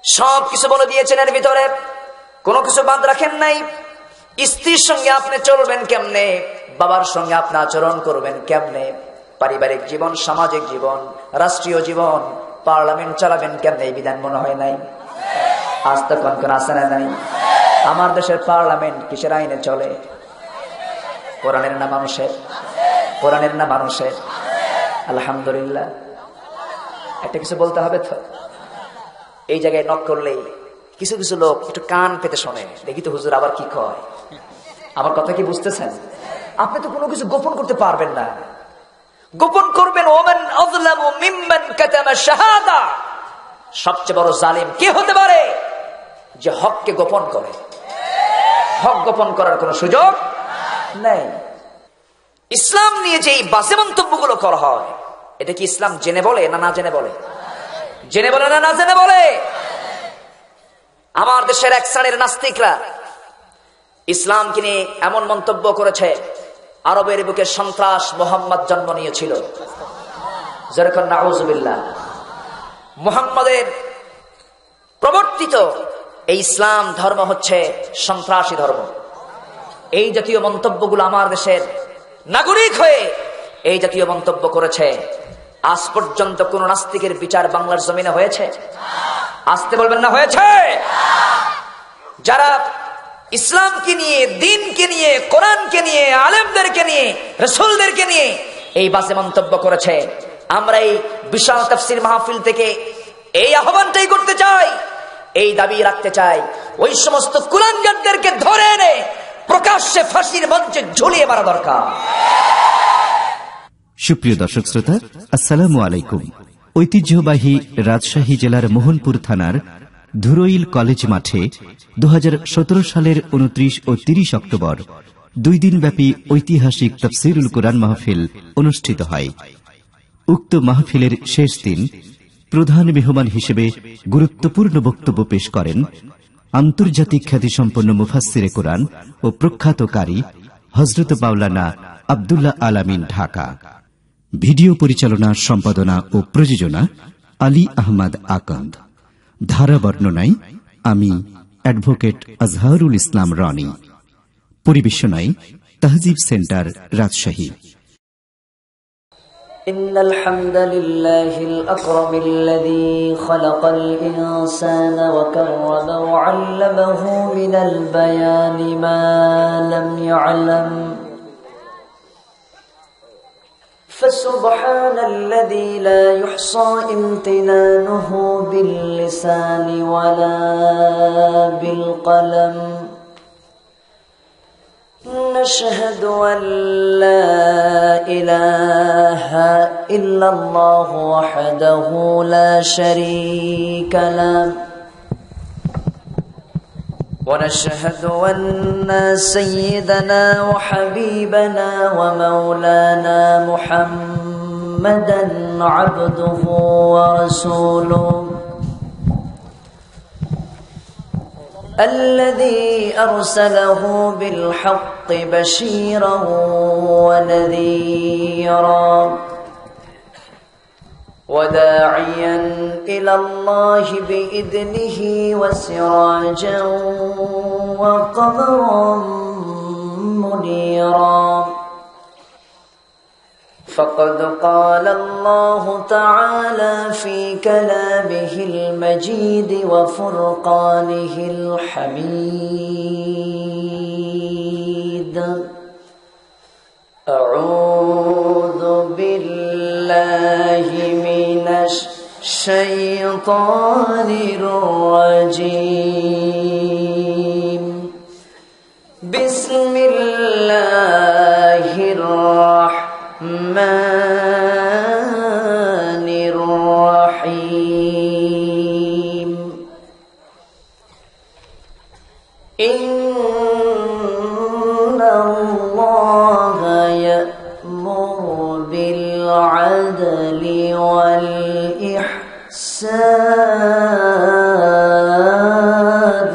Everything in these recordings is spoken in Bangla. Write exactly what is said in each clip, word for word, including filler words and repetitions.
সব কিছু বলে দিয়েছেন। এর ভিতরে কোনো কিছু বাদ রাখেন নাই। স্ত্রীর সঙ্গে আপনি চলবেন কেমনে, বাবার সঙ্গে আপনি আচরণ করবেন কেমনে, পারিবারিক জীবন, সামাজিক জীবন, রাষ্ট্রীয় জীবন, পার্লামেন্ট চালাবেন কেমনে, এই বিধান মনে হয় নাই? আজ তো কোন কোন আছে না নাই? আমার দেশের পার্লামেন্ট কিসের আইনে চলে? কোরআনের না মানুষের? কোরআনের না মানুষের? আলহামদুলিল্লাহ। একটা কিছু বলতে হবে তো। এই জায়গায় নক করলেই কিছু কিছু লোক একটু কান পেতে শোনে, দেখি তো হুজুর আবার কি কয়। আমার কথা কি বুঝতেছেন? আপনি তো কোনো কিছু গোপন করতে পারবেন না। গোপন করবেন, ওমান আযলামু মিম্মান কাতামা শাহাদা। সবচেয়ে বড় জালিম কে হতে পারে? যে হককে গোপন করে। হক গোপন করার কোনো সুযোগ নেই। ইসলাম নিয়ে যে এই বাজে মন্তব্যগুলো করা হয়, এটা কি ইসলাম জেনে বলে না না জেনে বলে? জেনে বলে না না জেনে বলে? আমার দেশের এক শ্রেণীর নাস্তিকরা ইসলামকে নিয়ে এমন মন্তব্য করেছে, আরবের বুকে সন্ত্রাস মোহাম্মদ জন্ম নিয়েছিল। যেরকম নাউজুবিল্লাহ, মুহাম্মাদের প্রবর্তিত এই ইসলাম ধর্ম হচ্ছে সন্ত্রাসী ধর্ম। এই জাতীয় মন্তব্যগুলো আমার দেশের নাগরিক হয়ে এই জাতীয় মন্তব্য করেছে। আজ পর্যন্ত কোন নাস্তিকের বিচার বাংলার জমিনে হয়েছে? আসতে বলবেন না হয়েছে? যারা ইসলামকে নিয়ে, দিনকে নিয়ে, কোরআনকে নিয়ে, আলেমদেরকে নিয়ে, রাসূলদেরকে নিয়ে এই বাজে মন্তব্য করেছে, আমরা এই বিশাল তাফসীর মাহফিল থেকে এই আহ্বানটাই করতে চাই, এই দাবি রাখতে চাই, ওই সমস্ত কুলাঙ্গারদেরকে ধরে এনে প্রকাশ্যে ফাঁসির মঞ্চে ঝুলিয়ে মারা দরকার। সুপ্রিয় দর্শক শ্রোতা, আসসালামু আলাইকুম। ঐতিহ্যবাহী রাজশাহী জেলার মোহনপুর থানার ধুরইল কলেজ মাঠে দু হাজার সতেরো সালের উনত্রিশ ও তিরিশ অক্টোবর দুই দিনব্যাপী ঐতিহাসিক তাফসীরুল কুরআন মাহফিল অনুষ্ঠিত হয়। উক্ত মাহফিলের শেষ দিন প্রধান মেহমান হিসেবে গুরুত্বপূর্ণ বক্তব্য পেশ করেন আন্তর্জাতিক খ্যাতিসম্পন্ন মুফাসসিরে কুরআন ও প্রখ্যাত কারি হযরত মাওলানা আব্দুল্লাহ আল আমিন, ঢাকা। ভিডিও পরিচালনা, সম্পাদনা ও প্রযোজনা আলী আহমদ আকন্দ। ধারা বর্ণনায় আমি অ্যাডভোকেট আজহারুল ইসলাম রনি। পরিবেশনায় তাহজিব সেন্টার, রাজশাহী। إن الحمد لله الأكرم الذي خلق الإنسان وكرمه وعلمه من البيان ما لم يعلم فسبحان الذي لا يحصى امتنانه باللسان ولا بالقلم نشهد أن لا إله إلا الله وحده لا شريك له ونشهد أن سيدنا وحبيبنا ومولانا محمدا عبده ورسوله الذي أرسله بالحق بشيرا ونذيرا وداعيا إلى الله بإذنه وسراجا وقمرا منيرا فقد قال الله تعالى في كلامه المجيد وفرقانه الحميد أعوذ بالله من الشيطان الرجيم بسم الله الرحمن الرحيم إن الله يأمر بالعدل والإحسان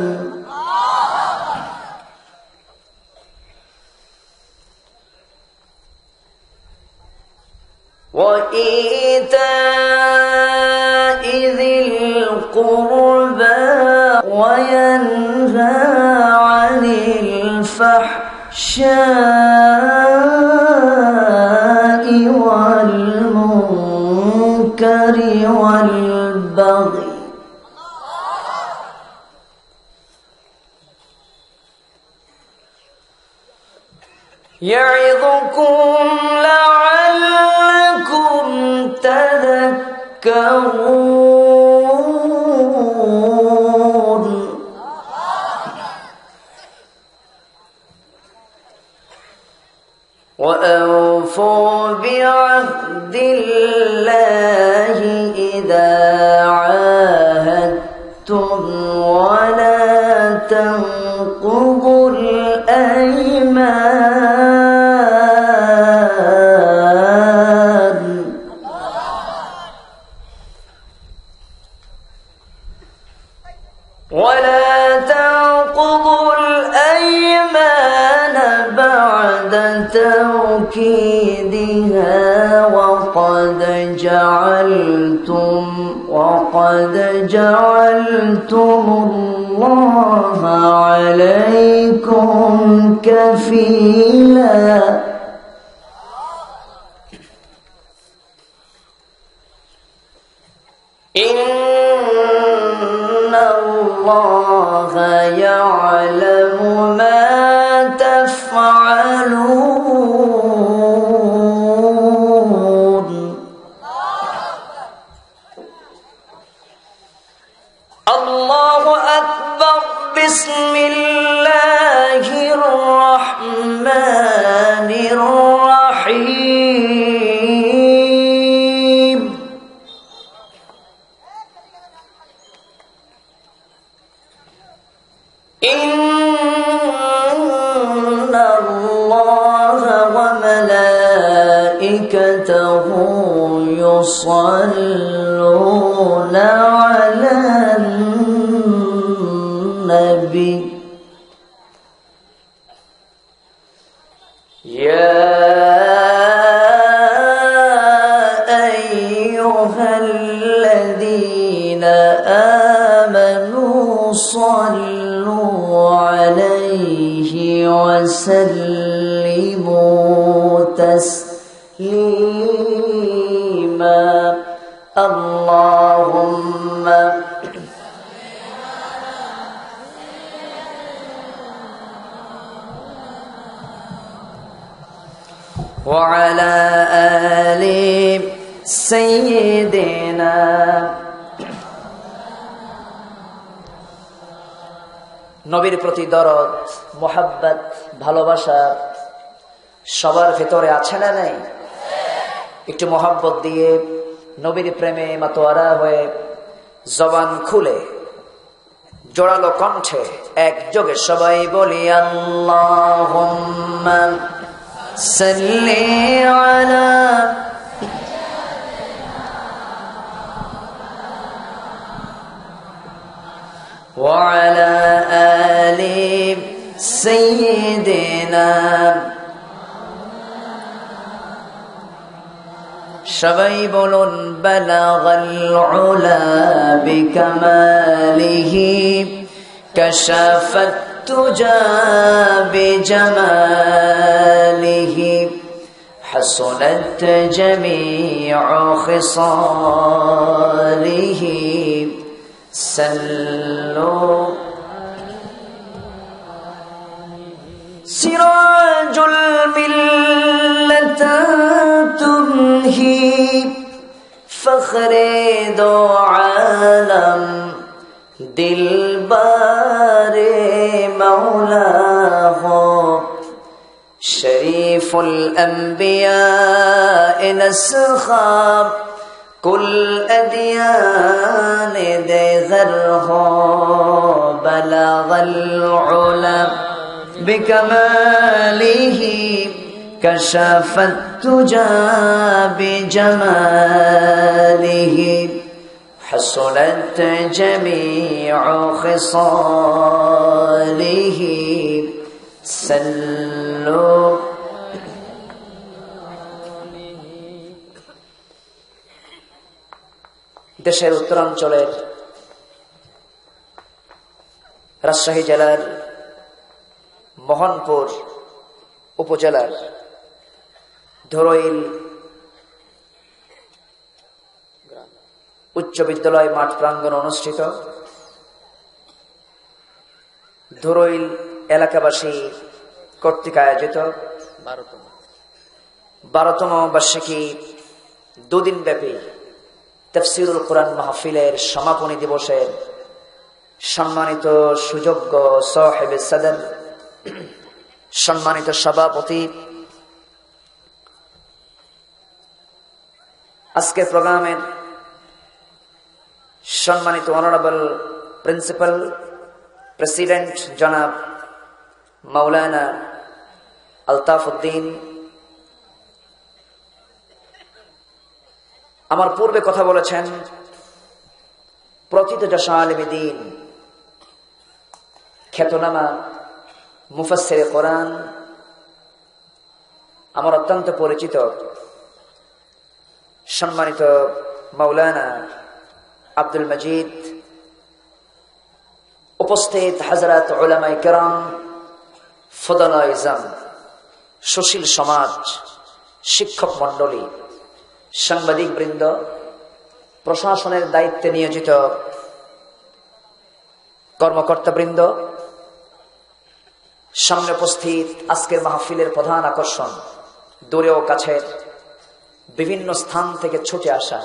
وإيتاء ذي القربى الفحشاء والمنكر والبغي يعظكم لعلكم تذكرون وأوفوا بعهد الله إذا عاهدتم ولا تنقضوا الأيمان ولا تنقضوا الأيمان بعد توكيدها وقد جعلتم وقد جعلتم الله عليكم كفيلا إن الله يعلم ما تفعلون الله أكبر بسم الله الرحمن الرحيم إن الله وملائكته يصلون على النبي يا أيها الذين آمنوا صلوا عليه وسلموا تسليما اللهم وعلى آل سيدنا নবীর প্রতি দরদ মোহাব্বত ভালোবাসা সবার ভেতরে আছে না নাই? একটু মোহাব্বত দিয়ে নবীর প্রেমে মাতোয়ারা হয়ে জবান খুলে জোরালো কণ্ঠে একযোগে সবাই বলি اللهم صل على وعلى آل سيدنا সবাই বলুন বালাগাল উলা বিকামালিহি কাশাফাত তুজা বিজামালিহি হাসনাত জামিউ খিসালিহি সাল্লু সিরাজুল মিল্লাতা তুনহি ফখরে দো আলম দিলবারে মৌলা হো শরীফুল আম্বিয়া নসখাব कुल अदियान दे गर हो बलगल उला बिकमालिही कशफत तुजा बिजमालिही हसनत जमीउ खिसालिही सल्लु দেশের উত্তরাঞ্চলের রাজশাহী জেলার মোহনপুর উপজেলার ধরইল উচ্চ বিদ্যালয় মাঠ প্রাঙ্গণ অনুষ্ঠিত ধরইল এলাকাবাসী কর্তৃক আয়োজিত বারোতম বার্ষিকী দুদিন ব্যাপী তাফসীরুল কোরআন মাহফিলের সমাপনী দিবসের সম্মানিত সুযোগ্য সাহেবে সদর, সম্মানিত সভাপতি, আজকের প্রোগ্রামের সম্মানিত অনারেবল প্রিন্সিপাল প্রেসিডেন্ট জনাব মাওলানা আলতাফ উদ্দিন, আমার পূর্বে কথা বলেছেন প্রথিতযশা আলেমে দ্বীন, খ্যাতনামা মুফাসসিরে কোরআন, আমার অত্যন্ত পরিচিত সম্মানিত মাওলানা আব্দুল মজিদ, উপস্থিত হযরত উলামায়ে কেরাম, ফুদালায়ে ইজম, সুশীল সমাজ, শিক্ষক মণ্ডলী, সাংবাদিক বৃন্দ, প্রশাসনের দায়িত্বে নিয়োজিত কর্মকর্তা বৃন্দ, সামনে উপস্থিত আজকের মাহফিলের প্রধান আকর্ষণ, দূরে ও কাছের বিভিন্ন স্থান থেকে ছুটে আসা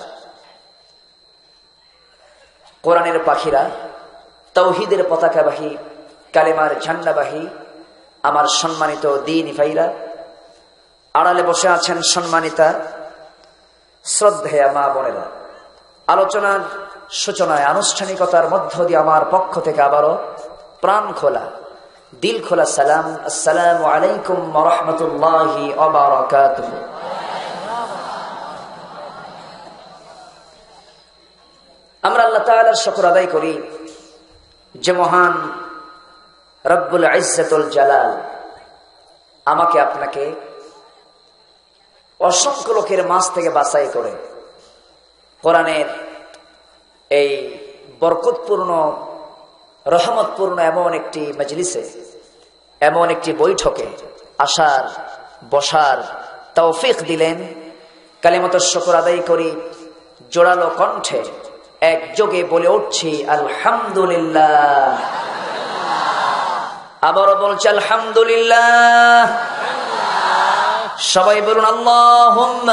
কোরআনের পাখিরা, তাওহীদের পতাকাবাহী, কালেমার ঝান্ডাবাহী আমার সম্মানিত দ্বীনী ভাইরা, আড়ালে বসে আছেন সম্মানিতা শ্রদ্ধেয়া মা বোনেরা, আলোচনার সূচনায় আনুষ্ঠানিকতার মধ্য দিয়ে আমার পক্ষ থেকে আবারও প্রাণ খোলা, দিল খোলা সালাম, আসসালামু আলাইকুম ওয়া রাহমাতুল্লাহি ওয়া বারাকাতুহু। আমরা আল্লাহ তাআলার শুকর আদায় করি যে মহান রব্বুল ইজ্জতুল জালাল আমাকে আপনাকে অসংখ্য লোকের মাঝ থেকে বাছাই করে কোরআনের এই বরকতপূর্ণ রহমতপূর্ণ এমন একটি মজলিসে, এমন একটি বৈঠকে আসার বসার তৌফিক দিলেন। কালিমাতুশ শুকর আদায় করি জোরালো কণ্ঠে একযোগে বলে উঠছি আলহামদুলিল্লাহ। আবারও বলছি আলহামদুলিল্লাহ। সবাই বলুন আল্লাহুম্মা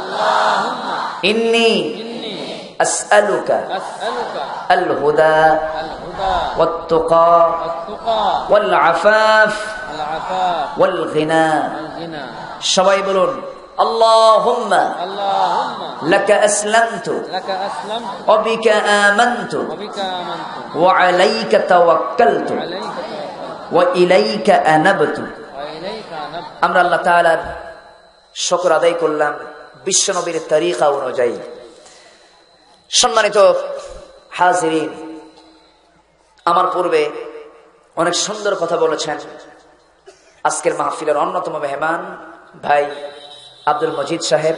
ইন্নী আসআলুকা আল হুদা ওয়াত তুকা ওয়াল আফাফ ওয়াল গিনা। সবাই বলুন আল্লাহুম্মা লাকা আসলামতু ওয়া বিকা আমানতু ওয়া আলাইকা তাওয়াক্কালতু ওয়া ইলাইকা আনাবতু। আমরা আল্লাহ তাআলার শুকর আদায় করলাম বিশ্বনবীর তরিকা অনুযায়ী। সম্মানিত হাজিরিন, আমার পূর্বে অনেক সুন্দর কথা বলেছেন আজকের মাহফিলের অন্যতম মেহমান ভাই আব্দুল মজিদ সাহেব।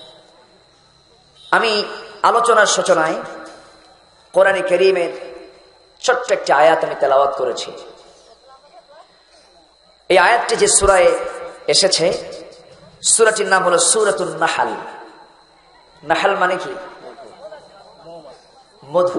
আমি আলোচনার সূচনায় কোরআনে কারীমের ছোট্ট একটি আয়াত আমি তেলাওয়াত করেছি। এই আয়াতটি যে সূরায় এসেছে, সূরাটির নাম হলো সূরাতুন নাহল। নাহল মানে কি? মধু।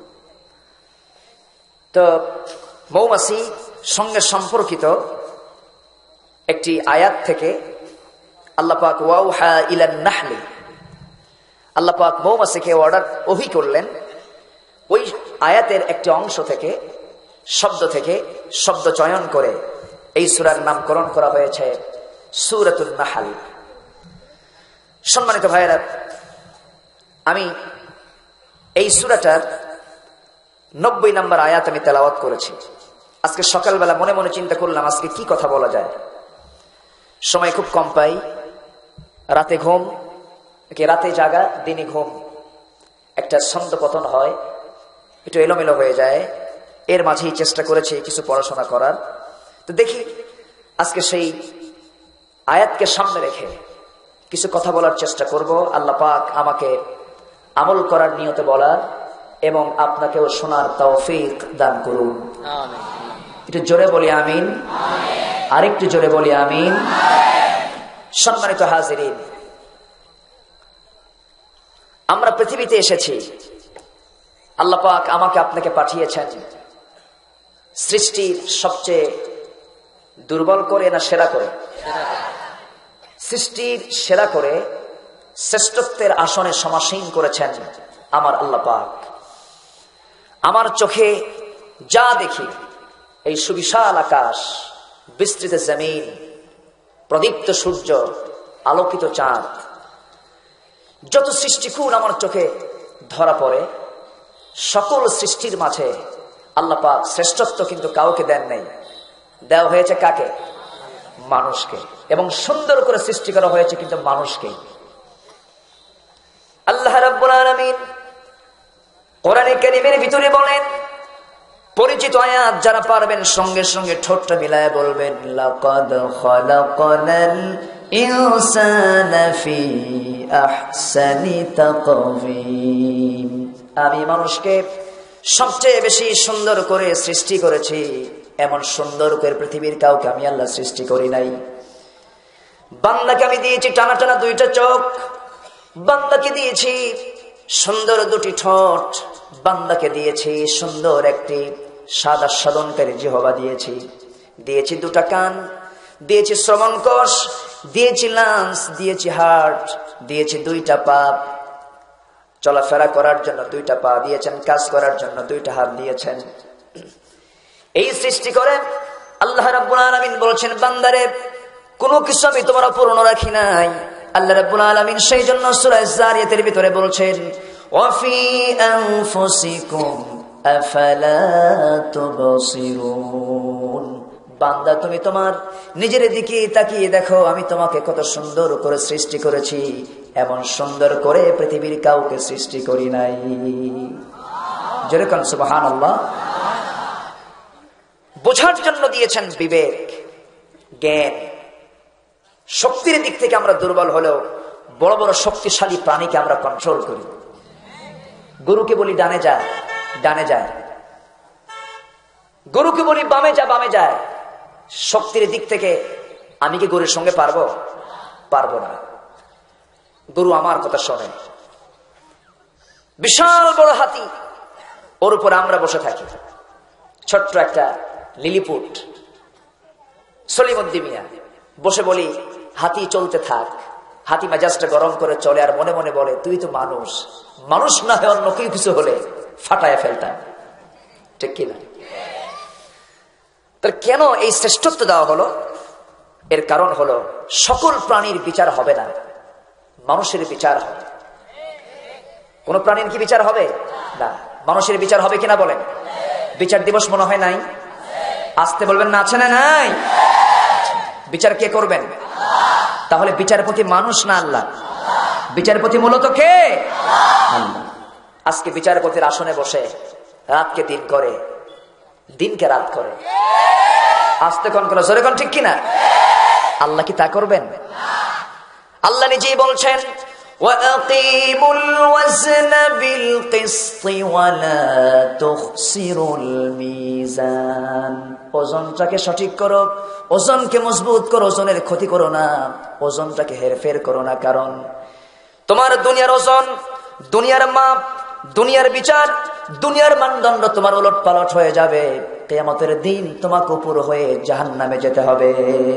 তো মৌমাছি সঙ্গে সম্পর্কিত একটি আয়াত থেকে আল্লাহ পাক ওয়াউহা ইলান নাহলি, আল্লাহ পাক মৌমাছিকে অর্ডার ওহী করলেন। ওই আয়াতের একটি অংশ থেকে, শব্দ থেকে শব্দ চয়ন করে এই সূরার নামকরণ করা হয়েছে সূরাতুন নাহল। সম্মানিত ভাইয়েরা, আমি এই সূরাটার নব্বই নম্বর আয়াত আমি তেলাওয়াত করেছি। আজকে সকালবেলা মনে মনে চিন্তা করলাম আজকে কি কথা বলা যায়। সময় খুব কম পাই, রাতে ঘুম, রাতে জাগা দিনে ঘুম, একটা ছন্দপতন হয়, একটু এলোমেলো হয়ে যায়। এর মাঝেই চেষ্টা করেছি কিছু পড়াশোনা করার। তো দেখি আজকে সেই আয়াতকে সামনে রেখে কিছু কথা বলার চেষ্টা করব। আল্লাহ পাক আমাকে আমল করার নিয়তে বলার এবং আপনাকেও শোনার তৌফিক দান করুন। একটু জোরে বলি আমিন। আরেকটু জোরে বলি আমিন। সম্মানিত হাজিরিন, আমরা পৃথিবীতে এসেছি, আল্লাহ পাক আমাকে আপনাকে পাঠিয়েছেন সৃষ্টির সবচেয়ে দুর্বল করে না সেরা করে? সৃষ্টির সেরা করে শ্রেষ্ঠত্বের আসনে সমাসীন করেছেন আমার আল্লাহ পাক। আমার চোখে যা দেখি, এই সুবিশাল আকাশ, বিস্তৃত জমিন, প্রদীপ্ত সূর্য, আলোকিত চাঁদ, যত সৃষ্টিকুল আমার চোখে ধরা পড়ে, সকল সৃষ্টির মাঝে আল্লাহ পাক শ্রেষ্ঠত্ব কিন্তু কাউকে দেন নাই, দেওয়া হয়েছে কাকে? মানুষকে। এবং সুন্দর করে সৃষ্টি করা হয়েছে কিন্তু মানুষকে। আল্লাহ রাব্বুল আলামিন কোরআনে কারীমের ভিতরে বলেন, পরিচিত আয়াত যারা পারবেন সঙ্গে সঙ্গে ঠোঁটটা মিলায় বলবেন, লাকাদ খালাকানাল ইনসানা ফি আহসানি তাকওয়িম। আমি মানুষকে সবচেয়ে বেশি সুন্দর করে সৃষ্টি করেছি, এমন সুন্দর করে পৃথিবীর কাউকে আমি আল্লাহ সৃষ্টি করি নাই। বান্দাকে আমি দিয়েছি টানা টানা দুইটা চোখ, বান্দাকে দিয়েছি সুন্দর দুটি ঠোঁট, বান্দাকে দিয়েছি সুন্দর একটি সাদা সাধনকারী জিহ্বা দিয়েছি, দিয়েছি দুটা কান, দিয়েছি শ্রবণ কোষ, দিয়েছি লাংস, দিয়েছি হার্ট, দিয়েছি দুইটা পা, চলাফেরা করার জন্য দুইটা পা দিয়েছেন, কাজ করার জন্য দুইটা হাত দিয়েছেন। এই সৃষ্টি করে আল্লাহ রাব্বুল আলামিন বলছেন, বান্দারে কোনো কিছু আমি তোমার অপূর্ণ রাখি নাই। আল্লাহ রাব্বুল আলামিন সেই জন্য সূরা যারিয়াতের ভিতরে বলছেন, ওয়াফি আনফুসিকুম আফালা তুবসিরুন। বান্দা তুমি তোমার নিজের দিকে তাকিয়ে দেখো, আমি তোমাকে কত সুন্দর করে সৃষ্টি করেছি, এমন সুন্দর করে পৃথিবীর কাউকে সৃষ্টি করি নাই। যেরকম সুবহানাল্লাহ। বোঝার জন্য দিয়েছেন বিবেক, জ্ঞান। শক্তির দিক থেকে আমরা দুর্বল হলেও বড় বড় শক্তিশালী প্রাণীকে আমরা কন্ট্রোল করি। গরুকে বলি ডানে যায়, ডানে যায়, গরুকে বলি বামে যা, বামে যায়। শক্তির দিক থেকে আমি কি গরুর সঙ্গে পারবো? পারবো না। গরু আমার কথা শোনে। বিশাল বড় হাতি, ওর উপর আমরা বসে থাকি। ছোট্ট একটা লিলিপুট সলিমুদ্দিন মিয়া, বসে বলি হাতি চলতে থাক। হাতি মেজাজটা গরম করে চলে, আর মনে মনে বলে, তুই তো মানুষ, মানুষ না হয় অন্য কেউ কিছু হলে ফাটায় ফেলতাম। ঠিক কিনা? তার কেন এই শ্রেষ্ঠত্ব দেওয়া হলো? এর কারণ হলো সকল প্রাণীর বিচার হবে না, মানুষের বিচার হবে। কোন প্রাণীর কি বিচার হবে না? মানুষের বিচার হবে কিনা বলেন? বিচার দিবস মনে হয় নাই? আসতে বলবেন না, আছে না নাই? বিচার কে করবেন? তাহলে বিচারপতি মানুষ না আল্লাহ? বিচারপতি মূলত কে? আল্লাহ। আজকে বিচারপতির আসনে বসে রাতকে দিন করে, দিনকে রাত করে। আসতে কোন কোন জোরে কোন, ঠিক কিনা? আল্লাহ কি তা করবেন? আল্লাহ নিজেই বলছেন, وَأَقِيمُوا الْوَزْنَ بِالْقِسْطِ وَلَا تُخْسِرُوا الْمِيزَانَ। ওজনটাকে সঠিক করো, ওজনকে মজবুত করো, ওজনের ক্ষতি করো না, ওজনটাকে হেরফের করো না। কারণ তোমার দুনিয়ার ওজন, দুনিয়ার মাপ, দুনিয়ার বিচার, দুনিয়ার মানদণ্ড তোমার উলট পালট হয়ে যাবে। কিয়ামতের দিন তোমাকে উপর হয়ে জাহান্নামে যেতে হবে।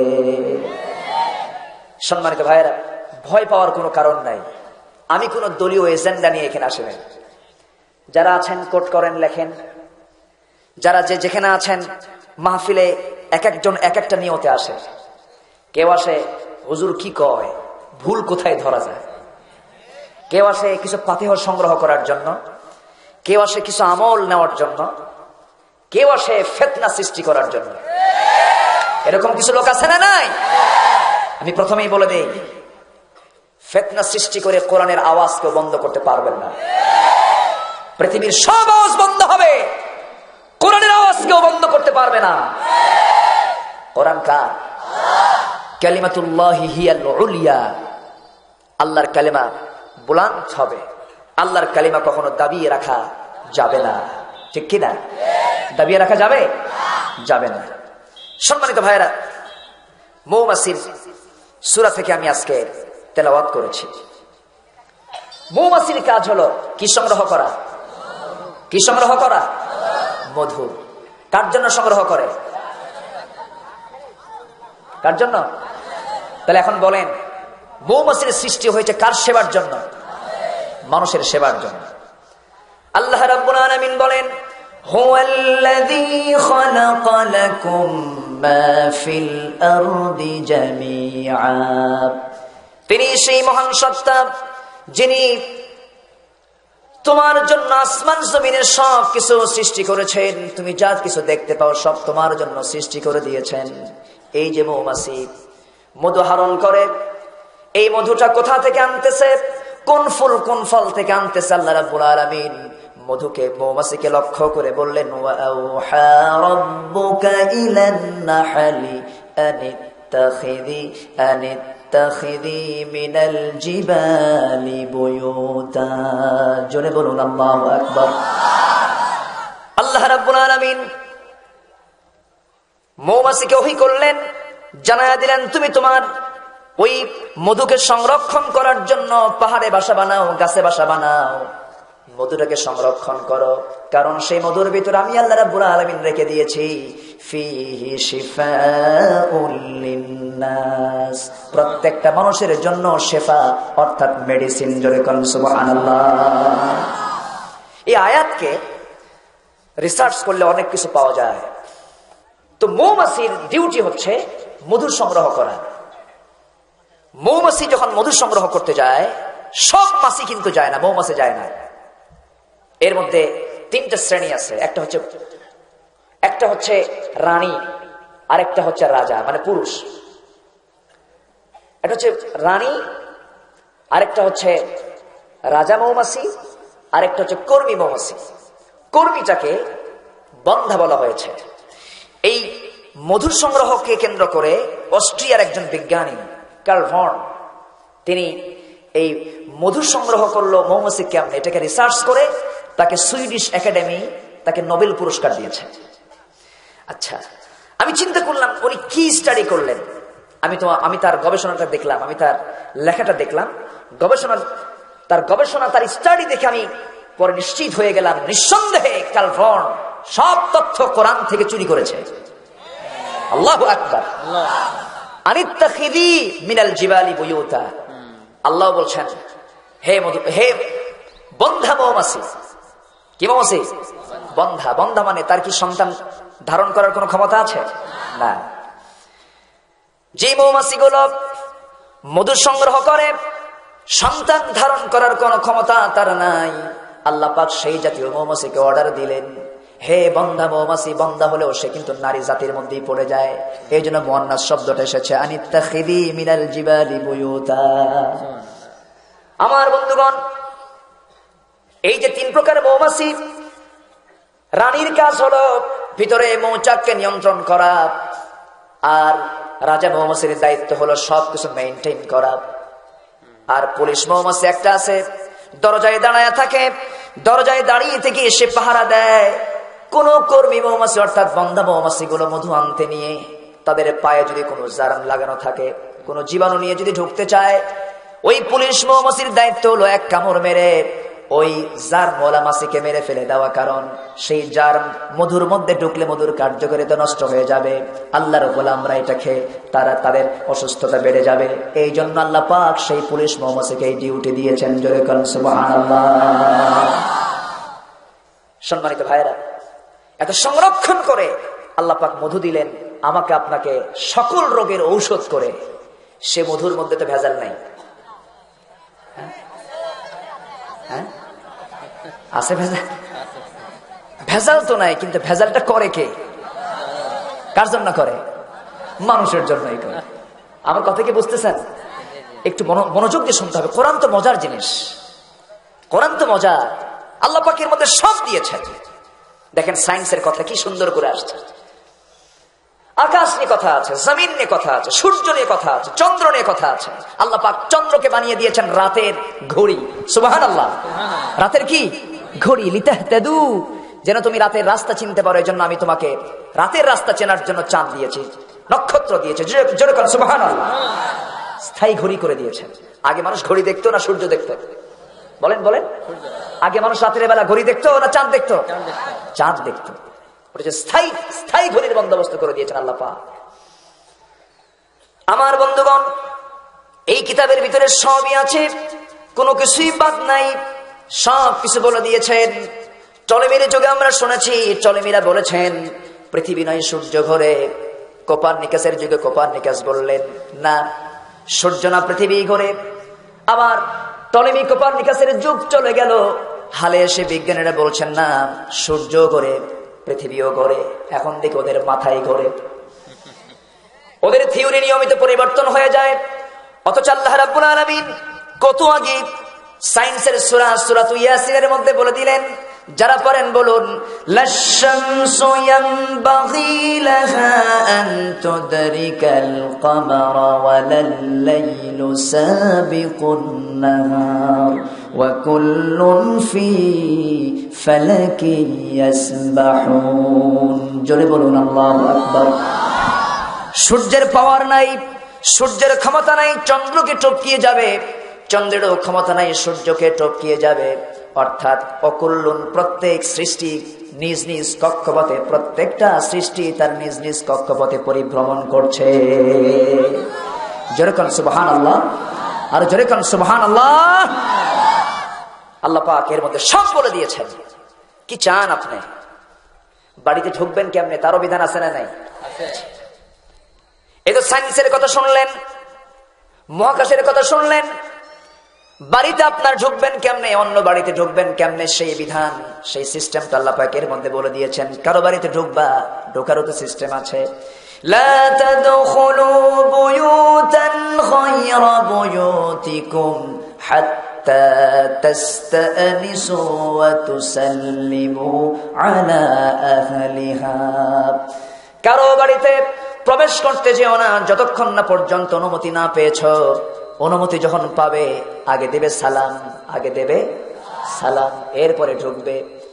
সম্মানিত ভাইয়েরা, ভয় পাওয়ার কোনো কারণ নাই। আমি কোন দলীয় এজেন্ডা নিয়ে এখানে আসেন। যারা আছেন কোট করেন, লেখেন। যারা যে যেখানে আছেন মাহফিলে এক একজন এক একটা নিয়তে আসে। কেউ আসে হুজুর কি কয়, ভুল কোথায় ধরা যায়। কেউ আসে কিছু পাতিহ সংগ্রহ করার জন্য, কেউ আসে কিছু আমল নেওয়ার জন্য, কেউ আসে ফিতনা সৃষ্টি করার জন্য। এরকম কিছু লোক আছে না নাই? আমি প্রথমেই বলে দেই, ফিতনা সৃষ্টি করে কোরআনের আওয়াজকে বন্ধ করতে পারবেন না। পৃথিবীর সব আওয়াজ বন্ধ হবে, কোরআনের আওয়াজকেও বন্ধ করতে পারবে না। কোরআন কার? কালিমাতুল্লাহি হিয়াল উলিয়া। আল্লাহর কালিমা বুলন্দ হবে। আল্লাহর কালিমা কখনো দাবিয়ে রাখা যাবে না। ঠিক কিনা? দাবিয়ে রাখা যাবে? যাবে না। সম্মানিত ভাইরা, মৌমাছির সূরা থেকে আমি আজকে তেলাওয়াত করেছি। মৌমাছির কাজ হলো কি সংগ্রহ করা? কি সংগ্রহ করা? মধু। কার জন্য সংগ্রহ করে? কার জন্য? তাহলে এখন বলেন, মৌমাছির সৃষ্টি হয়েছে কার সেবার জন্য? মানুষের সেবার জন্য। আল্লাহ রাব্বুল আলামিন বলেন, হুয়াল্লাযী খালাকা লাকুম মা ফিল আরদি জামিআ, তিনি সেই মহান সত্তা যিনি তোমার জন্য আসমান জমিনের সব কিছু সৃষ্টি করেছেন। তুমি যা কিছু দেখতে পাও সব তোমার জন্য সৃষ্টি করে দিয়েছেন। এই যে মৌমাছি মধু আহরণ করে, এই মধুটা কোথা থেকে আনতেছে? কোন ফুল কোন ফল থেকে আনতেছে? আল্লাহ রাব্বুল আলামিন মধুকে মৌমাছিকে লক্ষ্য করে বললেন, ওয়া আওহা রাব্বুকা ইলান নাহলি আনিত্তাখিযি আনিত্তাখিযি মিনাল জিবালি বুয়ুতা। জোরে বলুন আল্লাহু আকবার। আল্লাহ রাব্বুল আলামিন মৌমাছিকে ওহী করলেন, জানায়া দিলেন, তুমি তোমার ওই মধুকে সংরক্ষণ করার জন্য পাহাড়ে বাসা বানাও, গাছে বাসা বানাও, মধুটাকে সংরক্ষণ করো, কারণ সেই মধুর ভিতরে আমি আল্লাহ রাব্বুল আলামিন রেখে দিয়েছি ফিহি শিফাউল লিন্নাস, প্রত্যেকটা মানুষের জন্য শেফা অর্থাৎ মেডিসিন। জোরে কোন সুবহানাল্লাহ। এই আয়াতকে রিসার্চ করলে অনেক কিছু পাওয়া যায়। তো মৌমাছির ডিউটি হচ্ছে মধু সংগ্রহ করা। মৌমাছি যখন মধু সংগ্রহ করতে যায়, সব মাছি কিন্তু যায় না, মৌমাছি যায় না। এর মধ্যে তিনটা শ্রেণী আছে। একটা হচ্ছে একটা হচ্ছে রানী, আরেকটা হচ্ছে রাজা, মানে পুরুষ। একটা হচ্ছে রানী, আরেকটা হচ্ছে রাজা মৌমাছি, আরেকটা হচ্ছে কর্মী মৌমাছি। কর্মীটাকে বন্ধা বলা হয়েছে। এই মধুর সংগ্রহকে কেন্দ্র করে অস্ট্রিয়ার একজন বিজ্ঞানী কার্ল ভন, তিনি এই মধু সংগ্রহ করলো মৌমাছি কেমন, এটাকে রিসার্চ করে তাকে সুইডিশ একাডেমি তাকে নোবেল পুরস্কার দিয়েছে। আচ্ছা, আমি চিন্তা করলাম উনি কি স্টাডি করলেন। আমি তো আমি তার গবেষণাটা দেখলাম, আমি তার লেখাটা দেখলাম, গবেষণা তার গবেষণা তার স্টাডি দেখে আমি পরে নিশ্চিত হয়ে গেলাম, নিঃসন্দেহে কার্ল ভন সব তথ্য কোরআন থেকে চুরি করেছে। আল্লাহু আকবার। আনিত্তাখিযি মিনাল জিবালি বুয়ুতা। আল্লাহ বলছেন, হে মধু, হে বন্ধা মৌমাছি। কি মৌমাছি? বন্ধা। বন্ধা মানে তার কি সন্তান ধারণ করার কোন ক্ষমতা আছে? না। যে মৌমাছিগুলো মধু সংগ্রহ করে, সন্তান ধারণ করার কোন ক্ষমতা তার নাই, আল্লাহ পাক সেই জাতীয় মৌমাছিকে অর্ডার দিলেন, হে বন্ধা মৌমাছি। বন্ধা হলেও সে কিন্তু নারী জাতির মধ্যেই পড়ে যায়, এই জন্য মুয়ান্নাস শব্দটা এসেছে আনিত্তাখিযি মিনাল জিবালি বুয়ুতা। আমার বন্ধুগণ, এই যে তিন প্রকার মৌমাছি, রানীর কাজ হলো ভিতরে মৌচাককে নিয়ন্ত্রণ করা, আর রাজা মৌমাছির দায়িত্ব হলো সবকিছু মেইনটেইন করা, আর পুলিশ মৌমাছি একটা আছে, দরজায় দাঁড়ায় থাকে, দরজায় দাঁড়িয়ে থেকে সে পাহারা দেয়। কোন কর্মী মৌমাছি অর্থাৎ বন্ধা মৌমাছি গুলো মধু আনতে নিয়ে তাদের পায়ে যদি কোনো জার্ম লাগানো থাকে, কোনো জীবাণু নিয়ে যদি ঢুকতে চায়, ওই পুলিশ মৌমাছির দায়িত্ব হলো এক কামড় মেরে ওই জার্মওয়ালা মাছিকে মেরে ফেলে দেওয়া, কারণ সেই জার্ম মধুর মধ্যে ঢুকলে মধুর কার্যকারিতা নষ্ট হয়ে যাবে, আল্লাহর গোলামরা এটা খেয়ে তারা তাদের অসুস্থতা বেড়ে যাবে। এই জন্য আল্লাহ পাক সেই পুলিশ মৌমাছিকে এই ডিউটি দিয়েছেন। জোরে বলুন সুবহানাল্লাহ। সম্মানিত ভাইরা, এত সংরক্ষণ করে আল্লাহ পাক মধু দিলেন আমাকে আপনাকে সকল রোগের ঔষধ করে। সে মধুর মধ্যে তো ভেজাল নাই, হ্যাঁ আছে ভেজাল? ভেজাল তো নাই, কিন্তু ভেজালটা করে কে? কার জন্য করে? মানুষের জন্যই করে। আমার কথা কি বুঝতেছেন? একটু মনোযোগ দিয়ে শুনতে হবে। কোরআন তো মজার জিনিস, কোরআন তো মজার। আল্লাহ পাকের মধ্যে সব দিয়েছেন। দেখেন সায়েন্সের কথা কি সুন্দর করে আসছে, আকাশ নিয়ে কথা আছে, জমিন নিয়ে কথা আছে, সূর্য নিয়ে কথা আছে, চন্দ্র নিয়ে কথা আছে। আল্লাহ পাক চন্দ্রকে বানিয়ে দিয়েছেন রাতের ঘড়ি। সুবহানাল্লাহ। রাতের কি ঘড়ি? লিতাহতাদু, যেন তুমি রাতের রাস্তা চিনতে পারো। এই জন্য আমি তোমাকে রাতের রাস্তা চেনার জন্য চাঁদ দিয়েছি। নক্ষত্র দিয়েছে, যেরকম সুবহানাল্লাহ, স্থায়ী ঘড়ি করে দিয়েছেন। আগে মানুষ ঘড়ি দেখতো না সূর্য দেখতো? বলেন বলেন। আগে মানুষ রাতের বেলা ঘড়ি দেখতো না চাঁদ দেখতো? চাঁদ দেখতো। ওটা যে স্থায়ী স্থায়ী ঘড়ির বন্দোবস্ত করে দিয়েছেন আল্লাহ পাক। আমার বন্ধুগণ, এই কিতাবের ভিতরে সবই আছে, কোনো কিছুই বাদ নাই, সব কিছু বলে দিয়েছেন। টলেমির যুগে আমরা শুনেছি, টলেমিরা বলেছেন পৃথিবী নয় সূর্য ঘোরে। কোপারনিকাসের যুগে কোপারনিকাস বললেন না, সূর্য না পৃথিবী ঘোরে। আবার টলেমি কোপারনিকাসের যুগ চলে গেল, হালে এসে বিজ্ঞানীরা বলছেন না, সূর্য ঘোরে পৃথিবীও ঘোরে। এখন দেখি ওদের মাথায় ঘোরে, ওদের থিওরি নিয়মিত পরিবর্তন হয়ে যায়। অথচ আল্লাহ রাব্বুল আলামিন কত আগে সায়েন্সের সূরা সূরাতু ইয়াসিনের মধ্যে বলে দিলেন, যারা পড়েন বলুন, লাশ-শামসু ইয়ানবাগি লাহা আন তুদরিকাল কমারা ওয়ালাল-লাইলু সাবিকুন নাহার ওয়া কুল্লুন ফি ফালাকিন ইয়াসবাহুন। জোরে বলুন আল্লাহু আকবার। সূর্যের পাওয়ার নাই, সূর্যের ক্ষমতা নাই চন্দ্রকে টপকিয়ে যাবে, চন্দ্রেরও ক্ষমতা নাই সূর্যকে টপকিয়ে যাবে। অর্থাৎ অকুল্লুন, প্রত্যেক সৃষ্টি নিজ নিজ কক্ষপথে, প্রত্যেকটা সৃষ্টি তার নিজ নিজ কক্ষপথে পরিভ্রমণ করছে। যেরকম সুবহানাল্লাহ, আর যেরকম সুবহানাল্লাহ। আল্লাহ পাক এর মধ্যে সব বলে দিয়েছেন। কি চান আপনি? বাড়িতে ঢুকবেন কেমনে তারও বিধান আছে না নাই? এই তো সায়েন্সের কথা শুনলেন, মহাকাশের কথা শুনলেন। বাড়িতে আপনার ঢুকবেন কেমনে, অন্য বাড়িতে ঢুকবেন কেমনে, সেই বিধান, সেই সিস্টেমটা আল্লাহ পাক এর মধ্যে বলে দিয়েছেন। কারো বাড়িতে ঢুকবা, ঢোকারও তো সিস্টেম আছে। লা তাদখুলু বুয়ুতান গায়রা বুয়ুতিকুম হাত্তা তাস্তানিসু ওয়া তুসাল্লিমু আলা আহলিহা। কারো বাড়িতে প্রবেশ করতে যেও না যতক্ষণ না পর্যন্ত অনুমতি না পেয়েছ। অনুমতি যখন পাবে আগে দেবে সালাম, আগে দেবে সালাম, এরপরে ঢুকবে।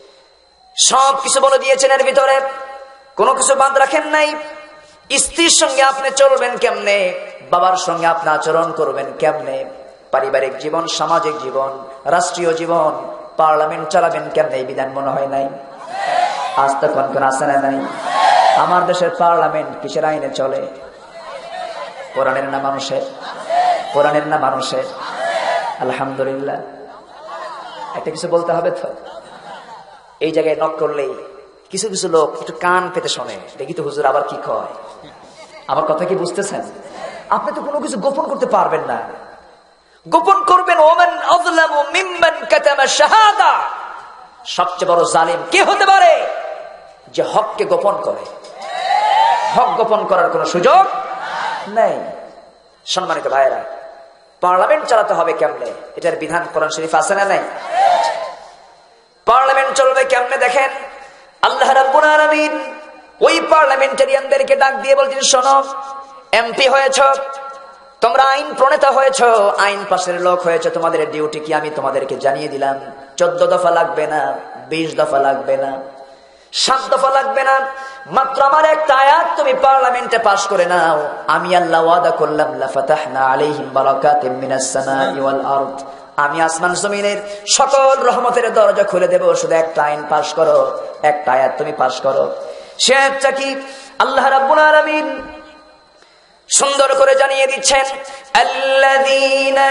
সব কিছু বলে দিয়েছেন এর ভিতরে, কোনো কিছু বাদ রাখেন নাই। স্ত্রীর সঙ্গে আপনি চলবেন কেমনে, বাবার সঙ্গে আপনি আচরণ করবেন কেমনে, পারিবারিক জীবন, সামাজিক জীবন, রাষ্ট্রীয় জীবন, পার্লামেন্ট চালাবেন কেমনে, এই বিধান মনে হয় নাই? আজ তো কোন কোন আসে না নাই? আমার দেশের পার্লামেন্ট কিসের আইনে চলে? কোরআনের না মানুষের? কোরআনের না মানুষের? আলহামদুলিল্লাহ। একটা কিছু বলতে হবে তো, এই জায়গায় নক করলেই কিছু কিছু লোক একটু কান পেতে শোনে, দেখি তো হুজুর আবার কি কয়। আমার কথা কি বুঝতেছেন? আপনি তো কোনো কিছু গোপন করতে পারবেন না। গোপন করবেন, ওমান আযলামু মিম্মান কাতামা শাহাদা। সবচেয়ে বড় জালিম কে হতে পারে? যে হককে গোপন করে। হক গোপন করার কোনো সুযোগ নেই। সম্মানিত ভাইয়েরা, পার্লামেন্ট চালাতে হবে কেমনে, এটার বিধান কোরআন শরীফ আছে না নাই? পার্লামেন্ট চলবে কেমনে দেখেন, আল্লাহ রাব্বুল আলামিন ওই পার্লামেন্টারিয়ানদেরকে ডাক দিয়ে বলছেন, শোনো, এমপি হয়েছ তোমরা, আইন প্রণেতা হয়েছ, আইন পাশের লোক হয়েছ, তোমাদের ডিউটি কি আমি তোমাদেরকে জানিয়ে দিলাম। চোদ্দ দফা লাগবে না, বিশ দফা লাগবে না, সাত দফা লাগবে না, মাত্র আমার একটা আয়াত তুমি পার্লামেন্টে পাশ করে নাও। আমি আল্লাহ ওয়াদা করলাম, লাফাতাহনা আলাইহিম বারাকাতিম মিনাস সামাই ওয়াল আরদ, আমি আসমান জমিনের সকল রহমতের দরজা খুলে দেব, শুধু একটা আইন পাশ করো, একটা আয়াত তুমি পাশ করো। সে আয়াতটা কি? আল্লাহ রাব্বুল আলামিন সুন্দর করে জানিয়ে দিচ্ছেন, আল্লাযীনা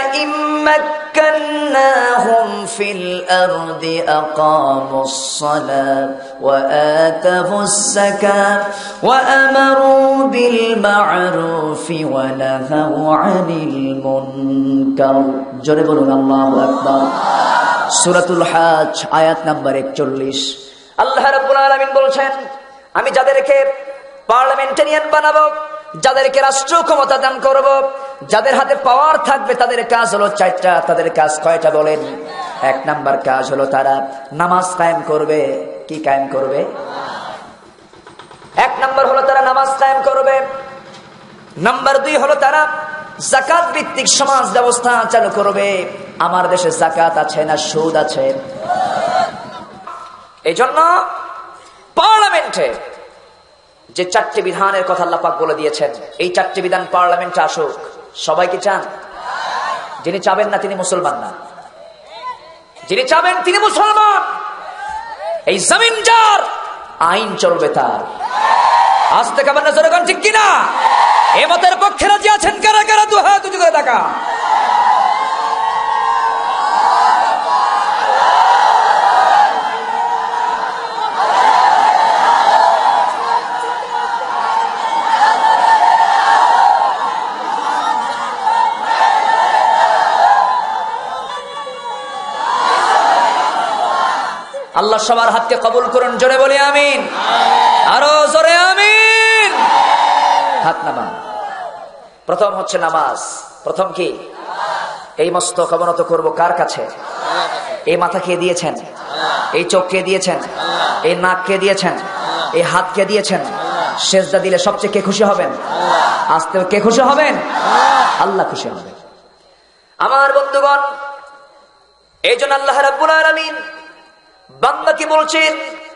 ইম্মাক্কান্নাহুম ফিল আরদি আকামুস সালাত ওয়া আতাবুস যাকাত ওয়া আমারু বিল মা'রুফি ওয়া নাহাউ আনিল মুনকার। জোরে বলুন আল্লাহু আকবার। সূরাতুল হজ আয়াত নাম্বার একচল্লিশ। আল্লাহ রাব্বুল আলামিন বলছেন, আমি যাদেরকে পার্লামেন্টারিয়ান বানাবো, যাদেরকে রাষ্ট্র ক্ষমতা দান করব, যাদের হাতে পাওয়ার থাকবে, তাদের কাজ হলো চারটা। তাদের কাজ কয়টা বলেন? এক নাম্বার কাজ হলো তারা নামাজ কায়েম করবে। কি কায়েম করবে? এক নাম্বার হলো তারা নামাজ কায়েম করবে। নাম্বার দুই হলো তারা যাকাত ভিত্তিক সমাজ ব্যবস্থা চালু করবে। আমার দেশে যাকাত আছে না সুদ আছে? এই জন্য পার্লামেন্টে যে চারটি বিধানের কথা আল্লাহ পাক বলে দিয়েছেন, এই চারটি বিধান পার্লামেন্টে আসুক। সবাই কি চান? যিনি চাবেন না তিনি মুসলমান না, যিনি চাবেন তিনি মুসলমান। এই জমিন যার, আইন চলবে তার। আজ থেকে আমার নজরে কোন ঠিক কিনা? এ মতের পক্ষে রাজি আছেন কারা কারা? দু হাত উঁচু করে দেখা। আল্লাহ সবার হাতকে কবুল করুন, জোরে বলি আমিন। আরো জোরে আমিন। হাত নামান। প্রথম হচ্ছে নামাজ। প্রথম কি? এই মস্তক অবনত করবো কার কাছে? এই মাথা কে দিয়েছেন? এই চোখ কে দিয়েছেন? এই নাক কে দিয়েছেন? এই হাত কে দিয়েছেন? সেজদা দিলে সবচেয়ে কে খুশি হবেন? আস্তে কে খুশি হবেন? আল্লাহ খুশি হবেন। আমার বন্ধুগণ, এই জন্য আল্লাহ রাব্বুল আলামিন বান্দাকে বলছেন,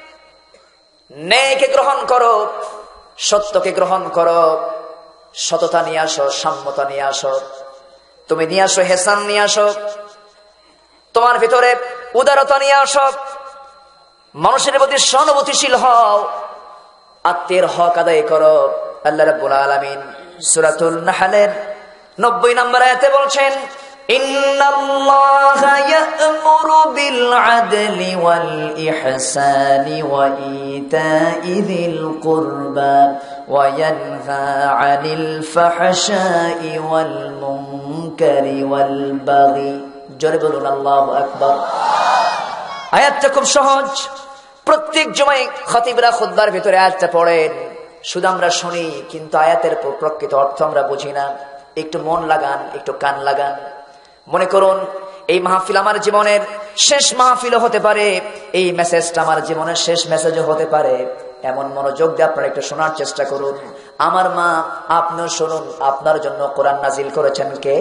ন্যায়কে গ্রহণ করো, সত্যকে গ্রহণ করো, সততা নিয়ে আসো, সাম্যতা নিয়ে আসো, তুমি নিয়ে আসো হেসান নিয়ে আসো, তোমার ভিতরে উদারতা নিয়ে আসো, মানুষের প্রতি সহানুভূতিশীল হও, আত্মীয়ের হক আদায় করো। আল্লাহ রাব্বুল আলামিন সূরাতুল নাহলের নব্বই নম্বর আয়াতে বলছেন, ইন্নাল্লাহা ইয়া'মুরু বিল আদলি ওয়াল ইহসানি ওয়া ইতা'i যিল কুরবা ওয়া ইয়ানহা 'আনিল ফাহশাই ওয়াল মুনকারি ওয়াল বাগি। জোরে বলুন আল্লাহু আকবার। আয়াতটা খুব সহজ। প্রত্যেক জুমায় খতিবরা খুতবার ভিতরে আয়াতটা পড়েন, শুধু আমরা শুনি কিন্তু আয়াতের প্রকৃত অর্থ আমরা বুঝি না। একটু মন লাগান, একটু কান লাগান। মনে করুন এই মাহফিল আমার জীবনের শেষ মাহফিলও হতে পারে, এই মেসেজটা আমার জীবনের শেষ মেসেজও হতে পারে। এমন মনোযোগ দিয়ে আপনারা একটু শোনার চেষ্টা করুন। আমার মা, আপনিও শুনুন। আপনার জন্য কোরআন নাজিল করেছেন কে?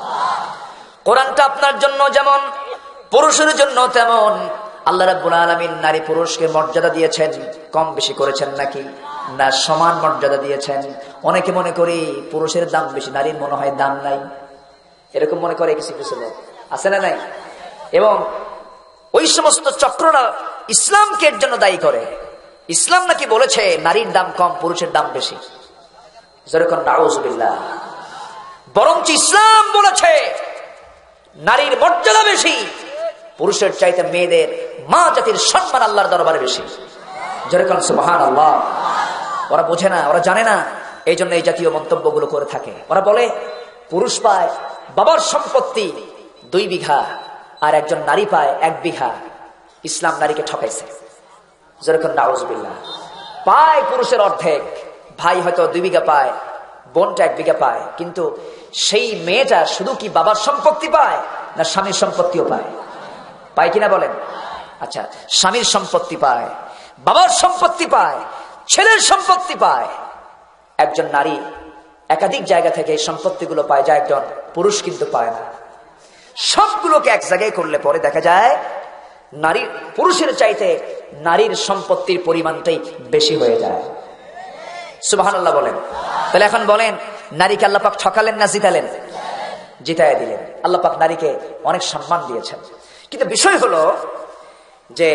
কোরআনটা আপনার জন্য যেমন পুরুষের জন্য তেমন। আল্লাহ রাব্বুল আলামিন নারী পুরুষকে মর্যাদা দিয়েছেন, কম বেশি করেছেন নাকি? না, সমান মর্যাদা দিয়েছেন। অনেকে মনে করি পুরুষের দাম বেশি, নারীর মনে হয় দাম নাই, এরকম মনে করে কিছু কিছু লোক আছে না নাই? এবং ওই সমস্ত চক্ররা ইসলামকে এর জন্য দায়ী করে। ইসলাম নাকি বলেছে নারীর দাম কম, পুরুষের দাম বেশি। যেরকম নাউযুবিল্লাহ। বরঞ্চ ইসলাম বলেছে নারীর মর্যাদা বেশি, পুরুষের চাইতে মেয়েদের মা জাতির সম্মান আল্লাহর দরবারে বেশি। যেরকম সুবহানাল্লাহ। ওরা বোঝে না, ওরা জানে না, এই জন্য এই জাতীয় মন্তব্যগুলো করে থাকে। ওরা বলে পুরুষ পায় বাবার সম্পত্তি দুই বিঘা আর একজন নারী পায় এক বিঘা, ইসলাম নারীকে ঠকাইছে। যেরকম নাউযুবিল্লাহ। পায় পুরুষের অর্ধেক, ভাই হয়তো দুই বিঘা পায়, বোনটা এক বিঘা পায়, কিন্তু সেই মেয়েটা শুধু কি বাবার সম্পত্তি পায় না স্বামীর সম্পত্তিও পায়? পায় কিনা বলেন? আচ্ছা, স্বামীর সম্পত্তি পায়, বাবার সম্পত্তি পায়, ছেলের সম্পত্তি পায়। একজন নারী একাধিক জায়গা থেকে এই সম্পত্তিগুলো পায়, যা একজন পুরুষ কিন্তু পায় না। সবগুলোকে এক জায়গায় করলে পরে দেখা যায় নারী পুরুষের চাইতে নারীর সম্পত্তির পরিমাণটাই বেশি হয়ে যায়। সুবহানাল্লাহ বলেন। তাহলে এখন বলেন, নারীকে আল্লাহ পাক ঠকালেন না জিতালেন? জিতায় দিলেন। আল্লাহ পাক নারীকে অনেক সম্মান দিয়েছেন। কিন্তু বিষয় হলো যে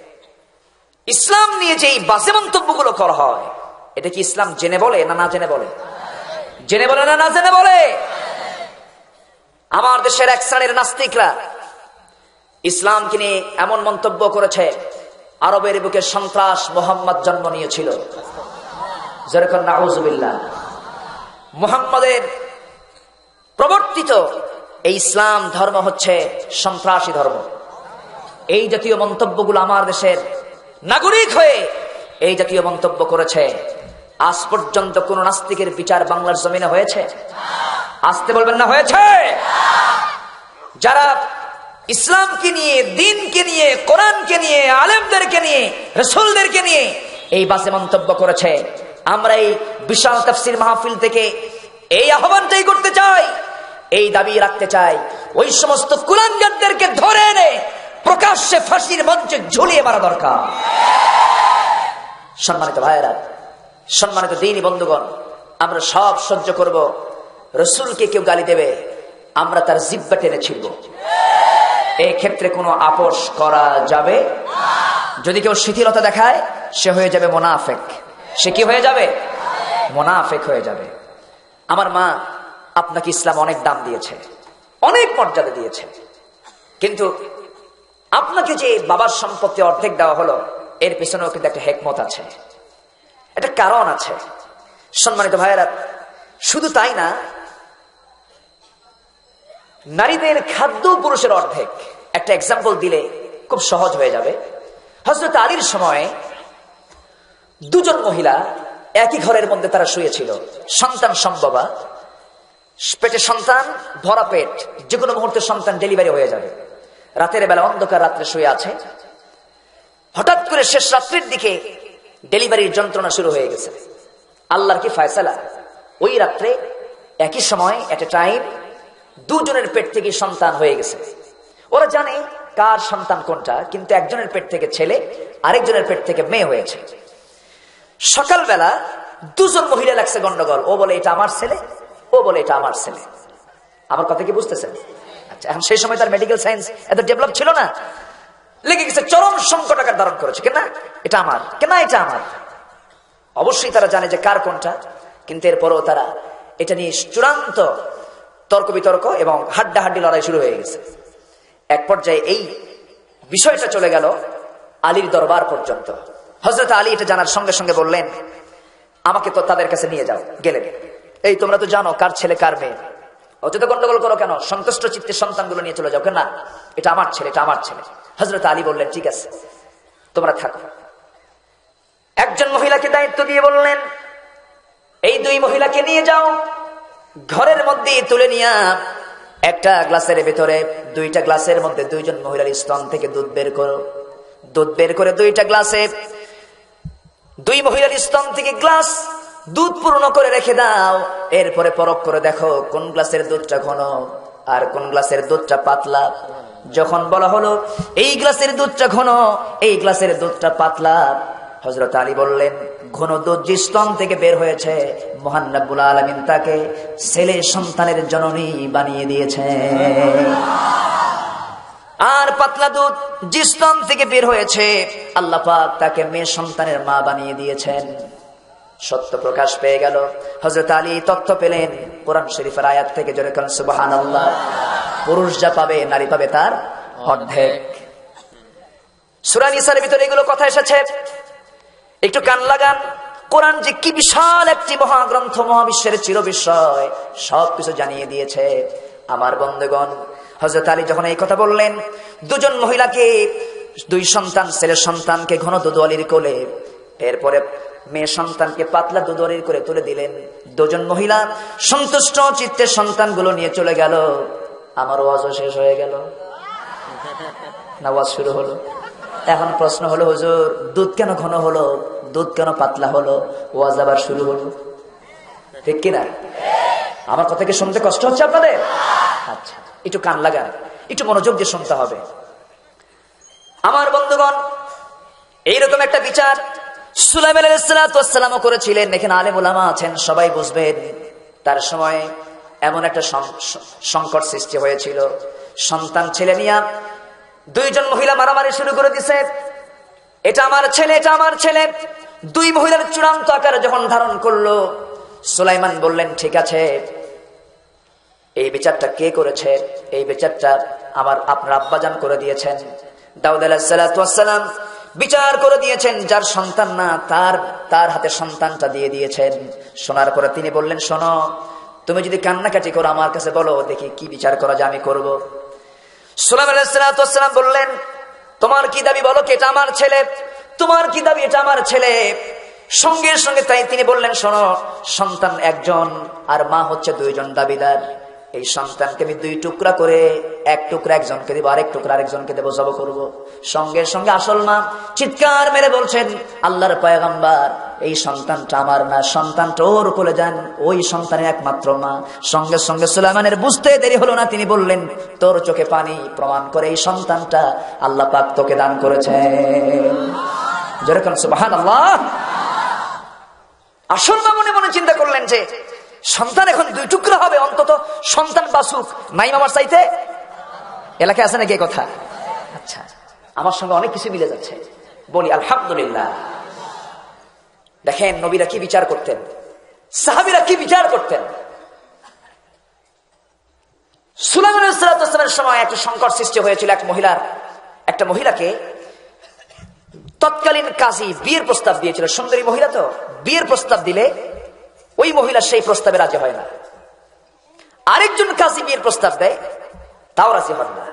ইসলাম নিয়ে যে এই বাজে মন্তব্যগুলো করা হয়, এটা কি ইসলাম জেনে বলে না না জেনে বলে? জেনে বলে না না জেনে বলে? আমার দেশের এক শ্রেণীর নাস্তিকরা ইসলামকে নিয়ে এমন মন্তব্য করেছে, আরবের বুকে সন্ত্রাস মোহাম্মদ জন্ম নিয়েছিল। যেরকম নাউযুবিল্লাহ। মুহাম্মাদের প্রবর্তিত এই ইসলাম ধর্ম হচ্ছে সন্ত্রাসী ধর্ম। এই জাতীয় মন্তব্যগুলো আমার দেশের নাগরিক হয়ে এই জাতীয় মন্তব্য করেছে। আজ পর্যন্ত কোন নাস্তিকের বিচার বাংলার জমিনে হয়েছে? আসতে বলবেন না হয়েছে? যারা ইসলামকে নিয়ে, দ্বীনকে নিয়ে, কোরআনকে নিয়ে, আলেমদেরকে নিয়ে, রাসূলদেরকে নিয়ে এই বাজে মন্তব্য করেছে, আমরা এই বিশাল তাফসীর মাহফিল থেকে এই আহ্বানটাই করতে চাই, এই দাবি রাখতে চাই, ওই সমস্ত কুলাঙ্গারদেরকে ধরে এনে প্রকাশ্যে ফাঁসির মঞ্চে ঝুলিয়ে মারা দরকার। সম্মানিত ভাইয়েরা, সম্মানিত দ্বীনী বন্ধুগণ, আমরা সব সহ্য করব, রসুলকে কেউ গালি দেবে আমরা তার জিহ্বা টেনে ছিড়ব, এই ক্ষেত্রে কোনো আপোষ করা যাবে। যদি কেউ শিথিলতা দেখায় সে হয়ে যাবে মুনাফিক। সে কি হয়ে যাবে? মুনাফিক হয়ে যাবে। আমার মা আপনাকে ইসলাম অনেক দাম দিয়েছে, অনেক মর্যাদা দিয়েছে, কিন্তু আপনাকে যে বাবার সম্পত্তি অর্ধেক দেওয়া হলো এর পেছনেও কিন্তু একটা হেকমত আছে, একটা কারণ আছে। সম্মানিত ভাইয়েরা, শুধু তাই না, নারীদের খাদ্য পুরুষের অর্ধেক। একটা এক্সাম্পল দিলে খুব সহজ হয়ে যাবে। হযরত আলীর সময় দুজন মহিলা একই ঘরের মধ্যে তারা শুয়েছিল, সন্তান সম্ভবা, পেটে সন্তান, ভরা পেট, যে কোনো মুহূর্তে সন্তান ডেলিভারি হয়ে যাবে। রাতের বেলা অন্ধকার রাত্রে শুয়ে আছে, হঠাৎ করে শেষ রাত্রির দিকে ডেলিভারির যন্ত্রণা শুরু হয়ে গেছে। আল্লাহর কি ফয়সালা, ওই রাত্রে একই সময় এট এ টাইম দুজনের পেট থেকে সন্তান হয়ে গেছে। ওরা জানে কার সন্তান কোনটা, কিন্তু একজনের পেট থেকে ছেলে, আরেকজনের পেট থেকে মেয়ে হয়েছে। সকালবেলা দুজন মহিলা লাগছে গন্ডগোল, ও বলে এটা আমার ছেলে, ও বলে এটা আমার ছেলে। আমার কথা কি বুঝতেছেন? আচ্ছা, এখন সেই সময় তার মেডিকেল সায়েন্স এত ডেভেলপ ছিল না, লেগে গেছে, চরম সংকট আকার ধারণ করেছে। কেনা এটা আমার, কেনা এটা আমার। অবশ্যই তারা জানে যে কার কোনটা, কিন্তু এরপরও তারা এটা নিয়ে চূড়ান্ত তর্ক বিতর্ক এবং হাড্ডাহাড্ডি লড়াই শুরু হয়ে গেছে। এক পর্যায়ে এই বিষয়টা চলে গেল আলীর দরবার পর্যন্ত। হযরত আলী এটা জানার সঙ্গে সঙ্গে বললেন, আমাকে তো তাদের কাছে নিয়ে যাও। গেলেন, এই তোমরা তো জানো কার ছেলে কার মেয়ে, অযথা গন্ডগোল করো কেন, সন্তুষ্ট চিত্তে সন্তানগুলো নিয়ে চলে যাও। কেন? এটা আমার ছেলে, এটা আমার ছেলে। হযরত আলী বললেন, ঠিক আছে তোমরা থাকো। একজন মহিলাকে দায়িত্ব দিয়ে বললেন, এই দুই মহিলাকে নিয়ে যাও, ঘরের মধ্যে তুলে নিয়ে একটা গ্লাসের ভেতরে দুইটা গ্লাসের মধ্যে দুইজন মহিলার স্তন থেকে দুধ বের করো। দুধ বের করে দুইটা গ্লাসে দুই মহিলার স্তন থেকে গ্লাস দুধ পূর্ণ করে রেখে দাও। এরপরে পরখ করে দেখো কোন গ্লাসের দুধটা ঘন আর কোন গ্লাসের দুধটা পাতলা। যখন বলা হলো এই গ্লাসের দুধটা ঘন, এই গ্লাসের দুধটা পাতলা, হযরত আলী বললেন, ঘন দুধ যে স্তন থেকে বের হয়েছে, মহান রব্বুল আলামিন তাকে ছেলে সন্তানের জননী বানিয়ে দিয়েছে। আর পাতলা দুধ যে স্তন থেকে বের হয়েছে, আল্লাহ পাক তাকে মেয়ে সন্তানের মা বানিয়ে দিয়েছেন। সত্য প্রকাশ পেয়ে গেল। হযরত আলী তথ্য পেলেন কোরআন শরীফের আয়াত থেকে, জোরে বলেন সুবহানাল্লাহ। পুরুষ যা পাবে নারী পাবে তার অর্ধেক। সূরা নিসার ভিতরে এগুলো কথা এসেছে, একটু কান লাগান। কোরআন যে কি বিশাল একটি মহাগ্রন্থ, মহাবিশ্বের চির বিষয়, সবকিছু জানিয়ে দিয়েছে। আমার বন্ধুগণ, হযরত আলী যখন এই কথা বললেন, দুজন মহিলাকে, দুই সন্তান, ছেলে সন্তানকে ঘন দুধওয়ালির কোলে, এরপরে মেয়ে সন্তানকে পাতলা দুধওয়ালির করে তুলে দিলেন। দুজন মহিলা সন্তুষ্ট চিত্তে সন্তানগুলো নিয়ে চলে গেল। আমার ওয়াজও শেষ হয়ে গেল না, ওয়াজ শুরু হলো। এখন প্রশ্ন হলো, হুজুর দুধ কেন ঘন হলো, দুধ কেন পাতলা হলো, ওয়াজ আবার শুরু হলো, ঠিক কিনা? আমার কথা কি শুনতে কষ্ট হচ্ছে আপনাদের? আচ্ছা, একটু কান লাগান, একটু মনোযোগ দিয়ে শুনতে হবে। আমার বন্ধুগণ, এইরকম একটা বিচার সুলাইমান আলাইহিস সালামও করেছিলেন। এখানে আলেম উলামা আছেন, সবাই বুঝবেন। তার সময় এমন একটা সংকট সৃষ্টি হয়েছিল, সন্তান ছেলে নিয়ে দুইজন মহিলা মারামারি শুরু করে দিছে, এটা আমার ছেলে, এটা আমার ছেলে। দুই মহিলার চূড়ান্ত আকারে যখন ধারণ করলো, সুলাইমান বললেন, ঠিক আছে, এই বিচারটা কে করেছে? এই বিচারটা আমার আপনার আব্বাজান করে দিয়েছেন। দাউদ আলাইহিস সালাম বিচার করে দিয়েছেন, যার সন্তান না তার তার হাতে সন্তানটা দিয়ে দিয়েছেন। শোনার পরে তিনি বললেন, শোনো, তুমি যদি কান্নাকাটি করো আমার কাছে বলো, দেখি কি বিচার করা যায় আমি করব। সুলাইমান আলাইহিস সালাম বললেন, তোমার কি দাবি বলো, কি এটা আমার ছেলে? তোমার কি দাবি, এটা আমার ছেলে? সঙ্গে সঙ্গে তাই তিনি বললেন, শোনো, সন্তান একজন আর মা হচ্ছে দুইজন দাবিদার। এই সন্তানকে আমি দুই টুকরা করে, এক টুকরা একজনকে দেবো, আরেক টুকরা আরেকজনকে দেবো, জব করবো। সঙ্গে সঙ্গে আসল মা চিৎকার মেরে বলছেন, আল্লাহর পয়গম্বর, এই সন্তানটা আমার না, সন্তানটা ওর কোলে যান, ওই সন্তানের একমাত্র মা। সঙ্গে সঙ্গে সুলাইমানের বুঝতে দেরি হলো না, তিনি বললেন, তোর চোখে পানি প্রমাণ করে এই সন্তানটা আল্লাহ পাক তোকে দান করেছেন। যেরকম সুবহানাল্লাহ। আসল মা মনে মনে চিন্তা করলেন যে সন্তান এখন দুই টুকরা হবে, অন্তত সন্তান বাসুক, নাই মামার চাইতে। এলাকায় আছে নাকি এই কথা? আচ্ছা, আমার সঙ্গে অনেক কিছু মিলে যাচ্ছে, বলি আলহামদুলিল্লাহ। দেখেন নবীরা কি বিচার করতেন, সাহাবীরা কি বিচার করতেন। সুলাইমান আলাইহিস সালামের সময় একটা সংকট সৃষ্টি হয়েছিল। এক মহিলার একটা মহিলাকে তৎকালীন কাজী বিয়ের প্রস্তাব দিয়েছিল। সুন্দরী মহিলা তো, বিয়ের প্রস্তাব দিলে ওই মহিলা সেই প্রস্তাবে রাজি হয় না। আরেকজন কাজী বিয়ের প্রস্তাব দেয়, তাও রাজি হন না।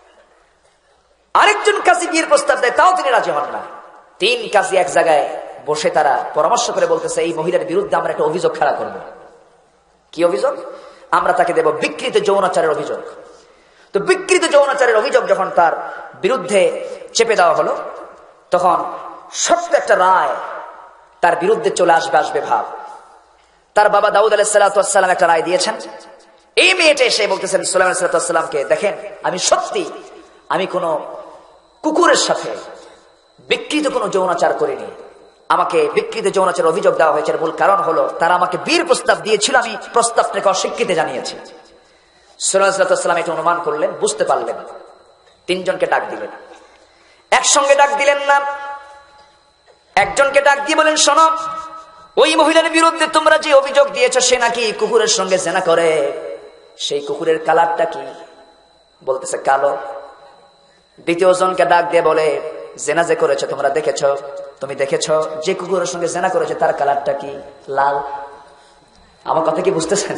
আরেকজন কাজী বিয়ের প্রস্তাব দেয়, তাও তিনি রাজি হন না। তিন কাজী এক জায়গায় বসে তারা পরামর্শ করে বলতেছে, এই মহিলার বিরুদ্ধে আমরা একটা অভিযোগ খাড়া করব। কি অভিযোগ? আমরা তাকে দেব বিকৃত যৌনাচারের অভিযোগ। তো বিকৃত যৌনাচারের অভিযোগ যখন তার বিরুদ্ধে চেপে দেওয়া হলো, তখন সত্য একটা রায় তার বিরুদ্ধে চলে আসবে আসবে ভাব। তার বাবা দাউদ আলাইহিস সালাম একটা রায় দিয়েছেন। এই মেয়েটা এসে বলতেছেন সুলাইমান আলাইহিস সালামকে, দেখেন আমি সত্যি আমি কোন কুকুরের সাথে বিকৃত কোনো যৌনাচার করিনি, আমাকে বিকৃত যৌনাচারের অভিযোগ দেওয়া হয়েছে। মূল কারণ হলো তারা আমাকে বিয়ের প্রস্তাব দিয়েছিল, আমি প্রস্তাবটাকে অস্বীকৃতি জানিয়েছি। সুলাইমান আলাইহিস সালাম এটা অনুমান করলেন, বুঝতে পারলেন, তিনজনকে ডাক দিলেন। একসঙ্গে ডাক দিলেন না, একজনকে ডাক দিয়ে বলেন, শোনো, ওই মহিলার বিরুদ্ধে তোমরা যে অভিযোগ দিয়েছো সে নাকি কুকুরের সঙ্গে জেনা করে। সেই কুকুরের কালারটা কি? বলতেছে কালো। দ্বিতীয় জনকে ডাক দিয়ে বলে, জেনা যে করেছো তোমরা দেখেছো, তুমি দেখেছো যে কুকুরের সঙ্গে জেনা করেছে তার কালারটা কি? লাল। আমার কথা কি বুঝতেছেন?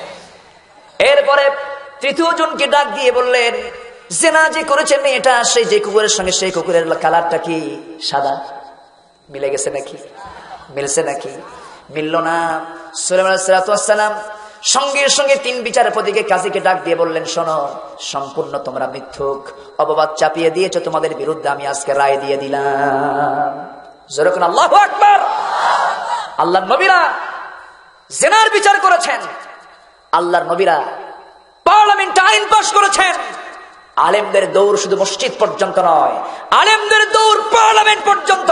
এরপরে তৃতীয় জনকে ডাক দিয়ে বললেন, জেনা যে করেছে মেয়েটা সেই যে কুকুরের সঙ্গে, সেই কুকুরের কালারটা কি? সাদা। মিলে গেছে নাকি? মিলছে নাকি? মিলল না। সুলাইমান আলাইহিস সালাম সঙ্গে সঙ্গে তিন বিচারপতিকে কাজীকে ডাক দিয়ে বললেন, শোনো, সম্পূর্ণ তোমরা মিথ্যুক, অপবাদ চাপিয়ে দিয়েছো, তোমাদের বিরুদ্ধে আমি আজকে রায় দিয়ে দিলাম। জোরে কোন আল্লাহু আকবার। আল্লাহর নবীরা জেনার বিচার করেছেন, আল্লাহর নবীরা পার্লামেন্টে আইন পাস করেছেন। আলেমদের দৌড় শুধু মসজিদ পর্যন্ত নয়, আলেমদের দৌড় পার্লামেন্ট পর্যন্ত।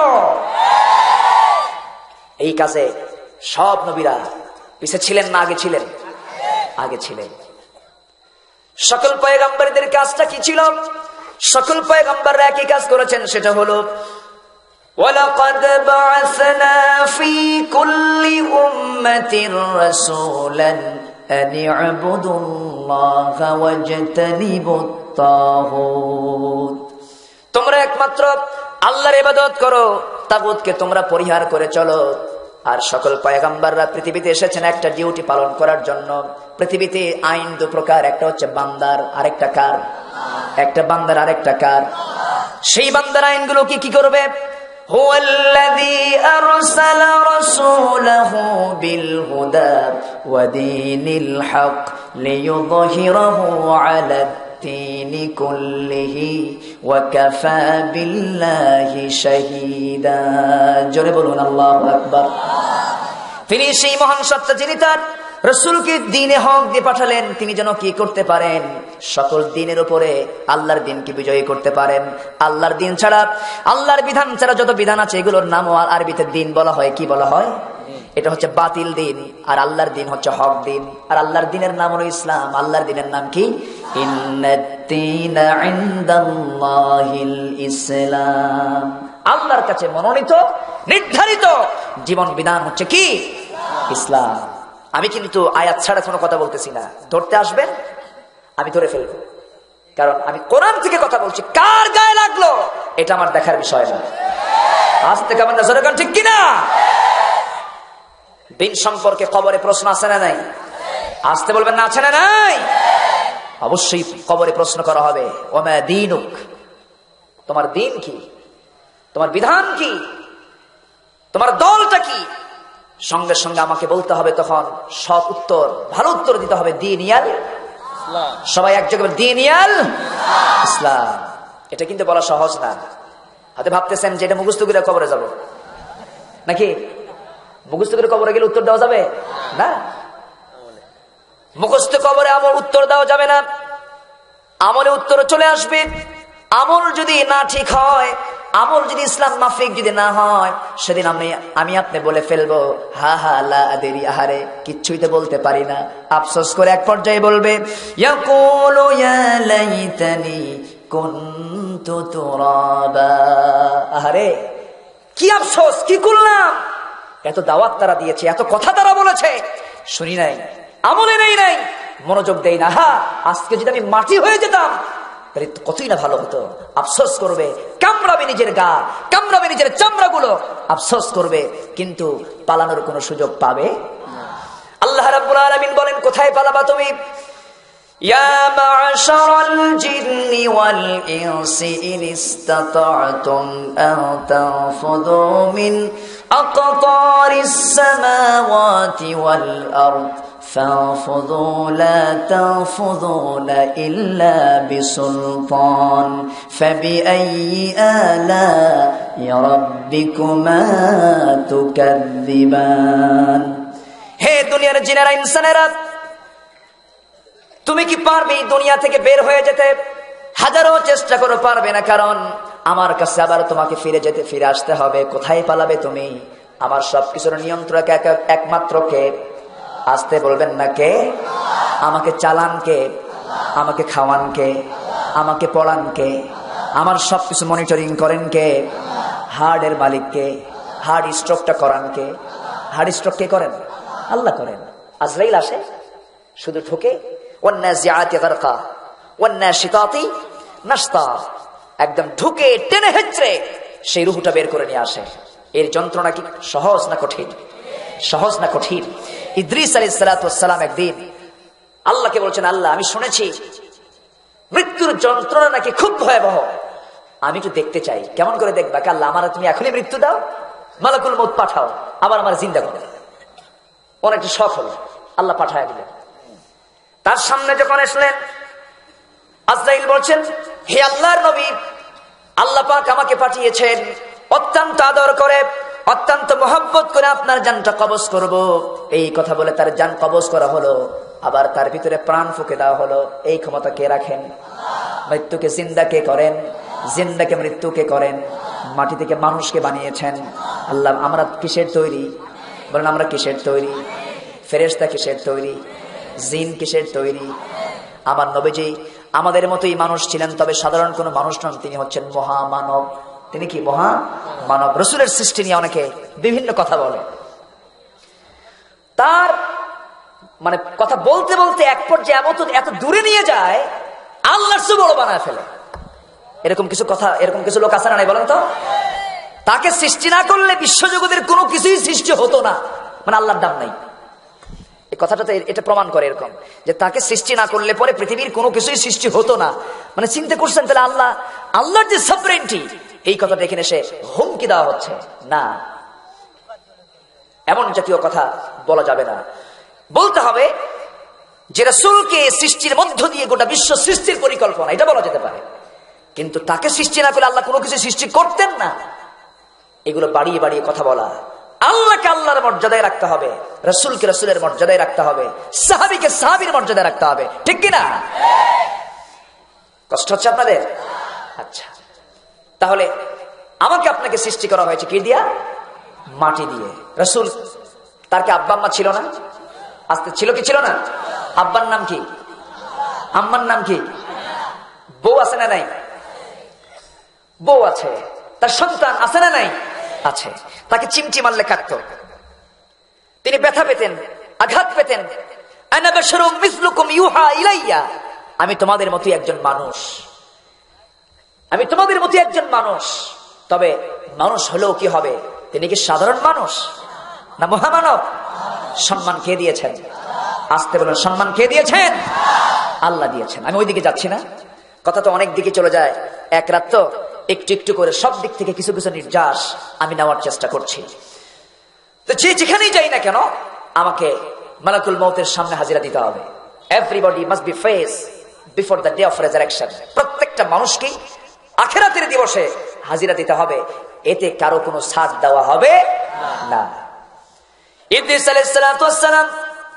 এই কাজে সব নবীরা পিছে ছিলেন না আগে ছিলেন? আগে ছিলেন। সকল পয়গম্বরদের কাজটা কি ছিল? সকল পয়গম্বররা একই কাজ করেছেন, সেটা হলো ওয়ালাকাদ বা'আসনা ফি কুল্লি উম্মাতির রাসূলান আন ই'বুদুল্লাহা ওয়াজতানিবুত তাগুত। তোমরা একমাত্র আল্লাহর ইবাদত করো, তাগুতকে তোমরা পরিহার করে চলো। আর সকল পয়গম্বররা পৃথিবীতে এসেছেন একটা ডিউটি পালন করার জন্য। পৃথিবীতে আইন দু প্রকার, একটা হচ্ছে বান্দার, আরেকটা কার? একটা বান্দার, আরেকটা কার? সেই বান্দার আইনগুলো কি কি করবে? হুয়াল্লাযী আরসালা রাসূলাহু বিল হুদা ওয়া দীনিল হক লিইয়ুযহিরাহু আলা দ্দীনি কুল্লিহি ওয়া কাফা বিল্লাহি শাহীদা। জোরে বলুন আল্লাহু আকবার। তিনি সেই মহান সত্তা যিনি তার রাসূলকে দ্বীনে হক দিয়ে পাঠালেন, তিনি যেন কি করতে পারেন? সকল দ্বীনের উপরে আল্লাহর দ্বীনকে বিজয়ী করতে পারেন। আল্লাহর দ্বীন ছাড়া, আল্লাহর বিধান ছাড়া যত বিধান আছে এগুলোর নামও আরবিতে দ্বীন বলা হয়। কি বলা হয়? এটা হচ্ছে বাতিল দ্বীন, আর আল্লাহর দ্বীন হচ্ছে হক দ্বীন। আর আল্লাহর দ্বীনের নাম হলো ইসলাম। আল্লাহর দ্বীনের নাম কি? ইন্নাদ-দীনা ইনদাল্লাহিল ইসলাম। আল্লাহর কাছে মনোনীত, নির্ধারিত জীবন বিধান হচ্ছে কি? ইসলাম। আমি কিন্তু আয়াত ছাড়া কোনো কথা বলতেছি না। ধরতে আসবেন, আমি ধরে ফেলব, কারণ আমি কোরআন থেকে কথা বলছি। কার গায়ে লাগলো এটা আমার দেখার বিষয় না। আজ থেকে আমার নজরে গান ঠিক কিনা? দিন সম্পর্কে কবরে প্রশ্ন আছে না নাই? আসতে বলবেন না, আছে না নাই? অবশ্যই কবরে প্রশ্ন করা হবে। ওমা দীনুক, তোমার দিন কি? তোমার বিধান কি? তোমার দলটা কি? সঙ্গে সঙ্গে আমাকে বলতে হবে, তখন সৎ উত্তর, ভালো উত্তর দিতে হবে। দিনিয়াল ইসলাম। সবাই এক জায়গায় দিনিয়াল ইসলাম। এটা কিন্তু বলা সহজ না। হাতে ভাবতেছেন যে এটা মুখস্থ করে কবরে যাব নাকি? মুখস্থ করে কবরে গেলে উত্তর দেওয়া যাবে না। মুখস্থ কবরে আমল উত্তর দেওয়া যাবে না। আমলে উত্তর চলে আসবে। আমল যদি না ঠিক হয়, আমল যদি ইসলাম মাফিক যদি না হয়, সেদিন আমি আমি আপনি বলে ফেলবো হা হা লা আদেরি, আহারে কিচ্ছুই তো বলতে পারি না। আফসোস করে এক পর্যায়ে বলবে ইয়াকুলু ইয়া লাইতানি কুনতু তুরাবা, আহারে কি আফসোস, কি করলাম, এত দাওয়াত তারা দিয়েছে, এত কথা তারা বলেছে, শুনি নাই, আমলে নেই নাই, মনোযোগ দেই না, হা আজকে যদি আমি মাটি হয়ে যেতাম তাহলে কতই না ভালো হতো। আফসোস করবে, কামড়াবে নিজের গা, কামড়াবে নিজের চামড়াগুলো, আফসোস করবে, কিন্তু পালানোর কোনো সুযোগ পাবে। আল্লাহ রাব্বুল আলামিন বলেন কোথায় পালাবা তুমি? ইয়া মা'শারাল জিন্নি ওয়াল ইনসি ইন ইসতাতা'তুম আন তানফুযু মিন আকতারিস সামাওয়াতি ওয়াল আরদ فانفذوا لا تنفذون إلا بسلطان فبأي آلاء ربكما تكذبان। হে দুনিয়ার জিনেরা ইনসানেরা, তুমি কি পারবে এই দুনিয়া থেকে বের হয়ে যেতে? হাজারো চেষ্টা করো, পারবে না, কারণ আমার কাছে আবার তোমাকে ফিরে যেতে, ফিরে আসতে হবে। কোথায় পালাবে তুমি? আমার সবকিছুর নিয়ন্ত্রক একমাত্র কে? আসতে বলবেন না কে? আমাকে চালান কে? আমাকে খাওয়ান কে? আমাকে পড়ান কে? আমার সবকিছু মনিটরিং করেন কে? হার্টের মালিক কে? হার্ট স্ট্রোকটা করান কে? হার্ট স্ট্রোক কে করেন? আল্লাহ করেন। আজরাইল আসে, শুধু ঠোকে ওয়ান্নাজিআতি গারকা ওয়ান্নাশিতাতি নাশতা, একদম ঢুকে টেনে হেঁচড়ে সেই রূহটা বের করে নিয়ে আসে। এর যন্ত্রণা কি সহজ না কঠিন? সহজ না কঠিন? ইদ্রিস আলাইহিস সালাতু ওয়াস সালাম একদিন আল্লাহকে বলছেন, আল্লাহ আমি শুনেছি মৃত্যুর যন্ত্রণা নাকি খুব ভয়াবহ, আমি একটু দেখতে চাই। কেমন করে দেখবা? আল্লাহ আমার তুমি এখনই মৃত্যু দাও, মালাকুল মউত পাঠাও, আবার আমার জিন্দা করো। অনেকটা শখ হলো, আল্লাহ পাঠায় দিলেন। তার সামনে যখন আসলেন, আজরাইল বলছেন, হে আল্লাহর নবী, আল্লাহ পাক আমাকে পাঠিয়েছেন অত্যন্ত আদর করে, অত্যন্ত মহব্বত করে আপনার জানটা কবজ করব। এই কথা বলে তার জান কবজ করা হলো, আবার তার ভিতরে প্রাণ ফুঁকে দেওয়া হলো। এই ক্ষমতা কে রাখেন? মৃত্যুকে জিন্দা কে করেন? জিন্দাকে মৃত্যুকে করেন? মাটি থেকে মানুষকে বানিয়েছেন আল্লাহ। আমরা কিসের তৈরি? বলেন আমরা কিসের তৈরি? ফেরেশতা কিসের তৈরি? জিন কিসের তৈরি? আমার নবীজি আমাদের মতোই মানুষ ছিলেন, তবে সাধারণ কোনো মানুষ নন, তিনি হচ্ছেন মহামানব। তিনি কি মহা মানব? রসুলের সৃষ্টি নিয়ে অনেকে বিভিন্ন কথা বলে, তার মানে কথা বলতে বলতে এক পর্যায়ে এত এত দূরে নিয়ে যায়, আল্লাহর চেয়ে বড় বানায় ফেলে। এরকম কিছু কথা, এরকম কিছু লোক আছে না নাই বলেন তো? তাকে সৃষ্টি না করলে বিশ্বজগতের কোনো কিছুই সৃষ্টি হতো না, মানে আল্লাহর দাম নাই। এই কথাটাতে এটা প্রমাণ করে এরকম যে তাকে সৃষ্টি না করলে পরে পৃথিবীর কোনো কিছুই সৃষ্টি হতো না। মানে চিন্তা করছেন তাহলে আল্লাহ, আল্লাহর যে সভরেন্টি, এই কথাটা এখানে এসে হুমকি দেওয়া হচ্ছে না। এমন জাতীয় কথা বলা যাবে না। বলতে হবে যে রাসূলকে সৃষ্টির মধ্য দিয়ে গোটা বিশ্ব সৃষ্টির পরিকল্পনা, এটা বলা যেতে পারে। কিন্তু তাকে সৃষ্টি না করলে আল্লাহ কোনো কিছু সৃষ্টি করতেন না, এগুলো বাড়িয়ে বাড়িয়ে কথা বলা। আল্লাহকে আল্লাহর মর্যাদায় রাখতে হবে, রাসূলকে রাসূলের মর্যাদায় রাখতে হবে, সাহাবীকে সাহাবীর মর্যাদায় রাখতে হবে, ঠিক কিনা? কষ্ট হচ্ছে আপনাদের? আচ্ছা, তাহলে আমাকে আপনাকে সৃষ্টি করা হয়েছে কি দিয়া? মাটি দিয়ে। রাসূল তার কি আব্বা আম্মা ছিল না? আস্তে ছিল কি ছিল না? আব্বার নাম কি? আম্মার নাম কি? বউ আছে না নাই? বউ আছে। তার সন্তান আছে না নাই? আছে। তাকে চিমটি মারলে কাটতো, তিনি ব্যথা পেতেন, আঘাত পেতেন। আনা বাশারুম মিসলুকুম ইউহা ইলাইয়া, আমি তোমাদের মতোই একজন মানুষ, আমি তোমাদের মতোই একজন মানুষ। তবে মানুষ হলেও কি হবে? তিনি কি সাধারণ মানুষ না মহামানব? সম্মান কে দিয়েছেন? আসতে বলুন, সম্মান কে দিয়েছেন? আল্লাহ দিয়েছেন। আমি ওইদিকে যাচ্ছি না, কথা তো অনেক দিকে চলে যায়। এক রাত তো একটু একটু করে সব দিক থেকে কিছু কিছু নির্যাস আমি নেওয়ার চেষ্টা করছি। তো যে যেখানেই যাই না কেন, আমাকে মালাকুল মউতের সামনে হাজিরা দিতে হবে। Everybody must be face before the day of resurrection. প্রত্যেকটা মানুষকে আখিরাতের দিবসে হাজিরা দিতে হবে, এতে কারো কোনো ছাড় দেওয়া হবে না। ইদ্রিস আলাইহিস সালাতু ওয়াস সালাম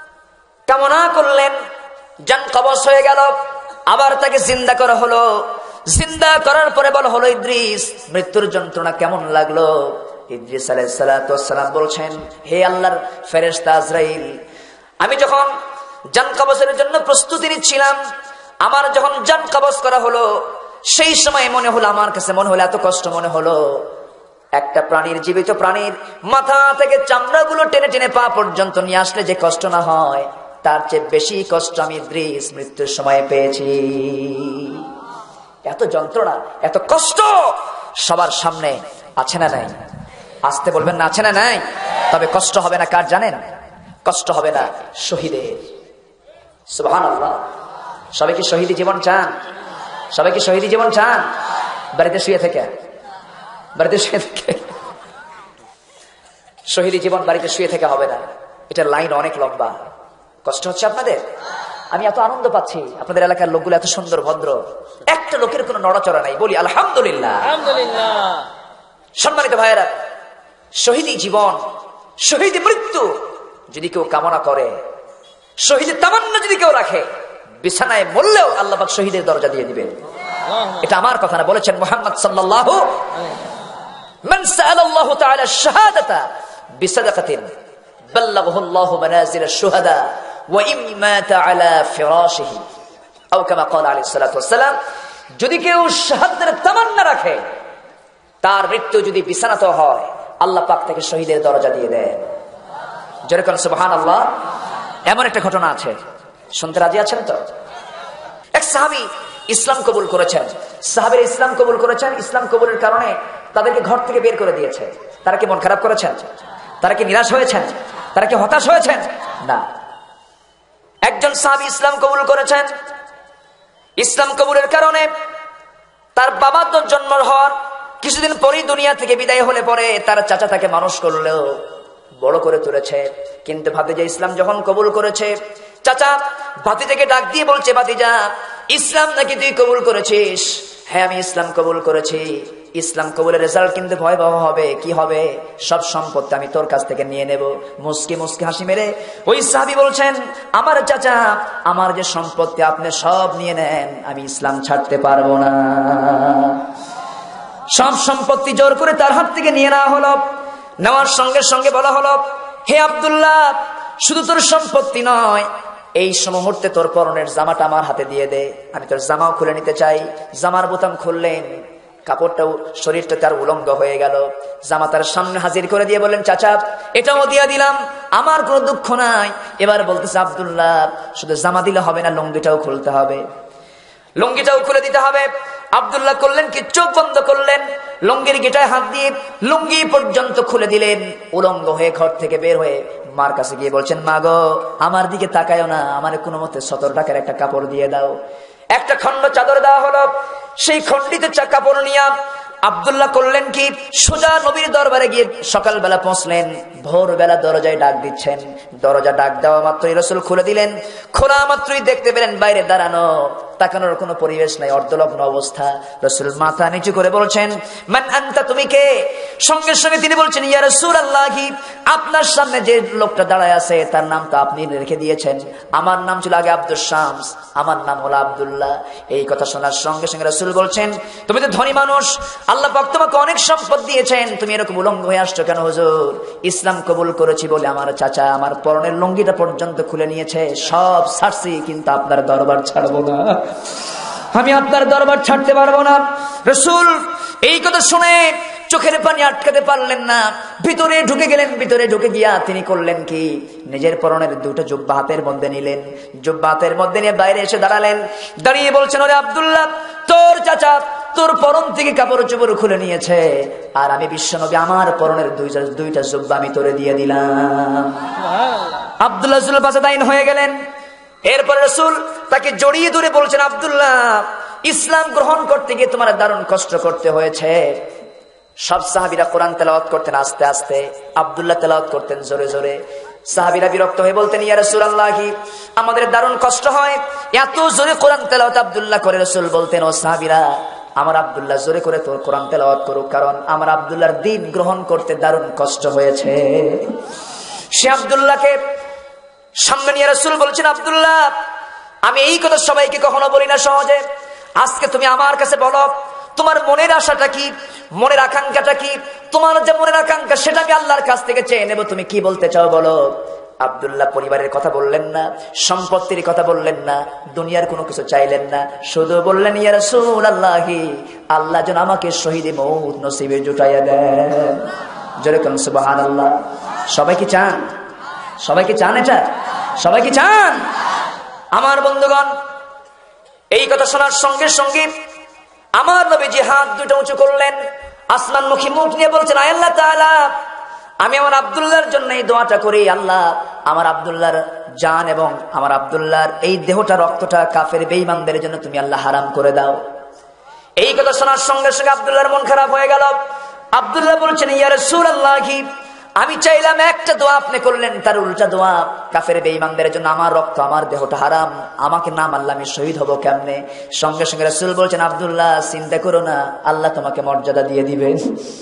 কামনা করলেন, জান কবজ হয়ে গেল, আবার তাকে জিন্দা করা হলো। জিন্দা করার পরে বলা হলো, ইদ্রিস মৃত্যুর যন্ত্রণা কেমন লাগলো? ইদ্রিস আলাইহিস সালাতু ওয়াস সালাম বলছেন, হে আল্লাহর ফেরেশতা আজরাইল, আমি যখন জান কবজের জন্য প্রস্তুতি নিচ্ছিলাম, আমার যখন জান কবজ করা হলো, সেই সময় মনে হলো, আমার কাছে মনে হলো, এত কষ্ট মনে হলো, একটা প্রাণীর, জীবিত প্রাণীর মাথা থেকে চামড়াগুলো টেনে টেনে পা পর্যন্ত নিয়ে আসলে যে কষ্ট না হয়, তার চেয়ে বেশি কষ্ট আমি ইদ্রিস মৃত্যুর সময় পেয়েছি। এত যন্ত্রণা, এত কষ্ট সবার সামনে আছে না নাই? আসতে বলবেন না, আছে না নাই? তবে কষ্ট হবে না কার জানেন? কষ্ট হবে না শহীদের। সুবহানাল্লাহ। সবাই কি শহীদি জীবন চান? সবাই কি শহীদি জীবন চান? বাড়িতে শুয়ে থেকে, বাড়িতে শুয়ে থেকে শহীদি জীবন বাড়িতে শুয়ে থেকে হবে না। এটার লাইন অনেক লম্বা। কষ্ট হচ্ছে আপনাদের? আমি এত আনন্দ পাচ্ছি, আপনাদের এলাকার লোকগুলো এত সুন্দর ভদ্র, একটা লোকের কোনো নড়াচড়া নাই, বলি আলহামদুলিল্লাহ। আলহামদুলিল্লাহ। সম্মানিত ভাইয়েরা, শহীদি জীবন, শহীদি মৃত্যু যদি কেউ কামনা করে, শহীদের তামান্না যদি কেউ রাখে, বিছানায় মরলেও আল্লাহ পাক শহীদের দরজা দিয়ে দিবেন। এটা আমার কথা না, বলেছেন মুহাম্মদ সাল্লাল্লাহু আলাইহি ওয়াসাল্লাম, মান সাআলাল্লাহু তাআলা আশ-শাহাদাতা বিসাদাকাতিন বাল্লাগাহু আল্লাহু মানাজিল আশ-শুহাদা ওয়া ইম্মাতা আলা ফিরাশিহি আও কামা ক্বালা আলাইহিস সালাতু ওয়াস সালাম। যদি কেউ শাহাদাতের তামান্না রাখে, তার মৃত্যু যদি বিছানাতে হয়, আল্লাহ পাক তাকে শহীদের দরজা দিয়ে দেন। জোরে বলেন সুবহানাল্লাহ। এমন একটা ঘটনা আছে, শুনতে রাজি আছেন তো? এক সাহাবী ইসলাম কবুল করেছেন। সাহাবীরা ইসলাম কবুল করেছেন, ইসলাম কবুলের কারণে তাদেরকে ঘর থেকে বের করে দিয়েছে। তারা কি মন খারাপ করেছেন? তারা কি নিরাশ হয়েছেন? তারা কি হতাশ হয়েছেন? না। একজন সাহাবী ইসলাম কবুল করেছেন। ইসলাম কবুলের কারণে তার বাবা তো জন্ম হওয়ার কিছুদিন পরেই দুনিয়া থেকে বিদায় হলে পরে তার চাচা তাকে মানুষ করলেও বড় করে তুলেছে। কিন্তু ভাতিজা ইসলাম যখন কবুল করেছে, চাচা ভাতিজাকে ডাক দিয়ে বলছে, ভাতিজা ইসলাম নাকি তুই কবুল করেছিস? হ্যাঁ আমি ইসলাম কবুল করেছি। ইসলাম কবুলের রেজাল্ট কিন্তু ভয়াবহ হবে। কি হবে? সব সম্পত্তি আমি তোর কাছ থেকে নিয়ে নেব। মুস্কি মুস্কি হাসি মেরে ওই সাহাবী বলছেন, আমার চাচা, আমার যে সম্পত্তি আপনি সব নিয়ে নেন, আমি ইসলাম ছাড়তে পারবো না। সব সম্পত্তি জোর করে তার হাত থেকে নিয়ে নেওয়া হলো। নেওয়ার সঙ্গে সঙ্গে বলা হলো, হে আব্দুল্লাহ, শুধু তোর সম্পত্তি নয়, এই মুহূর্তে তোর পরনের জামাটা আমার হাতে দিয়ে দে, আমি তোর জামাও খুলে নিতে চাই। জামার বোতাম খুললেন, কাপড়টাও, শরীরটা তার উলঙ্গ হয়ে গেল। জামা তার সামনে হাজির করে দিয়ে বললেন, চাচা এটাও দিয়ে দিলাম, আমার কোনো দুঃখ নাই। এবার বলতেছে, আব্দুল্লাহ শুধু জামা দিলে হবে না, লুঙ্গিটাও খুলতে হবে, লুঙ্গিটাও খুলে দিতে হবে। আব্দুল্লাহ করলেন কি? চোখ বন্ধ করলেন, লুঙ্গির গিটায় হাত দিয়ে লুঙ্গি পর্যন্ত খুলে দিলেন। উলঙ্গ হয়ে ঘর থেকে বের হয়ে মার কাছে গিয়ে বলছেন, মা গো, আমার দিকে তাকায়ও না, আমার কোনো মতে সতর টাকার একটা কাপড় দিয়ে দাও। একটা খণ্ড চাদর দেওয়া হলো। সেই খণ্ডিত কাপড় নিয়ে আব্দুল্লাহ করলেন কি? সোজা নবীর দরবারে গিয়ে সকালবেলা পৌঁছলেন। ভোরবেলা দরজায় ডাক দিচ্ছেন। দরজা ডাক দেওয়া মাত্রই রাসূল খুলে দিলেন। খোলা মাত্রই দেখতে পেলেন বাইরে দাঁড়ানো, তাকানোর কোনো পরিবেশ নাই, অর্ধলগ্ন অবস্থা। রাসূল মাথা নিচু করে বলছেন, মান আনতা, তুমি কে? সঙ্গে সঙ্গে তিনি বলছেন, ইয়া রাসূলুল্লাহি, আপনার সামনে যে লোকটা দাঁড়ায় আছে তার নাম তো আপনি রেখে দিয়েছেন। আমার নাম ছিল আগে আব্দুস শামস, আমার নাম হলো আব্দুল্লাহ। এই কথা শোনার সঙ্গে সঙ্গে রাসূল বলছেন, তুমি তো ধনী মানুষ, আল্লাহ পাক তোমাকে অনেক সম্পদ দিয়েছেন, তুমি এরকম উলঙ্গ হয়ে আসছো কেন? হুজুর, ইসলাম কবুল করেছি বলে আমার চাচা আমার পরনের লুঙ্গিটা পর্যন্ত খুলে নিয়েছে, সব ছাড়ছি, কিন্তু আপনার দরবার ছাড়বো না, আমি আপনার দরবার ছাড়তে পারবো না। রাসূল এই কথা শুনে চোখের পানি আটকাতে পারলেন না, ভিতরে ঢুকে গেলেন। ভিতরে ঢুকে গিয়া তিনি করলেন কি? নিজের পরনের দুটো জুব্বা হাতের মধ্যে নিলেন, জুব্বা হাতের মধ্যে নিয়ে বাইরে এসে দাঁড়ালেন। দাঁড়িয়ে বলছেন, ওরে আব্দুল্লাহ, তোর চাচা তোর পরন থেকে কাপড় চোপড় খুলে নিয়েছে, আর আমি বিশ্বনবী আমার পরনের দুইটা দুইটা জুব্বা আমি তোরে দিয়ে দিলাম। আব্দুল্লাহ রাসূলের পাশে দাঁড়িয়ে হয়ে গেলেন। এরপর রাসূল তাকে জড়িয়ে ধরে বলছেন, আব্দুল্লাহ, ইসলাম গ্রহণ করতে গিয়ে তোমার দারুণ কষ্ট করতে হয়েছে। সব সাহাবীরা কোরআন তেলাওয়াত করতেন আস্তে আস্তে, আব্দুল্লাহ তেলাওয়াত করতেন জোরে জোরে। সাহাবীরা বিরক্ত হয়ে বলতেন, ইয়া রাসূলুল্লাহ, আমাদের দারুণ কষ্ট হয়, এত জোরে কোরআন তেলাওয়াত আব্দুল্লাহ করে। রাসূল বলতেন, ও সাহাবীরা, আমার আব্দুল্লাহ জোরে করে তোর কোরআন তেলাওয়াত করুক, কারণ আমার আব্দুল্লাহর দ্বীন গ্রহণ করতে দারুণ কষ্ট হয়েছে। সে আব্দুল্লাহকে সামনে নিয়ে রাসূল বলছেন, আব্দুল্লাহ, আমি এই কথা সবাইকে কখনো বলি না সহজে, আজকে তুমি আমার কাছে বলো তোমার মনের আশাটা কি, মনের আকাঙ্ক্ষাটা কি? তোমার যে মনের আকাঙ্ক্ষা সেটা আমি আল্লাহর কাছ থেকে চেয়ে নেব। তুমি কি বলতে চাও বলো। আব্দুল্লাহ পরিবারের কথা বললেন না, সম্পত্তির কথা বললেন না, দুনিয়ার কোনো কিছু চাইলেন না, শুধু বললেন ইয়া রাসূলুল্লাহ, আল্লাহ যেন আমাকে শহীদে মওত নসিবে জুটাইয়া দেন। যেরকম সুবহানাল্লাহ। সবাই কি চান? সবাই কি চান? এটা সবাই কি চান? আমার বন্ধুগণ, এই কথা শোনার সঙ্গে সঙ্গে আমার নবীজি হাত দুটো উঁচু করলেন, আসমানমুখী মুখ নিয়ে বলছেন, আয় আল্লাহ তাআলা, আমি আমার আব্দুল্লাহর জন্য এই দোয়াটা করি, আল্লাহ আমার আব্দুল্লাহর জান এবং আমার আব্দুল্লাহর এই দেহটা রক্তটা কাফের বেঈমানদের জন্য তুমি আল্লাহ হারাম করে দাও। এই কথা শোনার সঙ্গে সঙ্গে আব্দুল্লাহর মন খারাপ হয়ে গেল। আব্দুল্লাহ বলছেন, ইয়া রাসূলুল্লাহ, আমি চাইলাম একটা দোয়া, আপনি করলেন তার উল্টা দোয়া। কাফের বেঈমানদের জন্য আমার রক্ত আমার দেহটা হারাম, আমাকে না মারলে আমি শহীদ হব কেমনে? সঙ্গে সঙ্গে রাসূল বলছেন, আব্দুল্লাহ চিন্তা করো না, আল্লাহ তোমাকে মর্যাদা দিয়ে দিবেন।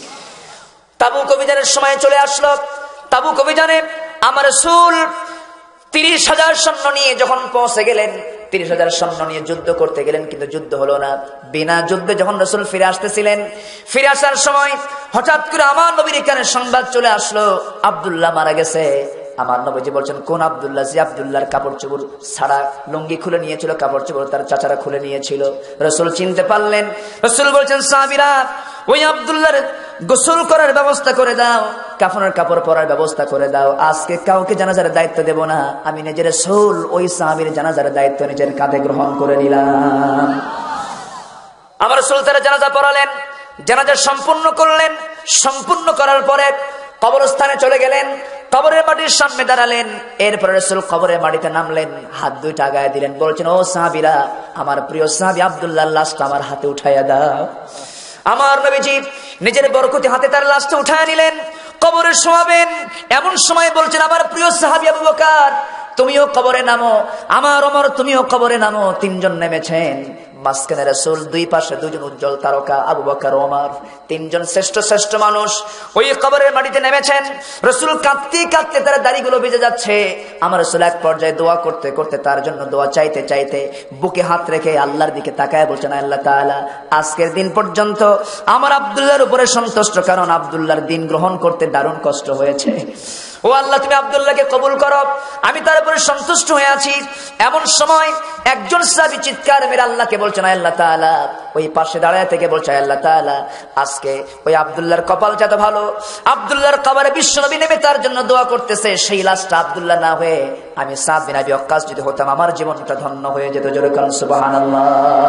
তাবুক অভিযানের সময় চলে আসলো। তাবুক অভিযানে আমার রাসূল তিরিশ হাজার সৈন্য নিয়ে যখন পৌঁছে গেলেন, তিরিশ হাজার সৈন্য নিয়ে যুদ্ধ করতে গেলেন, কিন্তু যুদ্ধ হলো না। বিনা যুদ্ধে যখন রাসূল ফিরে আসতেছিলেন, ফিরে আসার সময় হঠাৎ করে আমার নবীর কানে সংবাদ চলে আসলো, আব্দুল্লাহ মারা গেছে। আমার নবীজি বলছেন, কোন আব্দুল্লাহ? যে আব্দুল্লাহর কাপড় চোপড় ছাড়া লুঙ্গি খুলে নিয়েছিল, কাপড় চোপড় তার চাচারা খুলে নিয়েছিল। রাসূল চিনতে পারলেন। রাসূল বলছেন, সাহাবীরা, ওই আব্দুল্লাহর গোসল করার ব্যবস্থা করে দাও, কাফনের কাপড় পরার ব্যবস্থা করে দাও। আজকে কাউকে জানাজার দায়িত্ব দেব না, আমি নিজের রাসূল ওই সাহাবীর জানাজার দায়িত্ব নিজের কাঁধে গ্রহণ করে নিলাম। আমার রাসূল তারা জানাজা পড়ালেন, জানাজা সম্পূর্ণ করলেন। সম্পূর্ণ করার পরে কবরস্থানে চলে গেলেন, কবরের মাটির সামনে দাঁড়ালেন। এরপরে রাসূল কবরের মাটিতে নামলেন, হাত দুইটা আগায় দিলেন, বলছেন, ও সাহাবীরা, আমার প্রিয় সাহাবী আব্দুল্লাহর লাশটা আমার হাতে উঠাইয়া দাও। আমার নবীজি নিজের বরকতি হাতে তার লাশটা উঠায় নিলেন, কবরে শোয়াবেন। এমন সময় বলছেন, আমার প্রিয় সাহাবী আবু বকর, তুমিও কবরে নামো। আমার ওমর, তুমিও কবরে নামো। তিনজন নেমেছেন। মাঝখানে রাসূল, দুই পাশে দুজন উজ্জ্বল তারকা, আবু বকর, ওমর, তিনজন শ্রেষ্ঠ শ্রেষ্ঠ মানুষ ওই কবরের মাটিতে নেমেছেন। রাসূল কাঁদতে কাঁদতে তার দাড়িগুলো ভিজে যাচ্ছে। আমার রাসূল এক পর্যায়ে দোয়া করতে করতে, তার জন্য দোয়া চাইতে চাইতে বুকে হাত রেখে আল্লাহর দিকে তাকায় বলছেন, আল্লাহ তাআলা, আজকের দিন পর্যন্ত আমার আব্দুল্লাহর উপরে সন্তুষ্ট, কারণ আব্দুল্লাহর দিন গ্রহণ করতে দারুণ কষ্ট হয়েছে। ও আল্লাহ, তুমি আব্দুল্লাহকে কবুল করো, আমি তার উপরে সন্তুষ্ট হয়ে আছি। এমন সময় একজন সাহাবী চিৎকার মেরে আল্লাহকে বলছেন, আল্লাহ তাআলা, ওই পাশে দাঁড়ায় থেকে বলছে, আল্লাহ তাআলা, আজকে ওই আব্দুল্লাহর কপালটা তো ভালো, আব্দুল্লাহর কবরে বিশ্বনবী নেমে তার জন্য দোয়া করতেছে, সেই লাশটা আব্দুল্লাহ না হয়ে আমি সাদ বিন আবি ওয়াক্কাস যদি হতাম, আমার জীবনটা ধন্য হয়ে যেত। জোরে বলুন সুবহানাল্লাহ।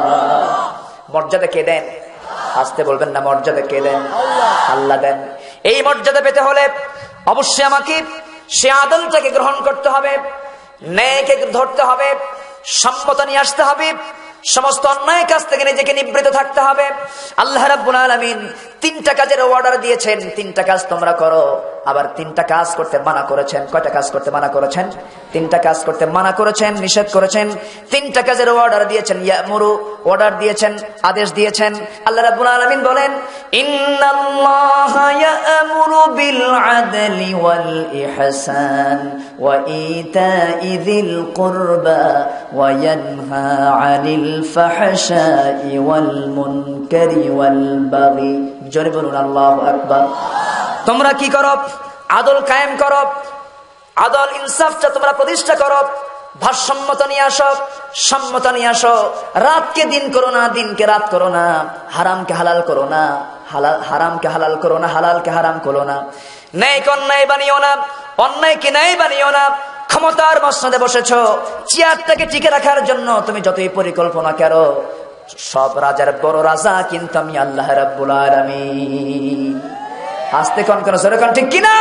মর্যাদা কে দেন? আসতে বলবেন না, মর্যাদা কে দেন? আল্লাহ দেন। এই মর্যাদা পেতে হলে অবশ্যই আমাকে সে আদলটাকে গ্রহণ করতে হবে, ন্যায়কে ধরতে হবে, সম্মত নিয়ে আসতে হবে, সমস্ত অন্যায় কাজ থেকে নিজেকে নিবৃত থাকতে হবে। আল্লাহ রাব্বুল আলামিন তিনটা কাজের অর্ডার দিয়েছেন, তিনটা কাজ তোমরা করো। আবার তিনটা কাজ করতে মানা করেছেন। কয়টা কাজ করতে মানা করেছেন? তিনটা কাজ করতে মানা করেছেন, নিষেধ করেছেন। তিনটা কাজের অর্ডার দিয়েছেন, ইয়ামুরু অর্ডার দিয়েছেন, আদেশ দিয়েছেন। আল্লাহ রাব্বুল আলামিন বলেন, ইন্নাল্লাহা ইয়ামুরু বিল আদলি ওয়াল ইহসান ওয়া ইতাই যিল কুরবা ওয়া ইয়ানহা আনিল ফাহশাই ওয়াল মুনকারি ওয়াল বাগি। জোরে বলুন আল্লাহু আকবার। তোমরা কি করো? আদল কায়েম করো, আদল ইনসাফটা তোমরা প্রতিষ্ঠা করো, ভারসাম্যতা নিয়ে আসো, সম্মতা নিয়ে আসো। রাতকে দিন করো না, দিনকে রাত করো না, হারামকে হালাল করো না, হালাল হারামকে হালাল করো না, হালালকে হারাম করো না। ন্যায়কে অন্যায় বানিও না, অন্যায়কে ন্যায় বানিও না। ক্ষমতার মসনদে বসেছ, চেয়ারটাকে টিকে রাখার জন্য তুমি যতই পরিকল্পনা করো, সব রাজার বড় রাজা কিন্তু আমি আল্লাহ রাব্বুল আলামিন। আস্তে কোন কোন সরে কোন ঠিক কিনা?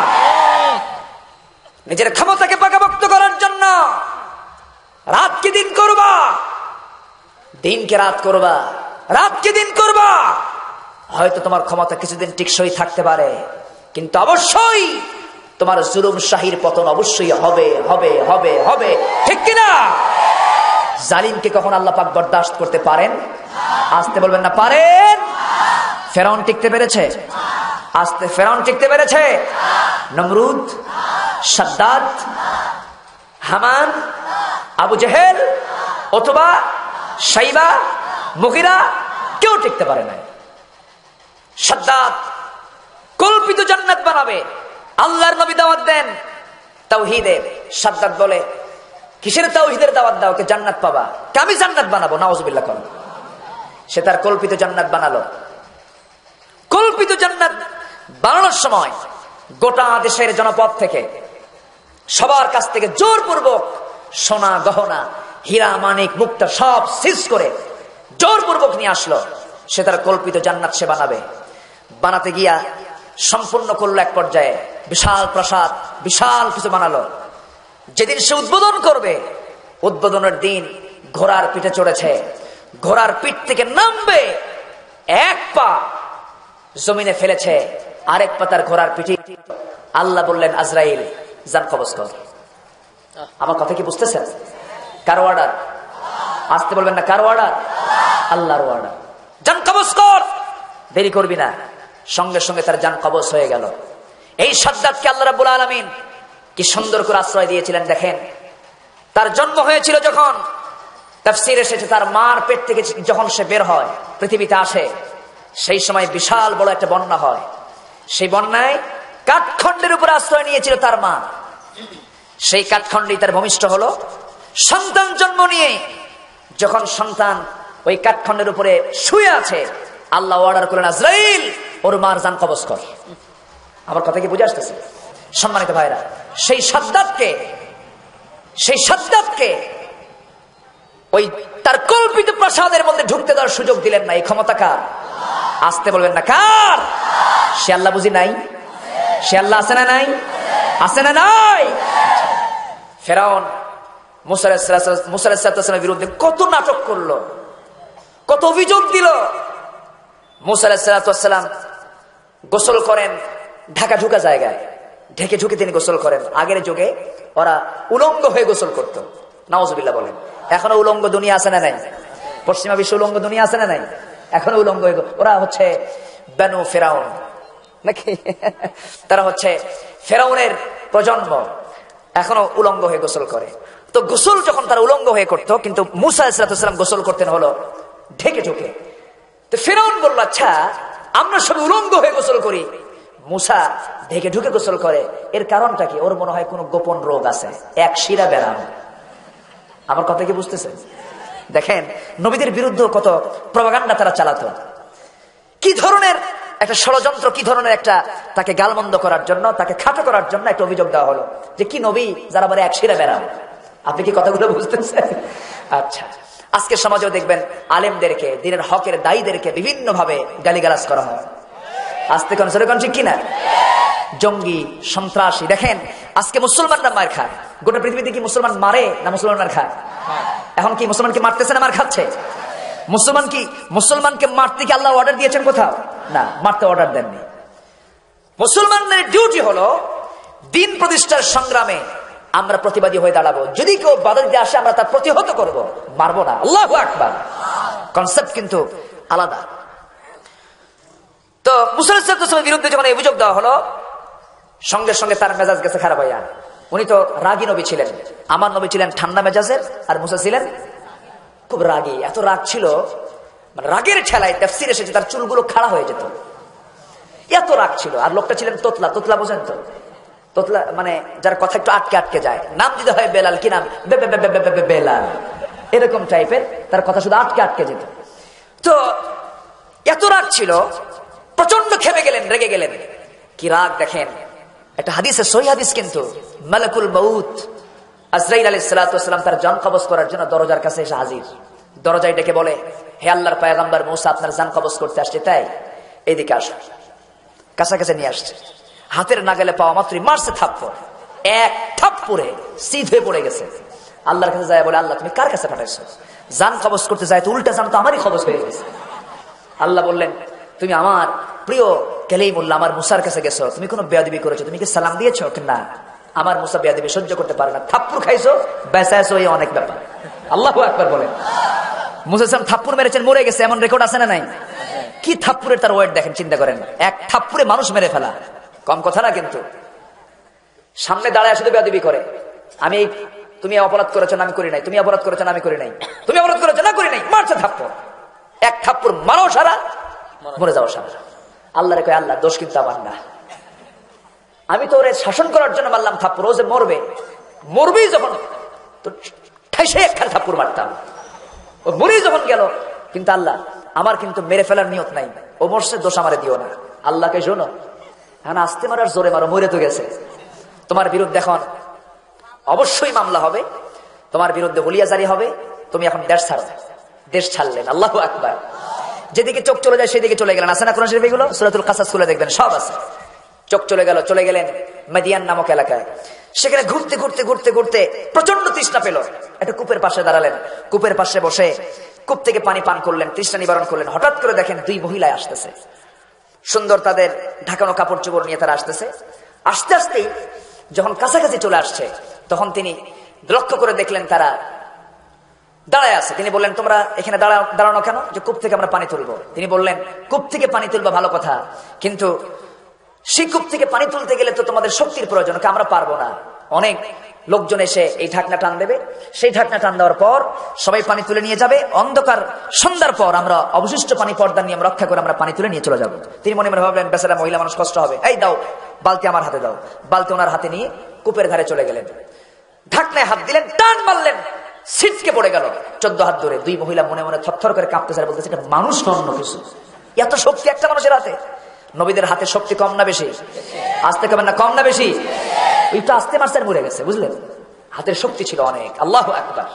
নিজের ক্ষমতাকে পাকাপোক্ত করার জন্য রাতকে দিন করবা, দিনকে রাত করবা, রাতকে দিন করবা। হয়তো তোমার ক্ষমতা কিছুদিন টিকসই থাকতে পারে, কিন্তু অবশ্যই তোমার জুলুম শাহীর পতন অবশ্যই হবে হবে হবে হবে, ঠিক কিনা? জালিমকে কখন আল্লাহ পাক বরদাস্ত করতে পারেন? আসতে বলবেন না, পারেন? ফেরাউন টিকতে পেরেছে? আসতে ফেরাউন টিকতে পেরেছে? নমরুদ, শাদ্দাদ, হামান, আবু জেহেল, উতবা, শাইবা, মুগিরা কেউ টিকতে পারে না। সাদ্দাত কল্পিত জান্নাত বানাবে। আল্লাহর নবী দাওয়াত দেন তাওহীদের, সাদ্দাত বলে কিসের তাওহীদের দাওয়াত দাও, কে জান্নাত পাবা, কে আমি জান্নাত বানাবো, নাউজুবিল্লাহ করো। সে তার কল্পিত জান্নাত বানালো। কল্পিত জান্নাত বানানোর সময় গোটা দেশের জনপদ থেকে সবার কাছ থেকে জোরপূর্বক সোনা গহনা হীরা মানিক মুক্তা সব সিজ করে জোরপূর্বক নিয়ে আসলো। সে তার কল্পিত জান্নাত সে বানাবে। বানাতে গিয়া সম্পূর্ণ করলো এক পর্যায়ে বিশাল প্রাসাদ, বিশাল কিছু বানালো। যেদিন সে উদ্বোধন করবে, উদ্বোধনের দিন ঘোড়ার পিঠে চড়েছে, ঘোড়ার পিঠ থেকে নামবে, এক পা জমিনে ফেলেছে, আরেক পা তার ঘোড়ার পিঠে। আল্লাহ বললেন আজরাইল জান কবজ কর। আমার কথা কি বুঝতেছেন? কার অর্ডার? আসতে বলবেন না, কার অর্ডার? আল্লাহর অর্ডার। জান কবজ কর, দেরি করবি না। সঙ্গে সঙ্গে তার জান কবজ হয়ে গেল। এই সাদ্দাতকে আল্লাহ রাব্বুল আলামিন কি সুন্দর করে আশ্রয় দিয়েছিলেন দেখেন। তার জন্ম হয়েছিল যখন, তাফসীর এসেছে তার মার পেট থেকে যখন সে বের হয় পৃথিবীতে আসে, সেই সময় বিশাল বড় একটা বন্যা হয়। সেই বন্যায় কাঠখণ্ডের উপর আশ্রয় নিয়েছিল তার মা। সেই কাঠখণ্ডই তার ভূমিষ্ঠ হলো। সন্তান জন্ম নিয়ে যখন সন্তান ওই কাঠখণ্ডের উপরে শুয়ে আছে, আল্লাহ অর্ডার করলেন আজরাইল ওর মার জান কবজ কর। আমার কথা কি বুঝে আসতেছে? সম্মানিত ভাইরা, সেই সাদ্দাতকে সেই সাদ্দাতকে ওই তার কল্পিত প্রাসাদের মধ্যে ঢুকতে দেওয়ার সুযোগ দিলেন না। এই ক্ষমতা কার? আসতে বলবেন না, কার? সে আল্লাহ বুঝি নাই? সে আল্লাহ আছে না নাই? আছে না নাই? ফেরাউন মুসা আলাইহিস সালামের বিরুদ্ধে কত নাটক করলো, কত অভিযোগ দিল। মুসা আলাইহিস সালাম গোসল করেন ঢাকা ঢুকা জায়গায়, ঢেকে ঢুকে তিনি গোসল করেন। আগের যুগে ওরা উলঙ্গ হয়ে গোসল করতো, নাউজুবিল্লাহ বলেন। এখনো উলঙ্গ দুনিয়া আছে না নাই? পশ্চিমা বিশ্ব উলঙ্গ দুনিয়া আছে না নাই? এখনো উলঙ্গ হয়ে, ওরা হচ্ছে বানু ফেরাউন নাকি, তারা হচ্ছে ফেরাউনের প্রজন্ম, এখনো উলঙ্গ হয়ে গোসল করে। তো গোসল যখন তারা উলঙ্গ হয়ে করতো, কিন্তু মুসা আলাইহিস সালাম গোসল করতেন হলো ঢেকে ঢুকে। তো ফেরাউন বলল, আচ্ছা আমরা সব উলঙ্গ হয়ে গোসল করি, মুসা ঢেকে ঢুকে গোসল করে, এর কারণটা কি? ওর মনে হয় কোন গোপন রোগ আছে, এক শিরা ব্যারাম। আমার কথা কি বুঝতেছেন? দেখেন নবীদের বিরুদ্ধে কত প্রপাগান্ডা তারা চালাতো, কি ধরনের একটা ষড়যন্ত্র, কি ধরনের একটা তাকে গালমন্দ করার জন্য, তাকে খাটো করার জন্য একটা অভিযোগ দেওয়া হলো যে কি নবী যারা বলে এক শিরা ব্যারাম। আপনি কি কথাগুলো বুঝতেছেন? আচ্ছা, আজকে সমাজেও দেখবেন আলেমদেরকে, দিনের হকের দায়ীদেরকে বিভিন্ন ভাবে গালিগালাজ করা হয়। আজকে কোন সরে কোন ঠিক কিনা? জঙ্গি, সন্ত্রাসী। দেখেন আজকে মুসলমানরা মার খায়, গোটা পৃথিবীতে কি মুসলমান মারে না মুসলমান মার খায়? এখন কি মুসলমানকে মারতেছে না মার খাচ্ছে? মুসলমান কি মুসলমানকে মারতে কি আল্লাহ অর্ডার দিয়েছেন কোথাও? না, মারতে অর্ডার দেননি। মুসলমানদের ডিউটি হলো দিন প্রতিষ্ঠার সংগ্রামে আমরা প্রতিবাদী হয়ে দাঁড়াবো। যদি কেউ বাধা দিতে আসে আমরা তা প্রতিহত করব, মারবো না। আল্লাহু আকবার। কনসেপ্ট কিন্তু আলাদা। তো মুসা আলাইহিস সালামের বিরুদ্ধে যখন অভিযোগ দেওয়া হলো, সঙ্গে সঙ্গে তার মেজাজ গেছে খারাপ হইয়া। উনি তো রাগী নবী ছিলেন, আমার নবী ছিলেন ঠান্ডা মেজাজের, আর মুসা ছিলেন খুব রাগী। এত রাগ ছিল, মানে রাগের ঠেলায় তাফসীর এসেছে তার চুলগুলো খাড়া হয়ে যেত, এত রাগ ছিল। আর লোকটা ছিলেন তোতলা। তোতলা বোঝেন তো? তোতলা মানে যার কথা একটু আটকে আটকে যায়। নাম দিতে হয় বেলাল, কি নাম? বেলাল, এরকম টাইপের। তার কথা শুধু আটকে আটকে যেত। তো এত রাগ ছিল, প্রচন্ড খেপে গেলেন, রেগে গেলেন। কি রাগ দেখেন, একটা হাদিসে, সহিহ হাদিস কিন্তু, মালাকুল মউত আজরাইল আলাইহিস সালাতু ওয়াস সালাম তার জান কবজ করার জন্য দরজার কাছে এসে হাজির। দরজায় ডেকে বলে, হে আল্লাহর পয়গম্বর মুসা আপনার জান কবজ করতে আসছে, তাই এইদিকে আসো। কাছাকাছি নিয়ে আসছে, হাতের নাগালে পাওয়া মাত্রই মারছে থাপ্পড়। এক থাপ্পড়ে সিধ হয়ে পড়ে গেছে। আল্লাহর কাছে যায় বলে, আল্লাহ তুমি কার কাছে পাঠাইছো? জান কবজ করতে যায় তো উল্টা জান তো আমারই কবজ হয়ে গেছে। আল্লাহ বললেন, তুমি আমার প্রিয় কালিমুল্লাহ আমার মুসার কাছে গেছো, তুমি কোনো বেয়াদবি করেছো, তুমি কি সালাম দিয়েছো? না, আমার মুসা বেয়াদবি সহ্য করতে পারে না, থাপ্পড় খাইছো, বেঁচাইছো, এই অনেক ব্যাপার। আল্লাহু আকবার বলেন। মুসা সালাম থাপ্পড় মেরেছেন, মরে গেছে, এমন রেকর্ড আছে না নাই? কি থাপ্পড়ের তার ওয়েট দেখেন, চিন্তা করেন। এক থাপ্পড়ে মানুষ মেরে ফেলা কম কথা না। কিন্তু সামনে দাঁড়ায় শুধু বেয়াদবি করে, আমি তুমি অপরাধ করেছো না আমি করি নাই, তুমি অপরাধ করেছো না আমি করি নাই, তুমি অপরাধ করেছো না করি নাই, মারছে থাপ্পড়। এক থাপ্পড় মারো সারা, মরে যাও সারা। আল্লাহ রে কয় আল্লাহ দোষ কিন্তু আমার না, আমি তো ওরে শাসন করার জন্য মারলাম থাপ্পড়, ও যে মরবে, মরবেই যখন তো ঠাইসে একখান থাপ্পড় মারতাম, ও মরেই যখন গেল, কিন্তু আল্লাহ আমার কিন্তু মেরে ফেলার নিয়ত নাই, ও মরছে, দোষ আমারে দিও না। আল্লাহকে শোনো, এখন আসতে মারার জোরে মারো, মরে তো গেছে, তোমার বিরুদ্ধে এখন অবশ্যই মামলা হবে, তোমার বিরুদ্ধে হুলিয়া জারি হবে, তুমি এখন দেশ ছাড়ো। দেশ ছাড়লেন, আল্লাহু আকবার। যেদিকে চোখ চলে যায় সেদিকে চলে গেলেন। আছে না কোরআন শরীফে এগুলো? সূরাতুল কাসাস খুলে দেখবেন, সব আছে। চোখ চলে গেল, চলে গেলেন মাদিয়ান নামক এলাকায়। সেখানে ঘুরতে ঘুরতে ঘুরতে ঘুরতে প্রচন্ড তৃষ্ণা পেল, একটা কূপের পাশে দাঁড়ালেন, কূপের পাশে বসে কূপ থেকে পানি পান করলেন, তৃষ্ণা নিবারণ করলেন। হঠাৎ করে দেখেন দুই মহিলায় আসতেছে, সুন্দর তাদের ঢাকানো কাপড় চোপড় নিয়ে তারা আসতেছে। আস্তে আস্তেই যখন কাছাকাছি চলে আসছে, তখন তিনি লক্ষ্য করে দেখলেন তারা দাঁড়ায় আছে। তিনি বললেন তোমরা এখানে দাঁড়ানো কেন? যে কূপ থেকে আমরা পানি তুলবো। তিনি বললেন কূপ থেকে পানি তুলবো ভালো কথা, কিন্তু সেই কূপ থেকে পানি তুলতে গেলে তো তোমাদের শক্তির প্রয়োজন, আমরা পারবো না। অনেক লোকজন এসে এই ঢাকনা টান দেবে, সেই ঢাকনা টান দেওয়ার পর সবাই পানি তুলে নিয়ে যাবে, অন্ধকার সন্ধ্যার পর আমরা অবশিষ্ট পানি পর্দা নিয়ে রক্ষা করে আমরা পানি তুলে নিয়ে চলে যাবো। তিনি মনে মনে ভাবলেন বেচারা মহিলা মানুষ, কষ্ট হবে, এই দাও বালতি আমার হাতে দাও। বালতি ওনার হাতে নিয়ে কূপের ধারে চলে গেলেন, ঢাকনায় হাত দিলেন, টান মারলেন, ছিটকে পড়ে গেল চোদ্দ হাত ধরে। দুই মহিলা মনে মনে থরথর করে কাঁপতেছে, বলতেছে এটা মানুষ না অন্য কিছু, এত শক্তি একটা মানুষের হাতে। নবীদের হাতে শক্তি কম না বেশি? আসতে কমেন না, কম না বেশি? ওইটা আস্তে মারছে মরে গেছে, বুঝলেন? হাতের শক্তি ছিল অনেক। আল্লাহু আকবার।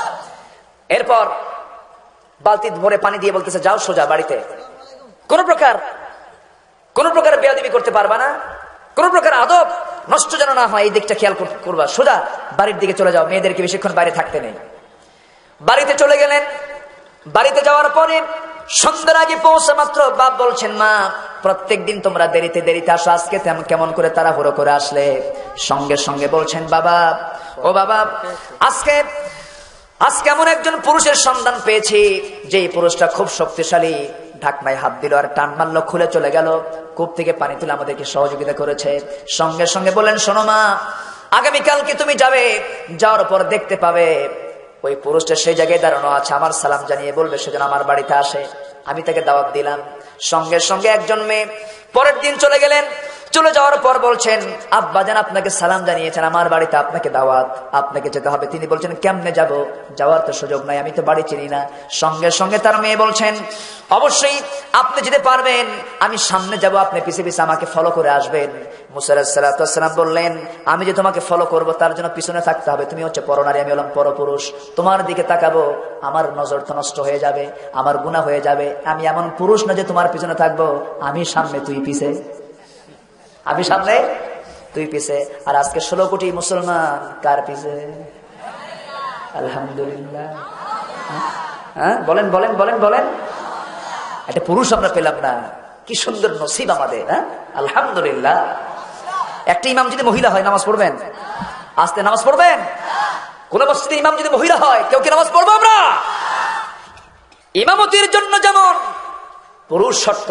এরপর বালতি ভরে পানি দিয়ে বলতেছে যাও সোজা বাড়িতে, কোন প্রকার কোন প্রকার বেয়াদবি করতে পারবা না, কোন প্রকার আদব নষ্ট যেন না হয় এই দিকটা খেয়াল করবা, সোজা বাড়ির দিকে চলে যাও, মেয়েদেরকে বেশিক্ষণ বাইরে থাকতে নেই। বাড়িতে চলে গেলেন। বাড়িতে যাওয়ার পরে সন্ধ্যার আগে পৌঁছে মাত্র বাপ বলছেন মা প্রত্যেক দিন তোমরা দেরিতে দেরিতে আসো, আজকে কেমন করে তাড়াহুড়ো করে আসলে? সঙ্গে সঙ্গে বলছেন বাবা, ও বাবা আজকে আজকে এমন একজন পুরুষের সন্ধান পেয়েছি, যে পুরুষটা খুব শক্তিশালী, ঢাকনায় হাত দিল আর টান মারলো, খুলে চলে গেল, কূপ থেকে পানি তুলে আমাদেরকে সহযোগিতা করেছে। সঙ্গে সঙ্গে বলেন শোনো মা, আগামীকালকে তুমি যাবে, যাওয়ার পর দেখতে পাবে ওই পুরুষটা সেই জায়গায় দাঁড়ানো আছে, আমার সালাম জানিয়ে বলবে সেজন্য আমার বাড়িতে আসে। আমি তাকে দাওয়াত দিলাম। সঙ্গে সঙ্গে একজন মেয়ে পরের দিন চলে গেলেন। চলে যাওয়ার পর বলছেন আব্বাজান আপনাকে সালাম জানিয়েছেন, আমার বাড়িতে আপনাকে দাওয়াত, আপনাকে যেতে হবে। তিনি বলছেন কেমনে যাব? যাওয়ার তো সুযোগ নাই, আমি তো বাড়ি চিনি না। সঙ্গে সঙ্গে তার মেয়ে বলছেন অবশ্যই আপনি যেতে পারবেন, আমি সামনে যাব, আপনি পিছে পিছে আমাকে ফলো করে আসবেন। মুসা আলাইহিস সালাতু ওয়াস সালাম বললেন আমি যে তোমাকে ফলো করব তার জন্য পিছনে থাকতে হবে, তুমি হচ্ছে পরনারী, আমি হলাম পরপুরুষ, তোমার দিকে তাকাবো আমার নজর তো নষ্ট হয়ে যাবে, আমার গুনাহ হয়ে যাবে। আমি এমন পুরুষ না যে তোমার পিছনে থাকবো, আমি সামনে তুই পিছে, আমি সামনে তুই পিছে। আর আজকে ষোলো কোটি মুসলমান কার পিছে? আলহামদুলিল্লাহ। হ্যাঁ বলেন বলেন বলেন বলেন। একটা পুরুষ আমরা পেলাম না, কি সুন্দর নসিব আমাদের। হ্যাঁ আলহামদুলিল্লাহ। একটা ইমাম যদি মহিলা হয় নামাজ পড়বেন? আস্তে নামাজ পড়বেন? কোন মসজিদে ইমাম যদি মহিলা হয় কেউ কি নামাজ পড়বো আমরা? ইমামতির জন্য যেমন পুরুষ শর্ত,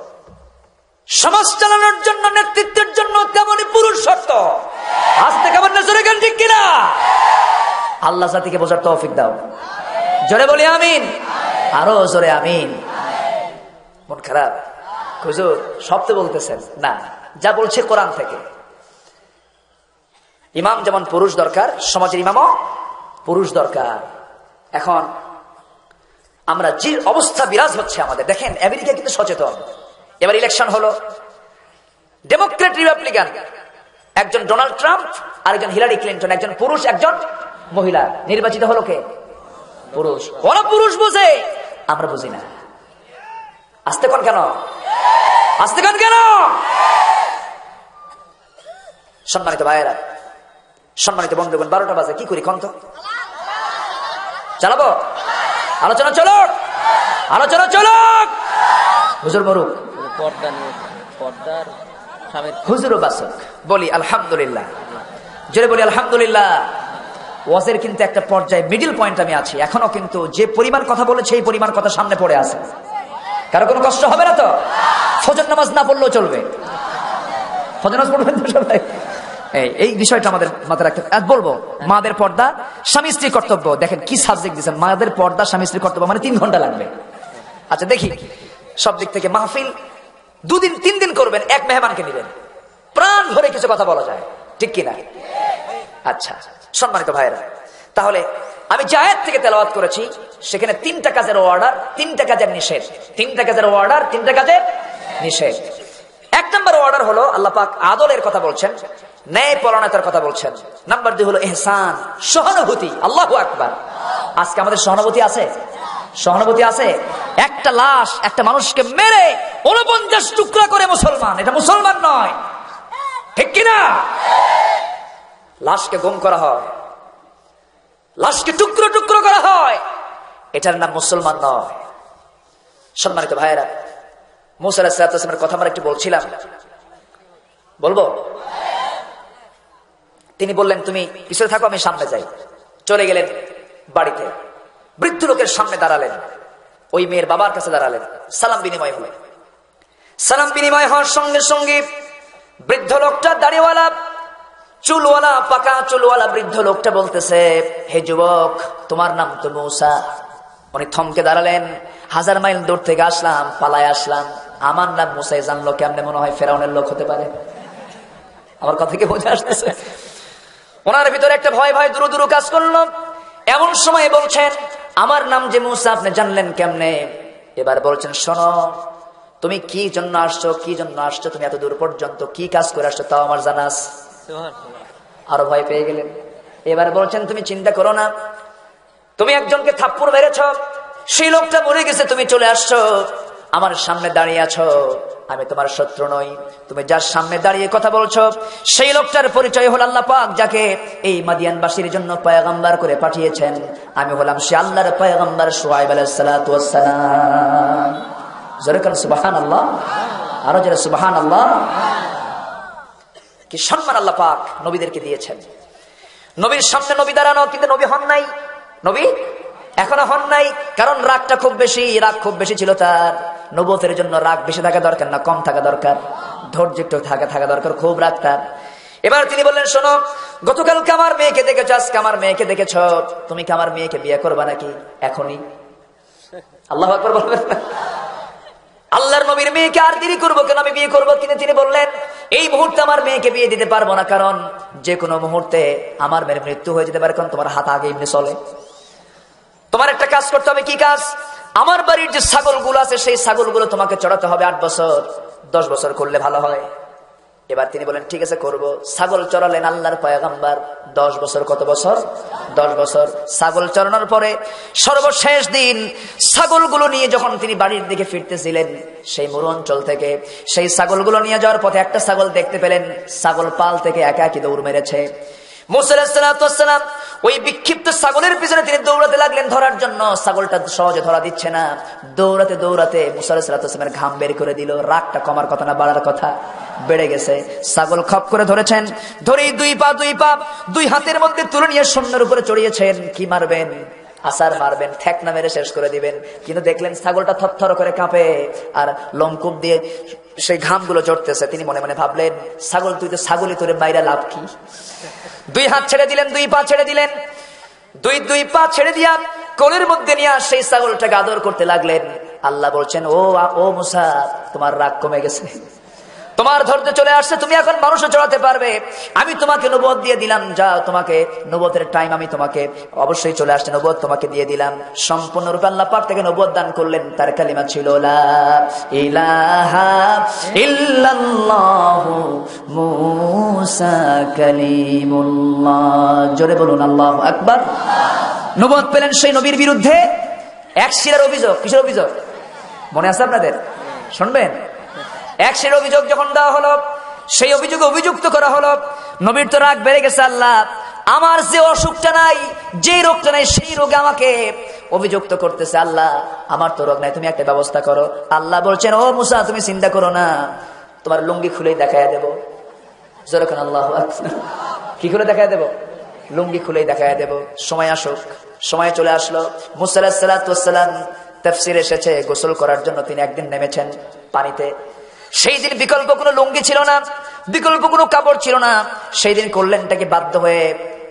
সমাজ চালানোর জন্য, নেতৃত্বের জন্য তেমনই পুরুষ শর্ত। আস্তে কেমন নজরে গান ঠিক কিনা? আল্লাহ জাতিকে বোঝার তৌফিক দাও। জোরে বলি আমিন, আরো জোরে আমিন। মন খারাপ হুজুর সব তো বলতেছেন না, যা বলছে কোরআন থেকে। ইমাম যেমন পুরুষ দরকার, সমাজের ইমামও পুরুষ দরকার। এখন আমরা যে অবস্থা বিরাজ হচ্ছে আমাদের, দেখেন আমেরিকা কিন্তু সচেতন। এবার ইলেকশন হলো, ডেমোক্রেট রিপাবলিকান, একজন ডোনাল্ড ট্রাম্প আর একজন হিলারি ক্লিন্টন, একজন পুরুষ একজন মহিলা। নির্বাচিত হলো কে? পুরুষ। ওরা পুরুষ বোঝে, আমরা বুঝি না। আস্তে কোন কেন? আস্তে কোন কেন? সম্মানিত ভাইয়েরা, সম্মানিত বন্ধুগণ, বারোটা বাজে, কি করি কন্ত? চালাবো আলোচনা, চলো আলোচনা চলো। হুজুর মরুক, হুজুর বাসক, বলি আলহামদুলিল্লাহ, জোরে বলি আলহামদুলিল্লাহ। ওয়াজের কিন্তু একটা পর্যায়ে মিডিল পয়েন্ট আমি আছি, এখনো কিন্তু যে পরিমাণ কথা বলেছে এই পরিমাণ কথা সামনে পড়ে আছে। কারো কোনো কষ্ট হবে না তো? ফজর নামাজ না পড়লেও চলবে, ফজর নামাজ পড়বেন তো সবাই? এই বিষয়টা আমাদের মাথায় রাখতে বলবো। মাদের পর্দা, স্বামী স্ত্রী কর্তব্য। দেখেন কি সাবজেক্ট দিচ্ছেন, মাদের পর্দা স্বামী স্ত্রী কর্তব্য, মানে তিন ঘন্টা লাগবে। আচ্ছা দেখি সব দিক থেকে মাহফিল দুদিন তিন দিন করবেন, এক মেহমানকে নিবেন, প্রাণ ভরে কিছু কথা বলা যায়, ঠিক কিনা? আচ্ছা সম্মানিত ভাইয়েরা, তাহলে আমি যে আয়াত থেকে তেলাওয়াত করেছি সেখানে তিনটা কাজের অর্ডার, তিনটা কাজের নিষেধ, তিনটা কাজের অর্ডার, তিনটা কাজের নিষেধ। এক নম্বর অর্ডার হলো আল্লাহ পাক আদলের কথা বলছেন, ন্যায় পরায়ণতার কথা বলছেন। নাম্বার দুই হলো ইহসান, সহানুভূতি। আল্লাহু আকবার। আজকে আমাদের সহানুভূতি আছে? সহানুভূতি আছে? একটা লাশ একটা মানুষকে মেরে উনপঞ্চাশ টুকরা করে মুসলমান, এটা মুসলমান নয়, ঠিক কিনা? লাশকে গুম করা হয়, লাশকে টুকরো টুকরো করা হয়, এটার নাম মুসলমান নয়। সম্মানিত ভাইয়েরা, মুসা আলাইহিস সালামের কথা আমরা একটু বলছিলাম, বলবো? তিনি বললেন তুমি পিছনে থাকো, আমি সামনে যাই। চলে গেলেন বাড়িতে, বৃদ্ধ লোকের সামনে দাঁড়ালেন, ওই মেয়ের বাবার কাছে দাঁড়ালেন, সালাম বিনিময় হলো। সালাম বিনিময় হওয়ার সঙ্গে সঙ্গে বৃদ্ধ লোকটা, দাড়িওয়ালা চুলওয়ালা, পাকা চুলওয়ালা বৃদ্ধ লোকটা বলতেছে, হে যুবক, তোমার নাম তো মুসা। উনি থমকে দাঁড়ালেন, হাজার মাইল দূর থেকে আসলাম, পালায় আসলাম, আমার নাম মুসাই জানলো কেমনে? মনে হয় ফেরাউনের লোক হতে পারে। আমার কথা কি বোঝা আসতেছে? ওনার ভিতরে একটা ভয় ভয় দুরু দুরু কাজ করলো। এমন সময় বলছেন, আমার নাম যে মুসা, আপনি জানলেন কেমনে? এবার বলছেন, শোনো, তুমি কি জন্য আসছো, কি জন্য আসছো, তুমি এত দূর পর্যন্ত কি কাজ করে আসছো তাও আমার জানা আছে। আরো ভয় পেয়ে গেলেন। এবার বলছেন, তুমি চিন্তা করো না, তুমি একজনকে থাপ্পড় মেরেছ, সেই লোকটা মরে গেছে, তুমি চলে আসছো, আমার সামনে দাঁড়িয়ে আছো, আমি তোমার শত্রু নই। তুমি যার সামনে দাঁড়িয়ে কথা বলছো সেই লোকটার পরিচয় হল আল্লাহ পাক, যাকে এই মাদিয়ানবাসীর জন্য পয়গম্বর করে পাঠিয়েছেন। আমি হলাম সে আল্লাহর পয়গম্বর শুআয়ব আলাইহিস সালাতু ওয়াস সালাম। জোরে বলুন সুবহানাল্লাহ, আরো জোরে সুবহানাল্লাহ। কি সম্মান আল্লাহ পাক নবীদেরকে দিয়েছেন। নবীর সামনে নবী দাঁড়ানো, কিন্তু নবী হন নাই, নবী এখনো হন নাই, কারণ রাগটা খুব বেশি, রাগ খুব বেশি ছিল তার। নবুয়তের জন্য রাগ বেশি থাকা দরকার না কম থাকা দরকার, ধৈর্য একটু থাকা থাকা দরকার, খুব রাগ তার। এবার তিনি বললেন, শোনো, গতকালকে আমার মেয়েকে দেখেছো, আজকে আমার মেয়েকে দেখেছ, তুমি কি আমার মেয়েকে বিয়ে করবা নাকি এখনই? আল্লাহু আকবার বলবেন না? আল্লাহর নবীর মেয়েকে আর দেরি করবো কেন, আমি বিয়ে করবো। কিন্তু তিনি বললেন, এই মুহূর্তে আমার মেয়েকে বিয়ে দিতে পারবো না, কারণ যে কোনো মুহূর্তে আমার মেয়ের মৃত্যু হয়ে যেতে পারে, কারণ তোমার হাত আগে এমনি চলে। তোমার একটা কাজ করতে হবে। কি কাজ? আমার বাড়ির যে ছাগলগুলো আছে সেই ছাগলগুলো তোমাকে চড়াতে হবে আট বছর, দশ বছর করলে ভালো হয়। এবার তিনি বলেন, ঠিক আছে করব। ছাগল চড়ালেন আল্লাহর পয়গম্বর দশ বছর। কত বছর? দশ বছর। ছাগল চড়ানোর পরে সর্বশেষ দিন ছাগলগুলো নিয়ে যখন তিনি বাড়ির দিকে ফিরতেছিলেন, সেই মরু অঞ্চল থেকে সেই ছাগলগুলো নিয়ে যাওয়ার পথে একটা ছাগল দেখতে পেলেন, ছাগল পাল থেকে একা একই দৌড় মেরেছে। মুসা আলাইহিস সালাম ওই বিক্ষিপ্ত ছাগলের পিছনে তিনি দৌড়াতে লাগলেন ধরার জন্য। ছাগলটা সহজে ধরা দিচ্ছে না, দৌড়াতে দৌড়াতে মুসা আলাইহিস সালামের ঘাম বের করে দিল। রাগটা কমার কথা না বাড়ার কথা, বেড়ে গেছে। ছাগল খপ করে ধরেছেন, ধরেই দুই পা দুই পা দুই হাতের মধ্যে তুলে নিয়ে শূন্যের উপরে চড়িয়েছেন। কি মারবেন? আসার মারবেন, ঠেকনা মেরে শেষ করে দিবেন। কিন্তু দেখলেন ছাগলটা থরথর করে কাঁপে আর লোমকূপ দিয়ে সেই ঘামগুলো জড়তেছে। তিনি মনে মনে ভাবলেন, ছাগল তুই তো ছাগলই, তোরে বাইরে লাভ কি? দুই হাত ছেড়ে দিলেন, দুই পা ছেড়ে দিলেন, দুই দুই পা ছেড়ে দিয়া কোলের মধ্যে নিয়ে সেই ছাগলটাকে আদর করতে লাগলেন। আল্লাহ বলছেন, ও ও মুসা, তোমার রাগ কমে গেছে, তোমার ধৈর্য চলে আসছে, তুমি এখন মানুষও চড়াতে পারবে। আমি তোমাকে নবুয়ত দিয়ে দিলাম, যাও, তোমাকে নবুয়তের টাইম আমি তোমাকে অবশ্যই চলে আসছে, নবুয়ত তোমাকে দিয়ে দিলাম। সম্পূর্ণরূপে আল্লাহ পাক থেকে নবুয়ত দান করলেন। তার কালিমা ছিল লা ইলাহা ইল্লাল্লাহু মুসা কালিমুল্লাহ। জোরে বলুন আল্লাহু আকবার। নবুয়ত পেলেন সেই নবীর বিরুদ্ধে এক শিরার অভিযোগ। কিসের অভিযোগ মনে আছে আপনাদের? শুনবেন। এক শির অভিযোগ যখন দেওয়া হলো, সেই অভিযোগে অভিযুক্ত করা হলো। নবীর তো রাগ বেড়ে গেছে। আল্লাহ, আমার যে অসুখটা নাই, যে রোগটা নাই, সেই রোগে আমাকে অভিযুক্ত করতেছে। আল্লাহ, আমার তো রোগ নাই, তুমি একটা ব্যবস্থা করো। আল্লাহ বলছেন, ও মুসা, তুমি চিন্তা করো না, তোমার লুঙ্গি খুলেই দেখায় দেবো। যেরকম আল্লাহ কি খুলে দেখায় দেবো? লুঙ্গি খুলেই দেখায় দেবো। সময় আসুক। সময় চলে আসলো। মুসা আলাইহিস সালাতু ওয়াস সালাম তাফসীরে এসেছে, গোসল করার জন্য তিনি একদিন নেমেছেন পানিতে। সেই দিন বিকল্প কোনো লুঙ্গি ছিল না, বিকল্প কোনো কাপড় ছিল না। সেই দিন করলেনটাকে বাধ্য হয়ে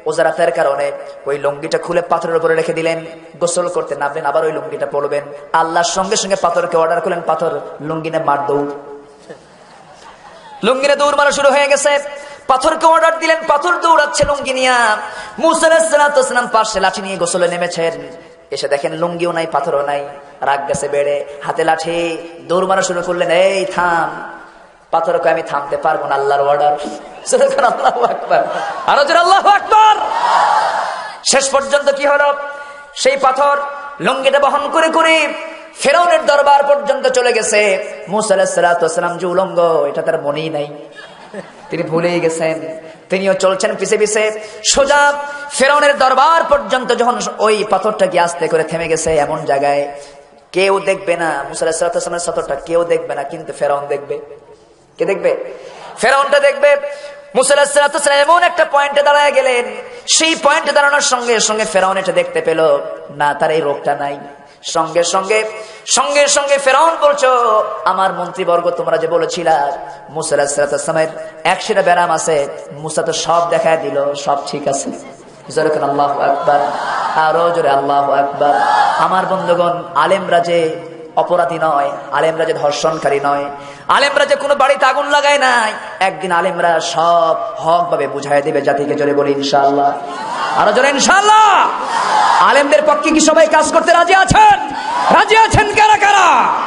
ওজারাতের কারণে ওই লুঙ্গিটা খুলে পাথরের উপরে রেখে দিলেন। গোসল করতে নামলেন, আবার ওই লুঙ্গিটা পরবেন। আল্লাহর সঙ্গে সঙ্গে পাথরকে অর্ডার করলেন, পাথর লুঙ্গিনে মার দৌড়। লুঙ্গিনে দৌড় মারা শুরু হয়ে গেছে। পাথরকে অর্ডার দিলেন, পাথর দৌড়াচ্ছে লুঙ্গি নিয়া। মুসা আলাইহিস সালাম পাশে লাঠি নিয়ে গোসলে নেমেছেন। এসে দেখেন লুঙ্গিও নাই, পাথরও নাই। রাগ গেছে বেড়ে, হাতে লাঠি, দৌড় মারা শুরু করলেন। এই থাম। পাথরকে আমি থামতে পারবো না, আল্লাহর অর্ডার। আল্লাহু আকবার, আরো জোরে আল্লাহু আকবার। শেষ পর্যন্ত কি হলো? সেই পাথর লুঙ্গিটা বহন করে করে ফেরাউনের দরবার পর্যন্ত চলে গেছে। মুসা আলাইহিস সালাম যে উলঙ্গ, এটা তার মনেই নাই, তিনি ভুলেই গেছেন। তিনিও চলছেন পিছে পিছে সোজা ফেরাউনের দরবার পর্যন্ত। যখন ওই পাথরটা কি আস্তে করে থেমে গেছে এমন জায়গায়, কেউ দেখবে না মুসা আলাইহিস সালামের পাথরটা, কেউ দেখবে না, কিন্তু ফেরাউন দেখবে। কে দেখবে? ফেরাউনটা দেখবে। মুসা আলাইহিস সালাম এমন একটা পয়েন্টে দাঁড়ায় গেলেন, সেই পয়েন্টে দাঁড়ানোর সঙ্গে সঙ্গে ফেরাউন এটা দেখতে পেল না, তার এই রোগটা নাই। সঙ্গে সঙ্গে সঙ্গে সঙ্গে ফেরাউন বলছো, আমার মন্ত্রীবর্গ তোমরা যে বলেছিলা মুসা আলাইহিস সালামের একশোটা ব্যারাম আছে, মুসা তো সব দেখায় দিল, সব ঠিক আছে। আল্লাহু আকবার, আরো জোরে আল্লাহু আকবার। আমার বন্ধুগণ, আলেমরা যে অপরাধী নয়, আলেমরা যে ধর্ষণকারী নয়, আলেমরা যে কোনো বাড়িতে আগুন লাগায় নাই, একদিন আলেমরা সব হক ভাবে বুঝাই দেবে জাতিকে। জোরে বলি ইনশাআল্লাহ, আরো জোরে ইনশাআল্লাহ। আলেমদের পক্ষে কি সবাই কাজ করতে রাজি আছেন? রাজি আছেন কারা কারা?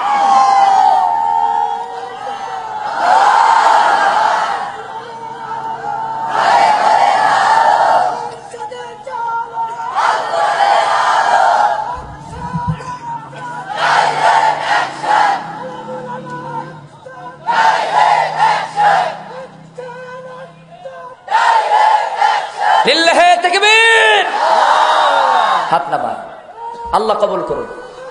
লিল্লাহি তাকবীর। হাত নামান, আল্লাহ কবুল করুন।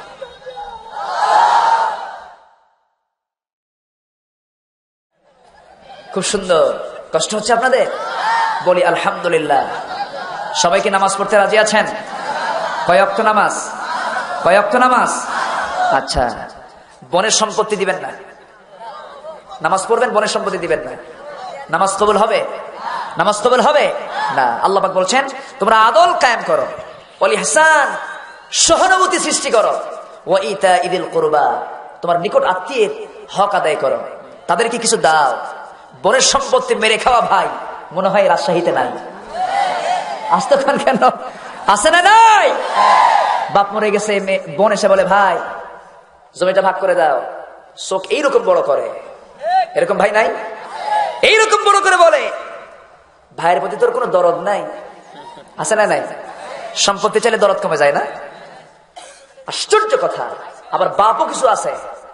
খুব সুন্দর। কষ্ট হচ্ছে আপনাদের? বলি আলহামদুলিল্লাহ। সবাইকে নামাজ পড়তে রাজি আছেন? কয় ওয়াক্ত নামাজ? কয় ওয়াক্ত নামাজ? আচ্ছা, বনের সম্পত্তি দিবেন না। নামাজ পড়বেন, বনের সম্পত্তি দিবেন না। নামাজ কবুল হবে? নামাজ কবুল হবে না। আল্লাহ পাক বলছেন, তোমরা আদল কায়েম করো, ওয়াল ইহসান, সহানুভূতি সৃষ্টি করো, ওয়া ইতাইদিল কুরবা, তোমার নিকট আত্মীয়ের হক আদায় করো, তাদেরকে কিছু দাও। বনের সম্পত্তি মেরে খাওয়া ভাই মনে হয় রাজশাহীতে নাই। আসতে খান কেন? আছে না নাই? বাপ মরে গেছে, বোন এসে বলে ভাই জমিটা ভাগ করে দাও, চোখ এইরকম বড় করে। এরকম ভাই নাই? এইরকম বড় করে বলে। ভাইয়ের প্রতি তোর কোনো দরদ নাই? আছে না নাই? সম্পত্তি চাইলে দরদ কমে যায় না? আশ্চর্য কথা। আবার বাপও কিছু আছে,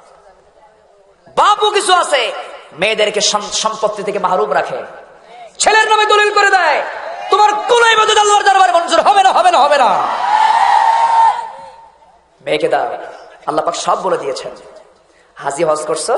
বাপও কিছু আছে মেয়েদেরকে সম্পত্তি থেকে মাহরুম রাখে, ছেলের নামে দলিল করে দেয়। তোমার কোন ইবাদত আল্লাহর দরবারে মঞ্জুর হবে না, হবে না, হবে না। মেয়েকে দাও। আল্লাহ পাক সব বলে দিয়েছেন। হাজি হজ করছো,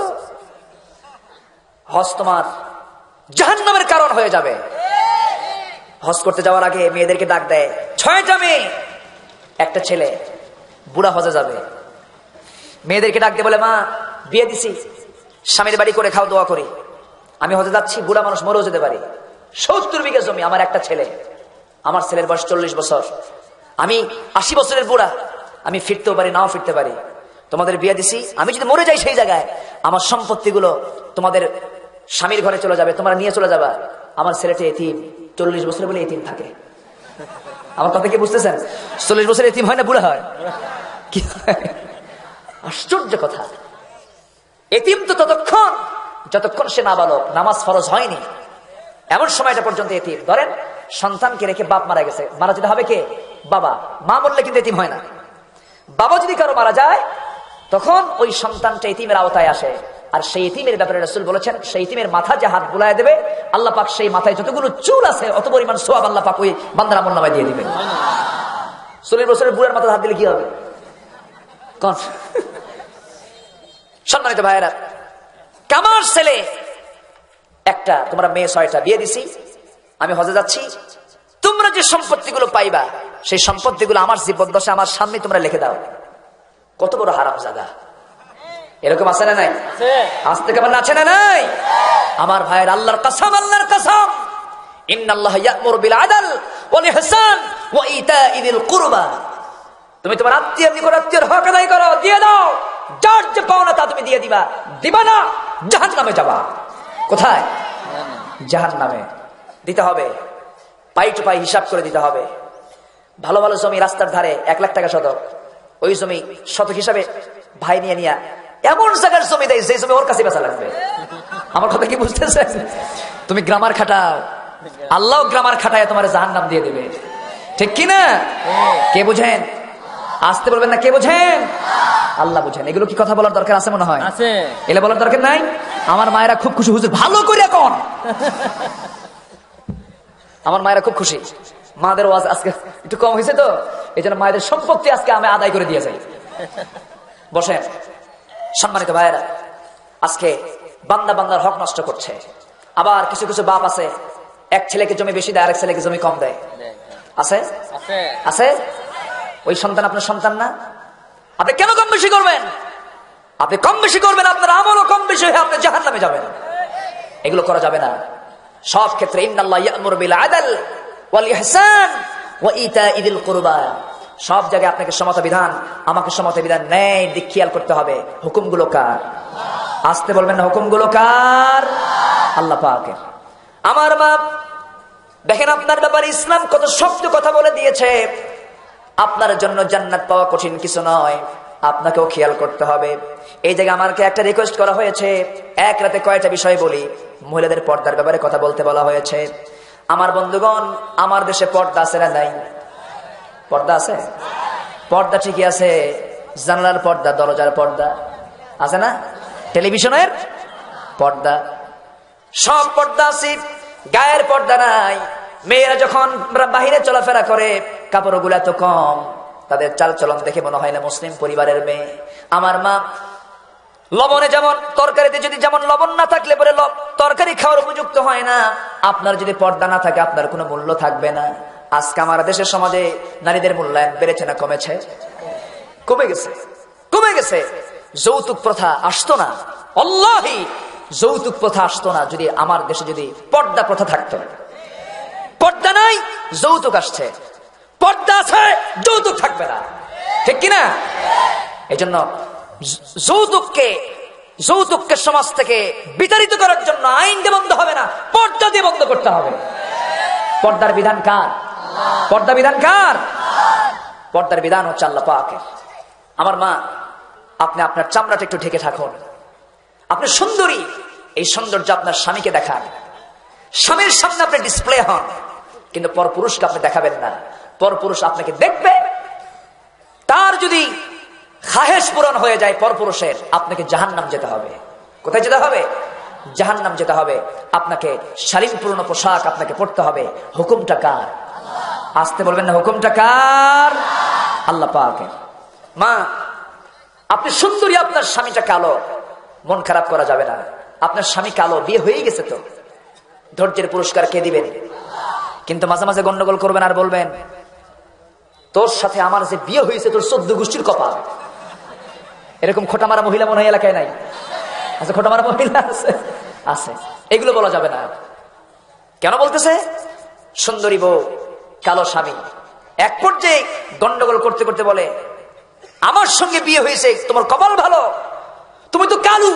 হজ তোমার জাহান্নামের কারণ হয়ে যাবে। হজ করতে যাওয়ার আগে মেয়েদেরকে ডাক দেয়, ছয়টা মেয়ে, একটা ছেলে, বুড়া হজে যাবে। মেয়েদেরকে ডাক দিয়ে বলে, মা বিয়ে দিছি, স্বামীর বাড়ি করে খাও, দোয়া করি, আমি হজে যাচ্ছি, বুড়া মানুষ মরেও যেতে পারি, সত্তর বিঘা জমি, আমার একটা ছেলে, আমার ছেলের বয়স চল্লিশ বছর, আমি আশি বছরের বুড়া, আমি ফিরতেও পারি, নাও ফিরতে পারি, তোমাদের বিয়ে দিছি, আমি যদি মরে যাই সেই জায়গায় আমার সম্পত্তিগুলো তোমাদের স্বামীর ঘরে চলে যাবে, তোমরা নিয়ে চলে যাবা। আমার ছেলেটা এতিম, চল্লিশ বছর বলে এতিম থাকে। আমার কথা কি বুঝতেছেন? চল্লিশ বছর এতিম হয় না, বুড়া হয়? কি আশ্চর্য কথা। এতিম তো ততক্ষণ যতক্ষণ সে নাবালক, নামাজ ফরজ হয়নি, এমন সময়টা পর্যন্ত এতিম। ধরেন সন্তানকে রেখে বাপ মারা গেছে, মারা যেতে হবে কে? বাবা। মা মরলে কিন্তু এতিম হয় না। বাবা যদি কারো মারা যায় তখন ওই সন্তানটা এতিমের আওতায় আসে। আর সেই এতিমের ব্যাপারে রাসূল বলেছেন, সেই এতিমের মাথা যে হাত বুলায় দেবে, আল্লাহ পাক সেই মাথায় যতগুলো চুল আছে অত পরিমাণ সওয়াব আল্লাহ পাক ওই বান্দার আমলনামায় দিয়ে দিবেন। চল্লিশ বছরের বুড়ার মাথা হাত দিলে কি হবে? কোন সম্মানিত ভাইয়েরা, কামার ছেলে একটা, তোমরা মেয়ে ছয়টা, বিয়ে দিছি, আমি হজে যাচ্ছি, তোমরা যে সম্পত্তিগুলো পাইবা সেই সম্পত্তিগুলো আমার জীবদ্দশা আমার সামনে তোমরা লিখে দাও। কত বড় হারাম জায়গা! এরকম আছে না নাই? আজ থেকে আমার আছে না নাই? আমার ভাইয়ের আল্লাহর কসম, আল্লাহর কসম, ইন্নাল্লাহা ইয়া'মুরু বিল আদল ওয়াল ইহসান ওয়া ইতা'i যিল কুরবা। তুমি তোমার আত্মীয় নিকট আত্মীয়ের হক আদায় করো, দিয়ে দাও। যার যে পাওনা তা তুমি দিয়ে দিবা, দিবা না জাহান্নামে যাবা। কোথায়? জাহান্নামে। দিতে হবে, পাই টু পাই হিসাব করে দিতে হবে। ভালো ভালো জমি রাস্তার ধারে এক লাখ টাকা শতক, ওই জমি শতক হিসাবে ভাই নিয়ে নিয়ে এমন জায়গার জমি দেয় যে জমি ওর কাছে বেচা লাগবে। আমার কথা কি বুঝতেছেন? তুমি গ্রামার খাটাও, আল্লাহ গ্রামার খাটায় তোমার জাহান্নাম দিয়ে দেবে। ঠিক কিনা? কে বুঝেন? আসতে বলবেন না, কে বুঝেন? আল্লাহ বুঝেন। এগুলো কি কথা বলার দরকার আছে? মনে হয় এলে বলার দরকার নাই। আমার মায়েরা খুব খুশি, হুজুর ভালো করে কোন। আমার মায়েরা খুব খুশি, মাদের ওয়াজ আজকে একটু কম হয়েছে তো এই জন্য মায়েদের সম্পত্তি আজকে আমি আদায় করে দিয়ে যাই। বসেন সম্মানিত ভাইয়েরা, আজকে বান্দা বান্দার হক নষ্ট করছে। আবার কিছু কিছু বাপ আছে, এক ছেলেকে জমি বেশি দেয়, আরেক ছেলেকে জমি কম দেয়। আছে আছে ওই সন্তান আপনার সন্তান না? আপনি কেন কম বেশি করবেন? আপনি কম বেশি করবেন, আপনার আমলও কম বেশি হয়ে আপনি জাহান্নামে যাবেন। এগুলো করা যাবে না। সব ক্ষেত্রে ইন্নাল্লাহা ইয়া'মুরু বিল আদল ওয়াল ইহসান ওয়া ইতা'i যিল কুরবা। সব জায়গায় আপনাকে সমতা বিধান, আমাকে সমতা বিধান, ন্যায় দিক খেয়াল করতে হবে। হুকুমগুলো কার? আসতে বলবেন না, হুকুমগুলো কার? আল্লাহ পাকের। আমার মা দেখেন আপনার ব্যাপারে ইসলাম কত শক্ত কথা বলে দিয়েছে। আপনার জন্য জান্নাত পাওয়া কঠিন কিছু নয়, আপনাকেও খেয়াল করতে হবে। এই জায়গায় আমাকে একটা রিকোয়েস্ট করা হয়েছে, এক রাতে কয়টা বিষয় বলি। মহিলাদের পর্দার ব্যাপারে কথা বলতে বলা হয়েছে। আমার বন্ধুগণ, আমার দেশে পর্দা আছে না নাই? পর্দা আছে, পর্দা ঠিকই আছে। জানলার পর্দা, দরজার পর্দা আছে না? টেলিভিশনের পর্দা, সব পর্দা আছে, গায়ের পর্দা নাই। মেয়েরা যখন বাহিরে চলাফেরা করে কাপড়গুলো এত কম, তাদের চাল চলন দেখে মনে হয় না মুসলিম পরিবারের মেয়ে। আমার মা লবণে যেমন, তরকারিতে যদি যেমন লবণ না থাকলে পরে তরকারি খাওয়ার উপযুক্ত হয় না, আপনার যদি পর্দা না থাকে আপনার কোনো মূল্য থাকবে না। আজকে আমার দেশের সমাজে নারীদের মূল্যায়ন বেড়েছে না কমেছে? কমে গেছে, কমে গেছে। যৌতুক প্রথা আসতো না, আল্লাহি যৌতুক প্রথা আসতো না যদি আমার দেশে যদি পর্দা প্রথা থাকতো। পর্দা নাই, যৌতুক আসছে। পর্দা আছে, যৌতুক থাকবে না। ঠিক কিনা? এই জন্য যৌতুককে যৌতুককে সমাজ থেকে বিতাড়িত করার জন্য আইন দিয়ে বন্ধ হবে না, পর্দা দিয়ে বন্ধ করতে হবে। পর্দার বিধান কার? পর্দা বিধান কার? পর্দার বিধান হচ্ছে আল্লাহ পাকের। আমার মা, আপনি আপনার চামড়াটা একটু ঢেকে থাকুন। আপনি সুন্দরী, এই সৌন্দর্য আপনার স্বামীকে দেখান। স্বামীর সামনে আপনি ডিসপ্লে হন, কিন্তু পরপুরুষকে আপনি দেখাবেন না। পরপুরুষ আপনাকে দেখবে, তার যদি খাহেশ পূরণ হয়ে যায় পরপুরুষের, আপনাকে জাহান্নাম যেতে হবে। কোথায় যেতে হবে? জাহান্নাম যেতে হবে। আপনাকে শালীনপূর্ণ পোশাক আপনাকে পড়তে হবে। হুকুমটা কার? আসতে বলবেন না, হুকুমটা কার? আল্লাহ পাকের। মা, আপনি সুন্দরী, আপনার স্বামীটা কালো, মন খারাপ করা যাবে না। আপনার স্বামী কালো, বিয়ে হয়ে গেছে তো, ধৈর্যের পুরস্কার কে দিবেন? কিন্তু মাঝে মাঝে গন্ডগোল করবেন আর বলবেন, তোর সাথে আমার যে বিয়ে হয়েছে তোর চোদ্দ গোষ্ঠীর কপাল। এরকম খোটামারা মহিলা মনে হয় এলাকায় নাই? আচ্ছা, খোটামারা মহিলা আছে, আছে। এগুলো বলা যাবে না। কেন বলতেছে? সুন্দরী বউ, কালো স্বামী। এক পর্যায়ে গন্ডগোল করতে করতে বলে, আমার সঙ্গে বিয়ে হয়েছে, তোমার কপাল ভালো, তুমি তো কালু।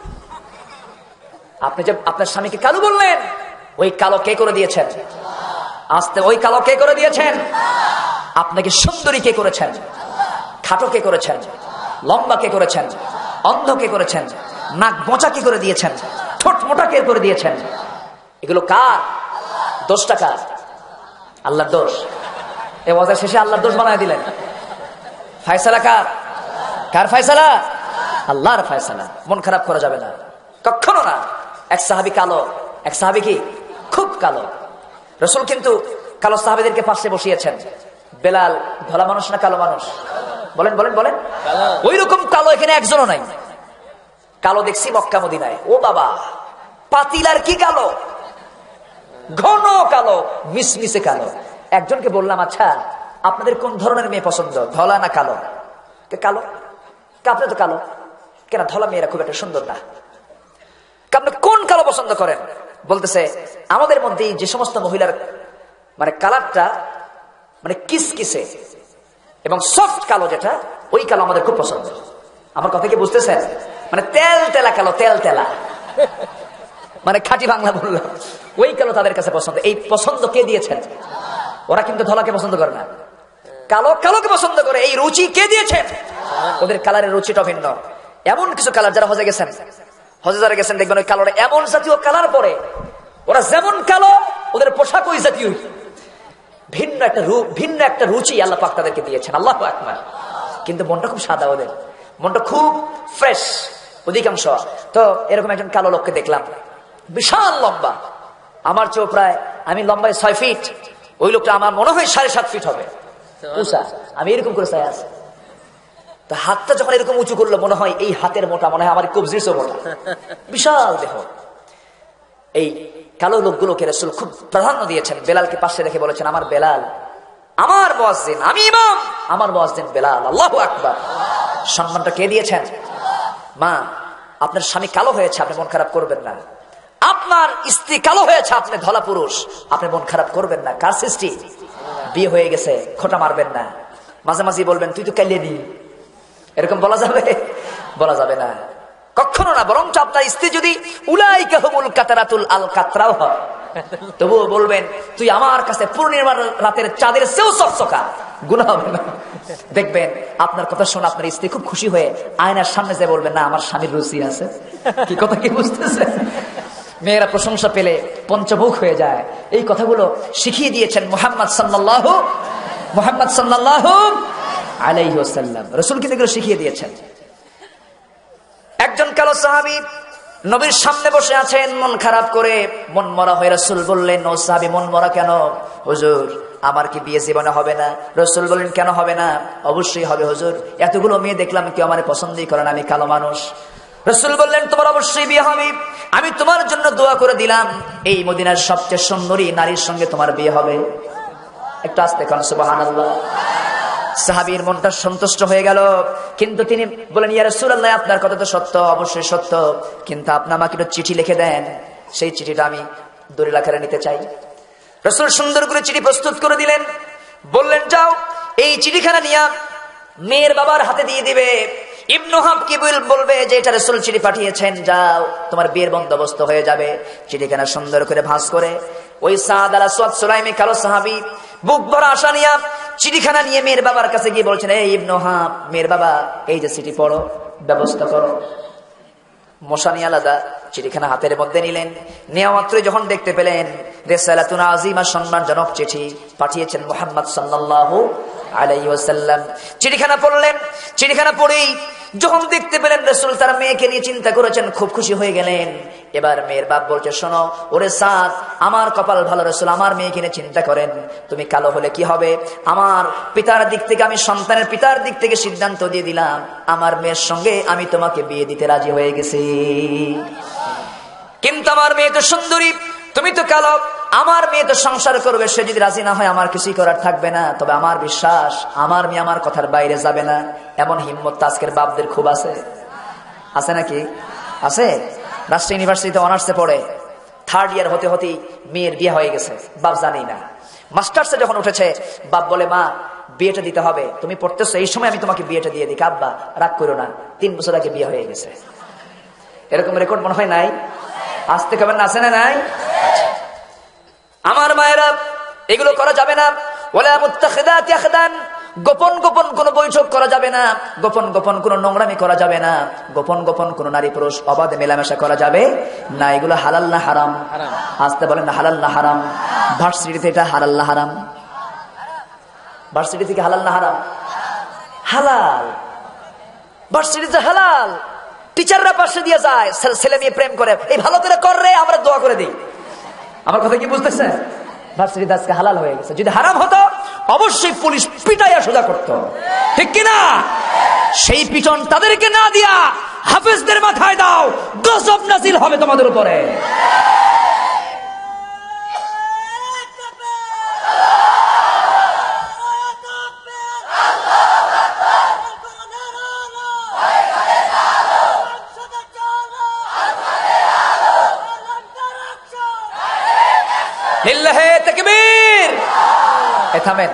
আপনি যে আপনার স্বামীকে কালু বললেন, ওই কালো কে করে দিয়েছেন? আস্তে, ওই কালো কে করে দিয়েছেন? আপনাকে সুন্দরী কে করেছেন? খাটো কে করেছেন? লম্বা কে করেছেন? অন্ধ কে করেছেন? নাক বোঁচা কে করে দিয়েছেন? ঠোঁট মোটা কে করে দিয়েছেন? এগুলো কার? দোষটা কার? আল্লাহর দোষ। এ ওয়াজের শেষে আল্লাহর দোষ বানায় দিলেন। ফায়সালা কার? কার ফায়সালা? আল্লাহর ফায়সালা। মন খারাপ করা যাবে না, কখনো না। এক সাহাবী কালো, এক সাহাবী কি খুব কালো। রাসূল কিন্তু কালো সাহাবীদেরকে পাশে বসিয়েছেন। বেলাল ধলা মানুষ না কালো মানুষ? বলেন বলেন বলেন। ওই রকম কালো এখানে একজনও নাই। কালো দেখছি মক্কা মদিনায়। ও বাবা, পাতিলার কি কালো, ঘন কালো, মিসমিসে কালো। একজনকে বললাম, আচ্ছা আপনাদের কোন ধরনের মেয়ে পছন্দ, ধলা না কালো? কালো। আপনি তো কালো, কেন ধলা মেয়েরা খুব একটা সুন্দর না। আপনি কোন কালো পছন্দ করেন? বলতেছে আমাদের মধ্যে যে সমস্ত মহিলার মানে কালারটা মানে কিসকিসে এবং সফট কালো, যেটা ওই কালো আমাদের খুব পছন্দ। আমার কথা কি বুঝতেছেন? মানে তেল তেলা কালো, তেল তেলা, মানে খাঁটি বাংলা বললাম, ওই কালো তাদের কাছে পছন্দ। এই পছন্দ কে দিয়েছেন? ওরা কিন্তু ধলাকে পছন্দ করে না, কালো কালোকে পছন্দ করে। এই রুচি কে দিয়েছেন? ওদের কালারের রুচিটা ভিন্ন। এমন কিছু কালার, যারা হজে গেছেন, হজে যারা গেছেন দেখবেন ওই কালোটা এমন জাতীয় কালার পরে, ওরা যেমন কালো ওদের পোশাক ওই জাতীয়। ভিন্ন একটা রূপ, ভিন্ন একটা রুচি আল্লাহ পাক তাদেরকে দিয়েছেন। আল্লাহু আকবার। কিন্তু মনটা খুব সাদা, ওদের মনটা খুব ফ্রেশ অধিকাংশ। তো এরকম একজন কালো লোককে দেখলাম, বিশাল লম্বা, আমার চেয়েও প্রায়, আমি লম্বায় ছয় ফিট, ওই লোকটা আমার মনে হয় সাড়ে সাত ফিট হবে উঁচা। আমি এরকম করে চাই আছে, তো হাতটা যখন এরকম উঁচু করলো মনে হয় এই হাতের মোটা, মনে হয় আমার কবজির চেয়েও মোটা, বিশাল দেহ। এই কালো লোকগুলোকে রাসূল খুব প্রাধান্য দিয়েছেন। বেলালকে পাশে রেখে বলেছেন, আমার বেলাল, আমার মুয়াজ্জিন, আমি ইমাম, আমার মুয়াজ্জিন বেলাল। আল্লাহু আকবার। সম্মানটা কে দিয়েছেন? মা, আপনার স্বামী কালো হয়েছে, আপনি মন খারাপ করবেন না। আপনার স্ত্রী কালো হয়েছে, আপনি ধলা পুরুষ, আপনি মন খারাপ করবেন না। কার সৃষ্টি? বিয়ে হয়ে গেছে, খোঁটা মারবেন না। মাঝে মাঝে বলবেন তুই তো কালিয়ে নি, এরকম বলা যাবে? বলা যাবে না, কখনো না। বরং আপনার স্ত্রী যদি উলাইকা হুমুল কাতারাতুল আল কাতরাও হয়, তবুও বলবেন তুই আমার কাছে পূর্ণিমার রাতের চাঁদের চেয়েও চকচকা, গুনাহ হবে না। দেখবেন আপনার কথা শুনে আপনার স্ত্রী খুব খুশি হয়ে আয়নার সামনে যে বলবেন, না আমার স্বামীর রুচি আছে। কি কথা কি বুঝতেছে? মেয়েরা প্রশংসা পেলে পঞ্চমুখ হয়ে যায়। এই কথাগুলো শিখিয়ে দিয়েছেন মুহাম্মদ সাল্লাল্লাহু মুহাম্মদ সাল্লাল্লাহু আলাইহি ওয়াসাল্লাম। রাসূল কিন্তু এগুলো শিখিয়ে দিয়েছেন। একজন কালো সাহাবী নবীর সামনে বসে আছেন মন খারাপ করে, মন মরা হয়ে। রাসূল বললেন, ও সাহাবী মন মরা কেন? হুজুর আমার কি বিয়ে জীবনে হবে না? রাসূল বললেন, কেন হবে না? অবশ্যই হবে হুজুর, এতগুলো মেয়ে দেখলাম কেউ আমার পছন্দই করে না, আমি কালো মানুষ। রাসূল বললেন, তোমার অবশ্যই বিয়ে হবে, আমি তোমার জন্য দোয়া করে দিলাম, এই মদিনার সবচেয়ে সুন্দরী নারীর সঙ্গে তোমার বিয়ে হবে। একটু আস্তে কোন সুবহানাল্লাহ। সাহাবীর মনটা সন্তুষ্ট হয়ে গেল, কিন্তু তিনি বলেন, ইয়া রাসূলুল্লাহ আপনার কথা তো সত্য, অবশ্যই সত্য, কিন্তু আপনি আমাকে একটা চিঠি লিখে দেন, সেই চিঠিটা আমি দলিল আকারে নিতে চাই। রাসূল সুন্দর করে চিঠি প্রস্তুত করে দিলেন, বললেন যাও এই চিঠিখানা নিয়ে মেয়ের বাবার হাতে দিয়ে দিবে। ইবনু হাব কি বলবে যে এটা রাসূল চিঠি পাঠিয়েছেন, যাও তোমার বিয়ের বন্দোবস্ত হয়ে যাবে। চিঠিখানা সুন্দর করে ভাঁজ করে ওই সাদ আল আসওয়াদ সুলাইমি কালো সাহাবী বুক ভরা আশা নিয়ে চিঠিখানা নিয়ে মেয়ের বাবার কাছে গিয়ে বলছেন, এই ইবনু হাব, মেয়ের বাবা এই যে চিঠি পড়ো, ব্যবস্থা করো। মশানি আলাদা চিঠিখানা হাতের মধ্যে নিলেন, নেওয়া মাত্রই যখন দেখতে পেলেন রিসালাতুন আযীমা, সম্মানজনক চিঠি পাঠিয়েছেন মুহাম্মদ সাল্লাল্লাহু আলাইহি ওয়াসাল্লাম। চিঠিখানা পড়লেন, চিঠিখানা পড়েই যখন দেখতে পেলেন রাসূল তার মেয়েকে নিয়ে চিন্তা করেছেন, খুব খুশি হয়ে গেলেন। এবার মেয়ের বাপ বলছে, শোনো ওরে সাদ, আমার কপাল ভালো, রাসূল আমার মেয়েকে নিয়ে চিন্তা করেন, তুমি কালো হলে কি হবে? আমার পিতার দিক থেকে, আমি সন্তানের পিতার দিক থেকে সিদ্ধান্ত দিয়ে দিলাম, আমার মেয়ের সঙ্গে আমি তোমাকে বিয়ে দিতে রাজি হয়ে গেছি। কিন্তু আমার মেয়ে তো সুন্দরী, তুমি তো কালো, আমার মেয়ে তো সংসার করবে, সে যদি রাজি না হয় আমার কিছুই করার থাকবে না। তবে আমার বিশ্বাস আমার মেয়ে আমার কথার বাইরে যাবে না। এমন হিম্মত আজকের বাপদের খুব আছে, আছে নাকি? আছে। রাষ্ট্রীয় ইউনিভার্সিটিতে অনার্সে পড়ে, থার্ড ইয়ার হতে হতেই মেয়ের বিয়ে হয়ে গেছে, বাপ জানেই না। মাস্টার্সে যখন উঠেছে, বাপ বলে, মা বিয়েটা দিতে হবে, তুমি পড়তেছো, এই সময় আমি তোমাকে বিয়েটা দিয়ে দিই। আব্বা রাগ করো না, তিন বছর আগে বিয়ে হয়ে গেছে। এরকম রেকর্ড মনে হয় নাই? আসতে কবেন না, আছে না নাই? আমার মায়েরা এগুলো করা যাবে না। ওয়ালা মুত্তাখিদাতি আখদান, গোপন গোপন কোন বৈঠক করা যাবে না, গোপন গোপন কোন নোংরামি করা যাবে না, গোপন গোপন কোন নারী পুরুষ অবাধে মেলামেশা করা যাবে না। এগুলো হালাল না হারাম? আসতে বলেন না, হালাল না হারাম? ভার্সিটিতে এটা হালাল না হারাম? ভার্সিটি থেকে হালাল না হারাম? হালাল। ভার্সিটিতে হালাল। টিচাররা পাশে দিয়ে যায়, ছেলে মেয়ে প্রেম করে, এই ভালো করে করে আমরা দোয়া করে দিই। আমার কথা কি বুঝতেছেন? ভার্সিটিতে আজকে হালাল হয়ে গেছে। যদি হারাম হতো অবশ্যই পুলিশ পিটাইয়া সোজা করতো, ঠিক কিনা? সেই পিটন তাদেরকে না দিয়া হাফেজদের মাথায় দাও, গজব নাজিল হবে তোমাদের উপরে। লিল্লাহে তাকবীর। এ থামেন,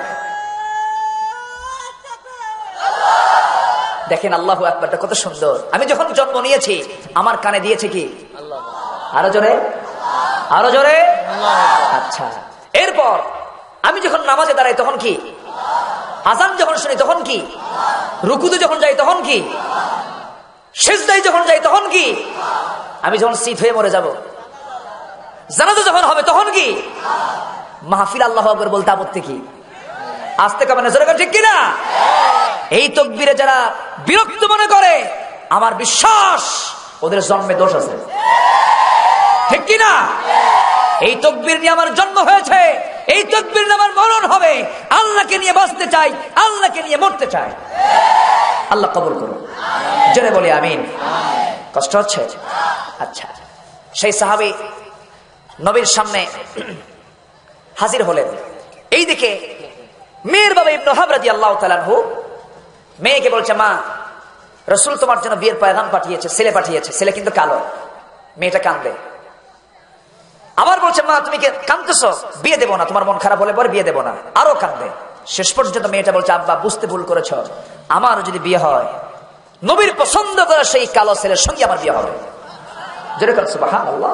দেখেন আল্লাহু আকবারটা কত সুন্দর। আমি যখন জন্ম নিয়েছি আমার কানে দিয়েছে কি? আরো জোরে, আরো জোরে। আচ্ছা, এরপর আমি যখন নামাজে দাঁড়াই তখন কি? আজান যখন শুনি তখন কি? রুকুতে যখন যাই তখন কি? সিজদায় যখন যাই তখন কি? আমি যখন শীত হয়ে মরে যাব, জানাজা যখন হবে তখন কি? মাহফিল আল্লাহু আকবার বলতে আপত্তি কি? আস্তে কামানে জোরে ঠিক কিনা? এই তাকবীরে যারা বিরক্ত মনে করে, আমার বিশ্বাস ওদের জন্মে দোষ আছে, ঠিক কিনা? এই তাকবীর নিয়ে আমার জন্ম হয়েছে, এই তাকবীর নিয়ে আমার মরণ হবে। আল্লাহকে নিয়ে বাঁচতে চাই, আল্লাহকে নিয়ে মরতে চাই। আল্লাহ কবুল করুন, জোরে বলি আমিন। কষ্ট হচ্ছে? আচ্ছা, সেই সাহাবী নবীর সামনে হাজির হলেন। এই দিকে মেয়ের বাবা ইবনে ওহাব রাদিয়াল্লাহু তাআলা আনহু মেয়েকে বলছে, মা, রাসূল তোমার জন্য বিয়ের পয়গাম পাঠিয়েছে, ছেলে পাঠিয়েছে। ছেলে কিন্তু কালো। মেয়েটা কাঁদবে। আবার বলছে, মা, তুমি কি কাঁদতেছো? বিয়ে দেবো না, তোমার মন খারাপ হলে পরে বিয়ে দেবো না। আরো কাঁদবে। শেষ পর্যন্ত মেয়েটা বলছে, আব্বা, বুঝতে ভুল করেছ, আমার যদি বিয়ে হয় নবীর পছন্দ করা সেই কালো ছেলের সঙ্গে আমার বিয়ে হবে। জোরে করে সুবহানাল্লাহ।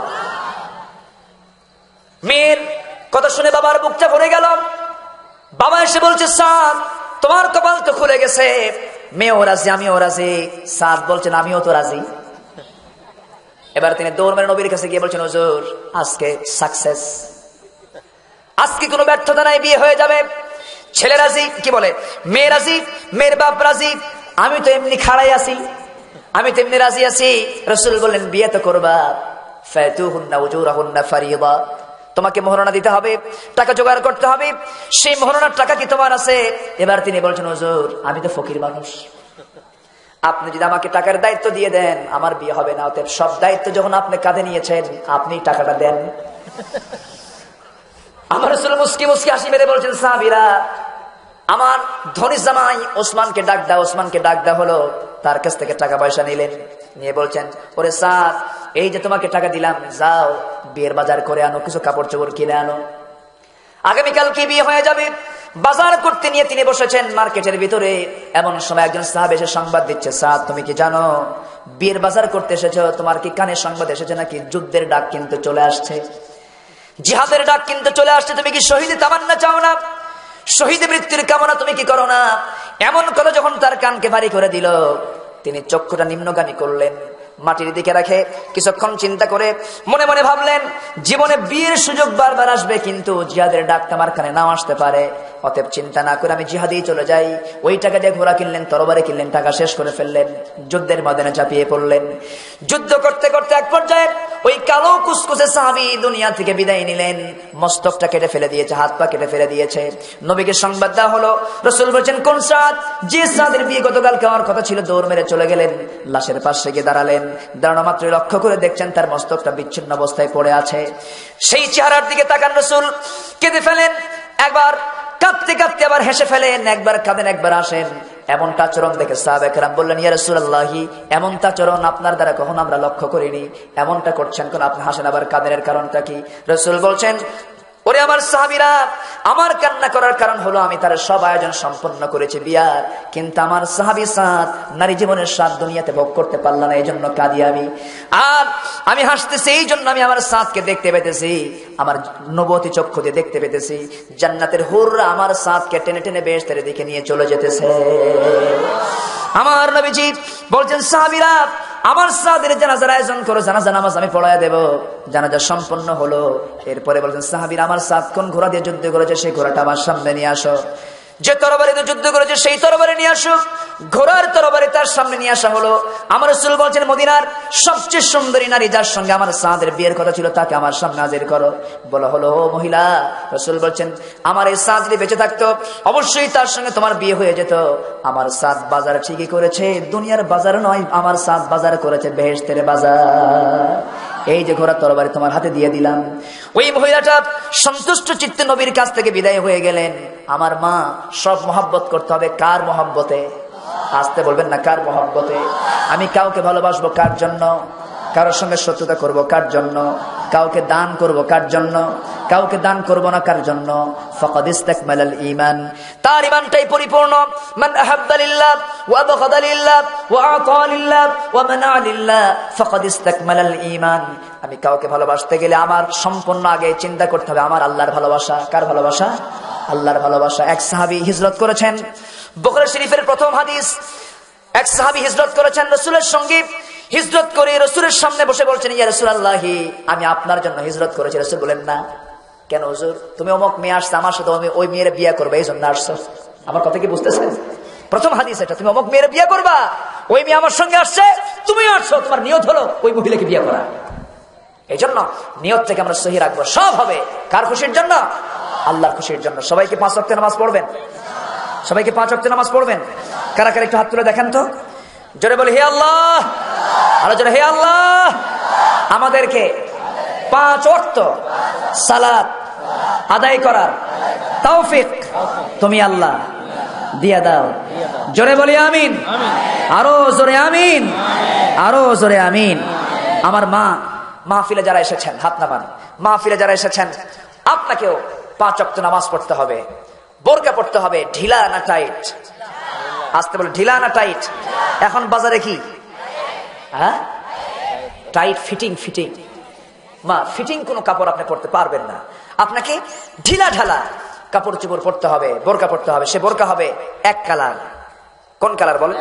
মেয়ের কথা শুনে বাবার বুকটা ভরে গেল। বাবা এসে বলছে, সাদ, তোমার কপাল তো খুলে গেছে। মেয়েও রাজি, আমিও রাজি। সাদ বলছেন, আমিও তো রাজি। এবার তিনি দৌড় মেরে নবীর কাছে গিয়ে বলছেন, হুজুর, আজকে সাকসেস, আজকে কোনো ব্যর্থতা নাই, বিয়ে হয়ে যাবে। ছেলে রাজি, কি বলে, মেয়ে রাজি, মেয়ের বাপ রাজি, আমি তো এমনি খাড়াই আছি, আমি তো এমনি রাজি আছি। রাসূল বললেন, বিয়ে তো করবা, ফাতুহুন্না উজুরাহুন্না ফারিদা, তোমাকে মোহরানা দিতে হবে, টাকা জোগাড় করতে হবে। সেই মোহরানার টাকা কি তোমার আছে? এবার তিনি বলছেন, হুজুর, আমি তো ফকির মানুষ, আপনি যদি আমাকে টাকার দায়িত্ব দিয়ে দেন আমার বিয়ে হবে না। অতএব সব দায়িত্ব যখন আপনি কাঁধে নিয়েছেন, আপনি টাকাটা দেন। আমার রাসূল মুস্কি মুস্কি হাসি মেরে বলছেন, সাহাবীরা, আমার ধনী জামাই ওসমানকে ডাক দাও। ওসমানকে ডাক দেওয়া হলো, তার কাছ থেকে টাকা পয়সা নিলেন। নিয়ে বলছেন, ওরে সাদ, এই যে তোমাকে টাকা দিলাম, যাও বিয়ের বাজার করে আনো, কিছু কাপড় চোপড় কিনে আনো, আগামীকাল কি বিয়ে হয়ে যাবে। বাজার করতে নিয়ে তিনি বসেছেন মার্কেটের ভিতরে। এমন সময় একজন সাহাবী এসে সংবাদ দিচ্ছে, সাদ, তুমি কি জানো বিয়ের বাজার করতে এসেছো? তোমার কি কানে সংবাদ এসেছে নাকি? যুদ্ধের ডাক কিন্তু চলে আসছে, জিহাদের ডাক কিন্তু চলে আসছে। তুমি কি শহীদ তামান্না চাও না? শহীদ মৃত্যুর কামনা তুমি কি করো না? এমন কথা যখন তার কানকে ভারী করে দিল, তিনি চক্ষুটা নিম্নগামী করলেন, মাটির দিকে রাখে কিছুক্ষণ চিন্তা করে মনে মনে ভাবলেন, জীবনে বিয়ের সুযোগ বারবার আসবে, কিন্তু জিহাদের ডাকটা আমার কানে নাও আসতে পারে। অতএব চিন্তা না করে আমি জিহাদেই চলে যাই। ওই টাকা দিয়ে ঘোড়া কিনলেন, তরবারি কিনলেন, টাকা শেষ করে ফেললেন, যুদ্ধের ময়দানে চাপিয়ে পড়লেন। যুদ্ধ করতে করতে এক পর্যায়ে ওই কালো কুসকুসে সাহাবী দুনিয়া থেকে বিদায় নিলেন। মস্তকটা কেটে ফেলে দিয়েছে, হাত পা কেটে ফেলে দিয়েছে। নবীকে সংবাদ দেওয়া হলো। রাসূল বলছেন, কোন সাদ? যে সাদের বিয়ে গতকালকে হওয়ার কথা ছিল। দৌড় মেরে চলে গেলেন, লাশের পাশে গিয়ে দাঁড়ালেন। দাঁড়ানো মাত্র লক্ষ্য করে দেখছেন তার মস্তকটা বিচ্ছিন্ন অবস্থায় পড়ে আছে। সেই চেহারার দিকে তাকান রাসূল, কেঁদে ফেলেন। একবার কাঁদতে কাঁদতে আবার হেসে ফেলেন, একবার কাঁদেন, একবার আসেন। এমনটা আচরণ দেখে সাহাবায়ে কেরাম বললেন, ইয়া রাসূলুল্লাহ, এমনটা আচরণ আপনার দ্বারা কখনো আমরা লক্ষ্য করিনি, এমনটা করছেন কেন? আপনি হাসেন আবার কাঁদেনের কারণটা কি? রাসূল বলছেন, ওরে আমার সাহাবীরা, আমার কান্না করার কারণ হলো আমি তার সব আয়োজন সম্পন্ন করেছি বিয়ার, কিন্তু আমার সাহাবী সাদ নারী জীবনের স্বাদ দুনিয়াতে ভোগ করতে পারল না, এই জন্য কাঁদি আমি। আর আমি হাসতেছি এই জন্য আমি আমার সাদকে দেখতে পেতেছি, আমার নবুয়তি চক্ষু দিয়ে দেখতে পেতেছি জান্নাতের হুররা আমার সাদকে টেনে টেনে বেহেশতের দিকে নিয়ে চলে যেতেছে। আমার নবীজি বলছেন, সাহাবীরা, আমার সাদের জানাজার আয়োজন করো, জানাজা নামাজ আমি পড়ায় দেব। জানাজা সম্পন্ন হলো। এরপরে বলছেন, সাহাবীরা, আমার সাদ কোন ঘোড়া দিয়ে যুদ্ধ করেছে সেই ঘোড়াটা আমার সামনে নিয়ে আসো। যে তরবারিতে যুদ্ধ করেছে সেই তরবারি নিয়ে আসো। ঘোড়ার তরবারি তার সামনে নিয়ে আসা হলো। আমার রাসূল বলছেন, মদিনার সবচেয়ে সুন্দরী নারী যার সঙ্গে আমার সাদের বিয়ের কথা ছিল তাকে আমার সামনে হাজির করো। বলা হলো, ও মহিলা। রাসূল বলছেন, আমার এই সাদ যদি বেঁচে থাকতো অবশ্যই তার সঙ্গে তোমার বিয়ে হয়ে যেত। আমার সাদ বাজার ঠিকই করেছে, দুনিয়ার বাজার নয়, আমার সাদ বাজার করেছে বেহেশতের বাজার। এই যে ঘোড়া তরবারি তোমার হাতে দিয়ে দিলাম। ওই মহিলাটা সন্তুষ্ট চিত্তে নবীর কাছ থেকে বিদায় হয়ে গেলেন। আমার মা, সব মহব্বত করতে হবে কার মহব্বতে? আসতে বলবেন না, কার মহব্বতে? আমি কাউকে ভালোবাসবো কার জন্য? কারোর সঙ্গে শত্রুতা করব কার জন্য? কাউকে দান করব কার জন্য? কাউকে দান করব না কার জন্য? ফাকাদ ইসতাকমালাল ঈমান, তার ঈমানটাই পরিপূর্ণ। মান আহাব্বা লিল্লাহ ওয়া আবগাদা লিল্লাহ ওয়া আতা লিল্লাহ ওয়া মানা লিল্লাহ ফাকাদ ইসতাকমালাল ঈমান। আমি কাউকে ভালোবাসতে গেলে আমার সম্পূর্ণ আগে চিন্তা করতে হবে আমার আল্লাহর ভালোবাসা। কার ভালোবাসা? আল্লাহর ভালোবাসা। এক সাহাবী হিজরত করেছেন, বুখারী শরীফের প্রথম হাদিস। এক সাহাবী হিজরত করেছেন রাসূলের সঙ্গে, হিজরত করে রাসূলের সামনে বসে বলছেন, ইয়া রাসূলুল্লাহ, আমি আপনার জন্য হিজরত করেছি। রাসূল বলেন, না কেন হুজুর? তুমি অমুক মেয়ে আসছে আমার সাথে, আমি ওই মেয়ের বিয়ে করবে এই জন্য আসছো। আমার কথা কি বুঝতেছেন? প্রথম হাদিস এটা, তুমি অমুক মেয়ের বিয়ে করবা, ওই মেয়ে আমার সঙ্গে আসছে, তুমি আসছো, তোমার নিয়ত হলো ওই মহিলাকে বিয়ে করা। এই জন্য নিয়ত থেকে আমরা সহি রাখবো। সব হবে কার খুশির জন্য? আল্লাহর খুশির জন্য। সবাইকে পাঁচ ওয়াক্ত নামাজ পড়বেন, সবাইকে পাঁচ ওয়াক্ত নামাজ পড়বেন। কারা কারা একটু হাত তুলে দেখেন তো, জোরে বলি হে আল্লাহ, আরো জোরে হে আল্লাহ, আমাদেরকে পাঁচ ওয়াক্ত সালাত আদায় করার তৌফিক তুমি আল্লাহ দিয়া দাও। জোরে বলি আমিন, আরো জোরে আমিন, আরো জোরে আমিন। আমার মা মাহফিলে যারা এসেছেন হাত নামান, মাহফিলে যারা এসেছেন আপনাকেও পাঁচ ওয়াক্ত নামাজ পড়তে হবে, বোরকা পড়তে হবে। ঢিলা না টাইট? আসতে বলে ঢিলা না টাইট? এখন বাজারে কি হ্যাঁ টাইট ফিটিং, ফিটিং মা ফিটিং কোন কাপড় আপনি পড়তে পারবেন না। আপনাকে ঢিলা ঢালা কাপড় চোপড় পড়তে হবে, বোরকা পড়তে হবে। সে বোরকা হবে এক কালার। কোন কালার বলে?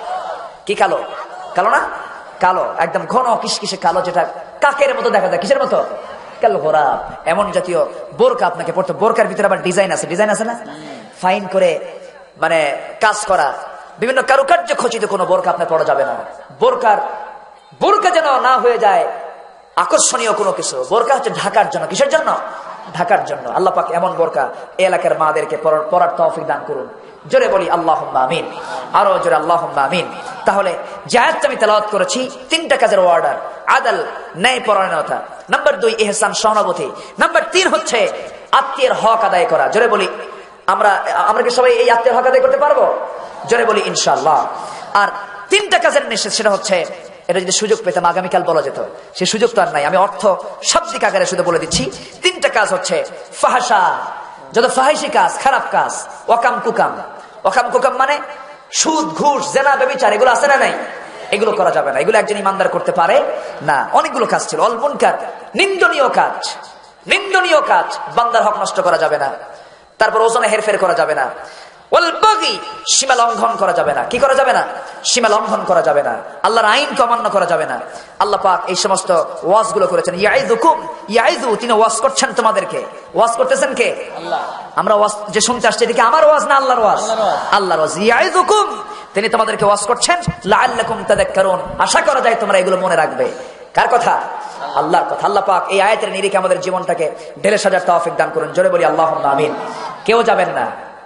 কি কালো? কালো না, কালো একদম ঘন কিসকিসে কালো, যেটা কাকের মতো দেখা যায়। কিসের মতো? কালো ঘোরা। এমন জাতীয় বোরকা আপনাকে পড়তে। বোরকার ভিতরে আবার ডিজাইন আছে, ডিজাইন আছে না, ফাইন করে মানে কাজ করা, বিভিন্ন কারুকার্য খচিত কোনো বোরকা আপনার পড়া যাবে না। বোরকার বোরকা যেন না হয়ে যায় আকর্ষণীয় কোনো কিছু। বোরকা হচ্ছে ঢাকার জন্য। কিসের জন্য? ঢাকার জন্য। আল্লাহ পাক এমন বোরকা এলাকার মাদেরকে পড়ার তৌফিক দান করুন। জোরে বলি আল্লাহুম্মা আমিন, আরো জোরে আল্লাহুম্মা আমিন। তাহলে যে আয়াতটা আমি তেলাওয়াত করেছি, তিনটা কাজের অর্ডার। আদল, ন্যায় পরায়ণতা। নাম্বার দুই ইহসান, সহানুভূতি। নাম্বার তিন হচ্ছে আত্মীয়ের হক আদায় করা। জোরে বলি আমরা আমরা কি সবাই এই আত্মীয়ের হক আদায় করতে পারবো? জোরে বলি ইনশাআল্লাহ। আর তিনটা কাজের নিষেধ, সেটা হচ্ছে, এটা যদি সুযোগ পেতাম আগামীকাল বলা যেত, সে সুযোগ তো আর নাই। আমি অর্থ শাব্দিক আকারে শুধু বলে দিচ্ছি। তিনটা কাজ হচ্ছে ফাহাশা, যত ফাহিশি কাজ, খারাপ কাজ। ওয়াকাম কুকাম, ওয়াকাম কুকাম মানে সুদ, ঘুষ, জেনা, ব্যভিচার, এগুলো আছে না নাই? এগুলো করা যাবে না। এগুলো একজন ইমানদার করতে পারে না। অনেকগুলো কাজ ছিল। অল মুনকার, নিন্দনীয় কাজ, নিন্দনীয় কাজ। বান্দার হক নষ্ট করা যাবে না। তারপর ওজনে হেরফের করা যাবে না। ওয়াল বাগি, সীমা লঙ্ঘন করা যাবে না। কি করা যাবে না? সীমা লঙ্ঘন করা যাবে না। আল্লাহর আইনকে অমান্য করা যাবে না। আল্লাহ পাক এই সমস্ত ওয়াজ গুলো করেছেন। ইয়াইযুকুম, ইয়াইযু, তিনি ওয়াজ করছেন তোমাদেরকে। ওয়াজ করতেছেন কে? আল্লাহ। আমরা ওয়াজ যে শুনতে আসছি, এদিকে আমার ওয়াজ না আল্লাহর ওয়াজ? আল্লাহর ওয়াজ। ইয়াইযুকুম, তিনি তোমাদেরকে ওয়াজ করছেন। লাআল্লাকুম তাযাক্কারুন, আশা করা যায় তোমরা এগুলো মনে রাখবে। কার কথা? আল্লাহর কথা। আল্লাহ পাক এই আয়াতের নিরিখে আমাদের জীবনটাকে ঢেলে সাজার তৌফিক দান করুন। জোরে বলি আল্লাহুম্মা আমিন। কেউ যাবেন না,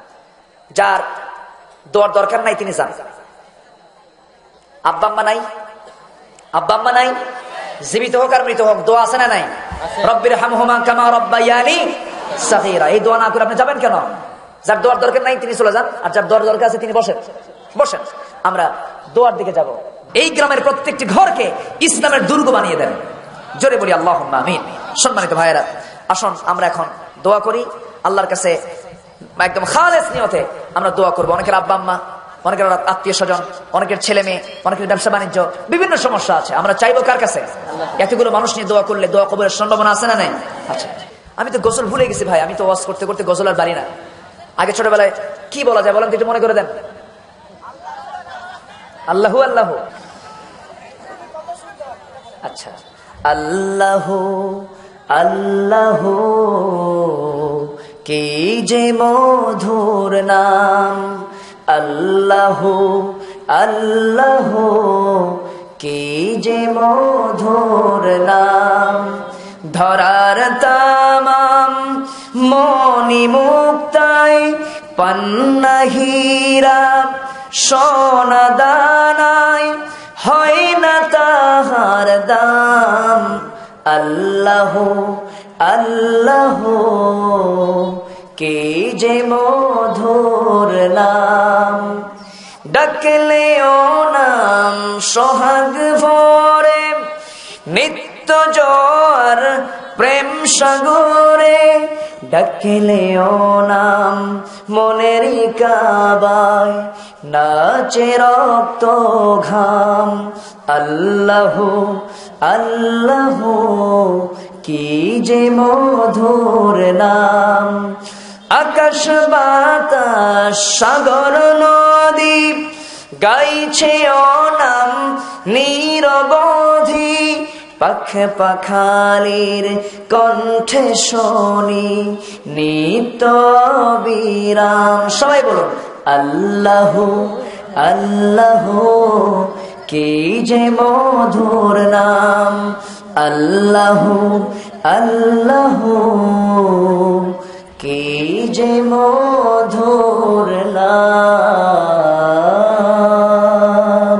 যার দোয়ার দরকার নাই তিনি যান। আব্বা আম্মা নাই, আব্বা আম্মা নাই, জীবিত হোক আর মৃত হোক, দোয়া আছে না নাই? রব্বির হামহুমা কামা রাব্বায়ানি সাগীরা। এই দোয়া না করে আপনি যাবেন কেন? যার দোয়ার দরকার নাই তিনি চলে যান, আর যার দোয়ার দরকার আছে তিনি বসেন, বসেন। আমরা দোয়ার দিকে যাব। এই গ্রামের প্রত্যেকটি ঘরকে ইসলামের দুর্গ বানিয়ে দেন। জোরে বলি আল্লাহুম্মা আমিন। সম্মানিত ভাইয়েরা, আসুন আমরা এখন দোয়া করি আল্লাহর কাছে। একদম খালেস নিয়তে আমরা দোয়া করবো। অনেকের আব্বা আম্মা, অনেকের আত্মীয় স্বজন, অনেকের ছেলে মেয়ে, অনেকের ব্যবসা বাণিজ্য, বিভিন্ন সমস্যা আছে। আমরা চাইবো কার কাছে? এতগুলো মানুষ নিয়ে দোয়া করলে দোয়া কবুলের সম্ভাবনা আছে না নাই? আচ্ছা, আমি তো গোসল ভুলে গেছি ভাই। আমি তো ওয়াজ করতে করতে গোসল আর পারি না। আগে ছোটবেলায় কি বলা যায় বলেন তো, একটু মনে করে দেন। আল্লাহু আল্লাহু। আচ্ছা, আল্লাহু আল্লাহু কি যে মধুর নাম। আল্লাহু আল্লাহু কি যে মধুর নাম। ধরার তামাম মনি মুক্তায় পান্না হীরা সোনা দানায় হয় না তাহার দাম। আল্লাহু আল্লাহু কে যে মধুর নাম। ডাকলে ও নাম সোহাগ ভরে নিত্য জোয়ার সাগরে ডাকলেও নাম মনেরই কাবায় নাচে রক্ত ঘাম আল্লাহ আল্লাহ কি যে মধুর নাম আকাশ বাতাস সাগর নদী গাইছে ও নাম নিরবধি পাখে পাখালির কণ্ঠে শুনি নিত্য বিরাম সবাই বলুন আল্লাহ আল্লাহ কি যে মধুর নাম আল্লাহ আল্লাহ কি যে মধুর নাম।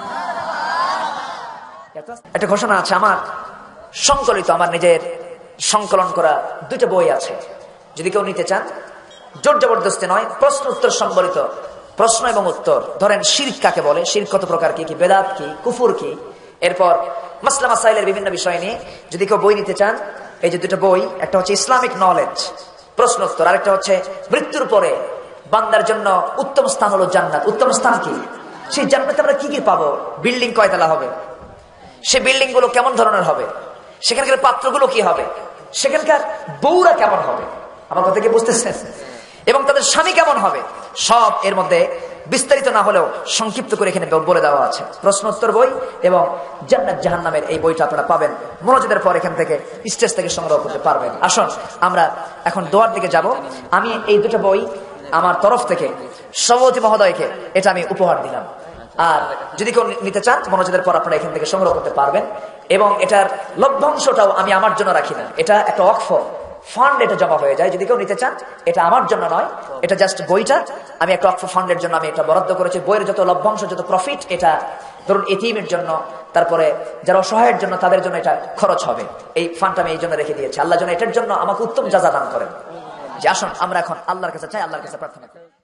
একটা ঘোষণা আছে আমার সংকলিত, আমার নিজের সংকলন করা দুইটা বই আছে, যদি কেউ নিতে চান। জোর জবরদস্তি নয়, প্রশ্ন উত্তর সম্বলিত, প্রশ্ন এবং উত্তর। ধরেন শিরক কাকে বলে, শিরক কত প্রকার কি কি, বেদাত কি, কুফুর কি, এরপর মাসলা মাসাইলের বিভিন্ন বিষয় নিয়ে যদি কেউ বই নিতে চান, এই যে দুটো বই, একটা হচ্ছে ইসলামিক নলেজ প্রশ্ন উত্তর, আরেকটা হচ্ছে মৃত্যুর পরে বান্দার জন্য উত্তম স্থান হলো জান্নাত। উত্তম স্থান কি, সেই জান্নাতে আমরা কি কি পাবো, বিল্ডিং কয়তলা হবে, সে বিল্ডিং গুলো কেমন ধরনের হবে, সেখানকার পাত্রগুলো কি হবে, সেখানকার বউরা কেমন হবে, আমার কথা কি বুঝতেছেন, এবং তাদের স্বামী কেমন হবে, সব এর মধ্যে বিস্তারিত না হলেও সংক্ষিপ্ত করে এখানে বলে দেওয়া আছে। প্রশ্ন উত্তর বই এবং জান্নাত জাহান্নামের এই বইটা আপনারা পাবেন মনোযোগের পর এখান থেকে স্টেজ থেকে সংগ্রহ করতে পারবেন। আসুন আমরা এখন দোয়ার দিকে যাব। আমি এই দুটো বই আমার তরফ থেকে সভাপতি মহোদয়কে এটা আমি উপহার দিলাম। আর যদি কেউ নিতে চান মনোযোগের পর আপনারা এখান থেকে সংগ্রহ করতে পারবেন। এবং এটার লভ্যাংশটাও আমি আমার জন্য রাখি না, এটা একটা ওয়াকফ ফান্ড, এটা জমা হয়ে যায়। যদি কেউ নিতে চান, এটা আমার জন্য নয়, এটা জাস্ট বইটা আমি একটা ওয়াকফ ফান্ডের জন্য আমি এটা বরাদ্দ করেছি। বইয়ের যত লভ্যাংশ, যত প্রফিট, এটা ধরুন এতিমের জন্য, তারপরে যারা অসহায়ের জন্য, তাদের জন্য এটা খরচ হবে। এই ফান্ড আমি এই জন্য রেখে দিয়েছি। আল্লাহ যেন এটার জন্য আমাকে উত্তম জাযা দান করেন। যে আসুন আমরা এখন আল্লাহর কাছে চাই, আল্লাহর কাছে প্রার্থনা করি।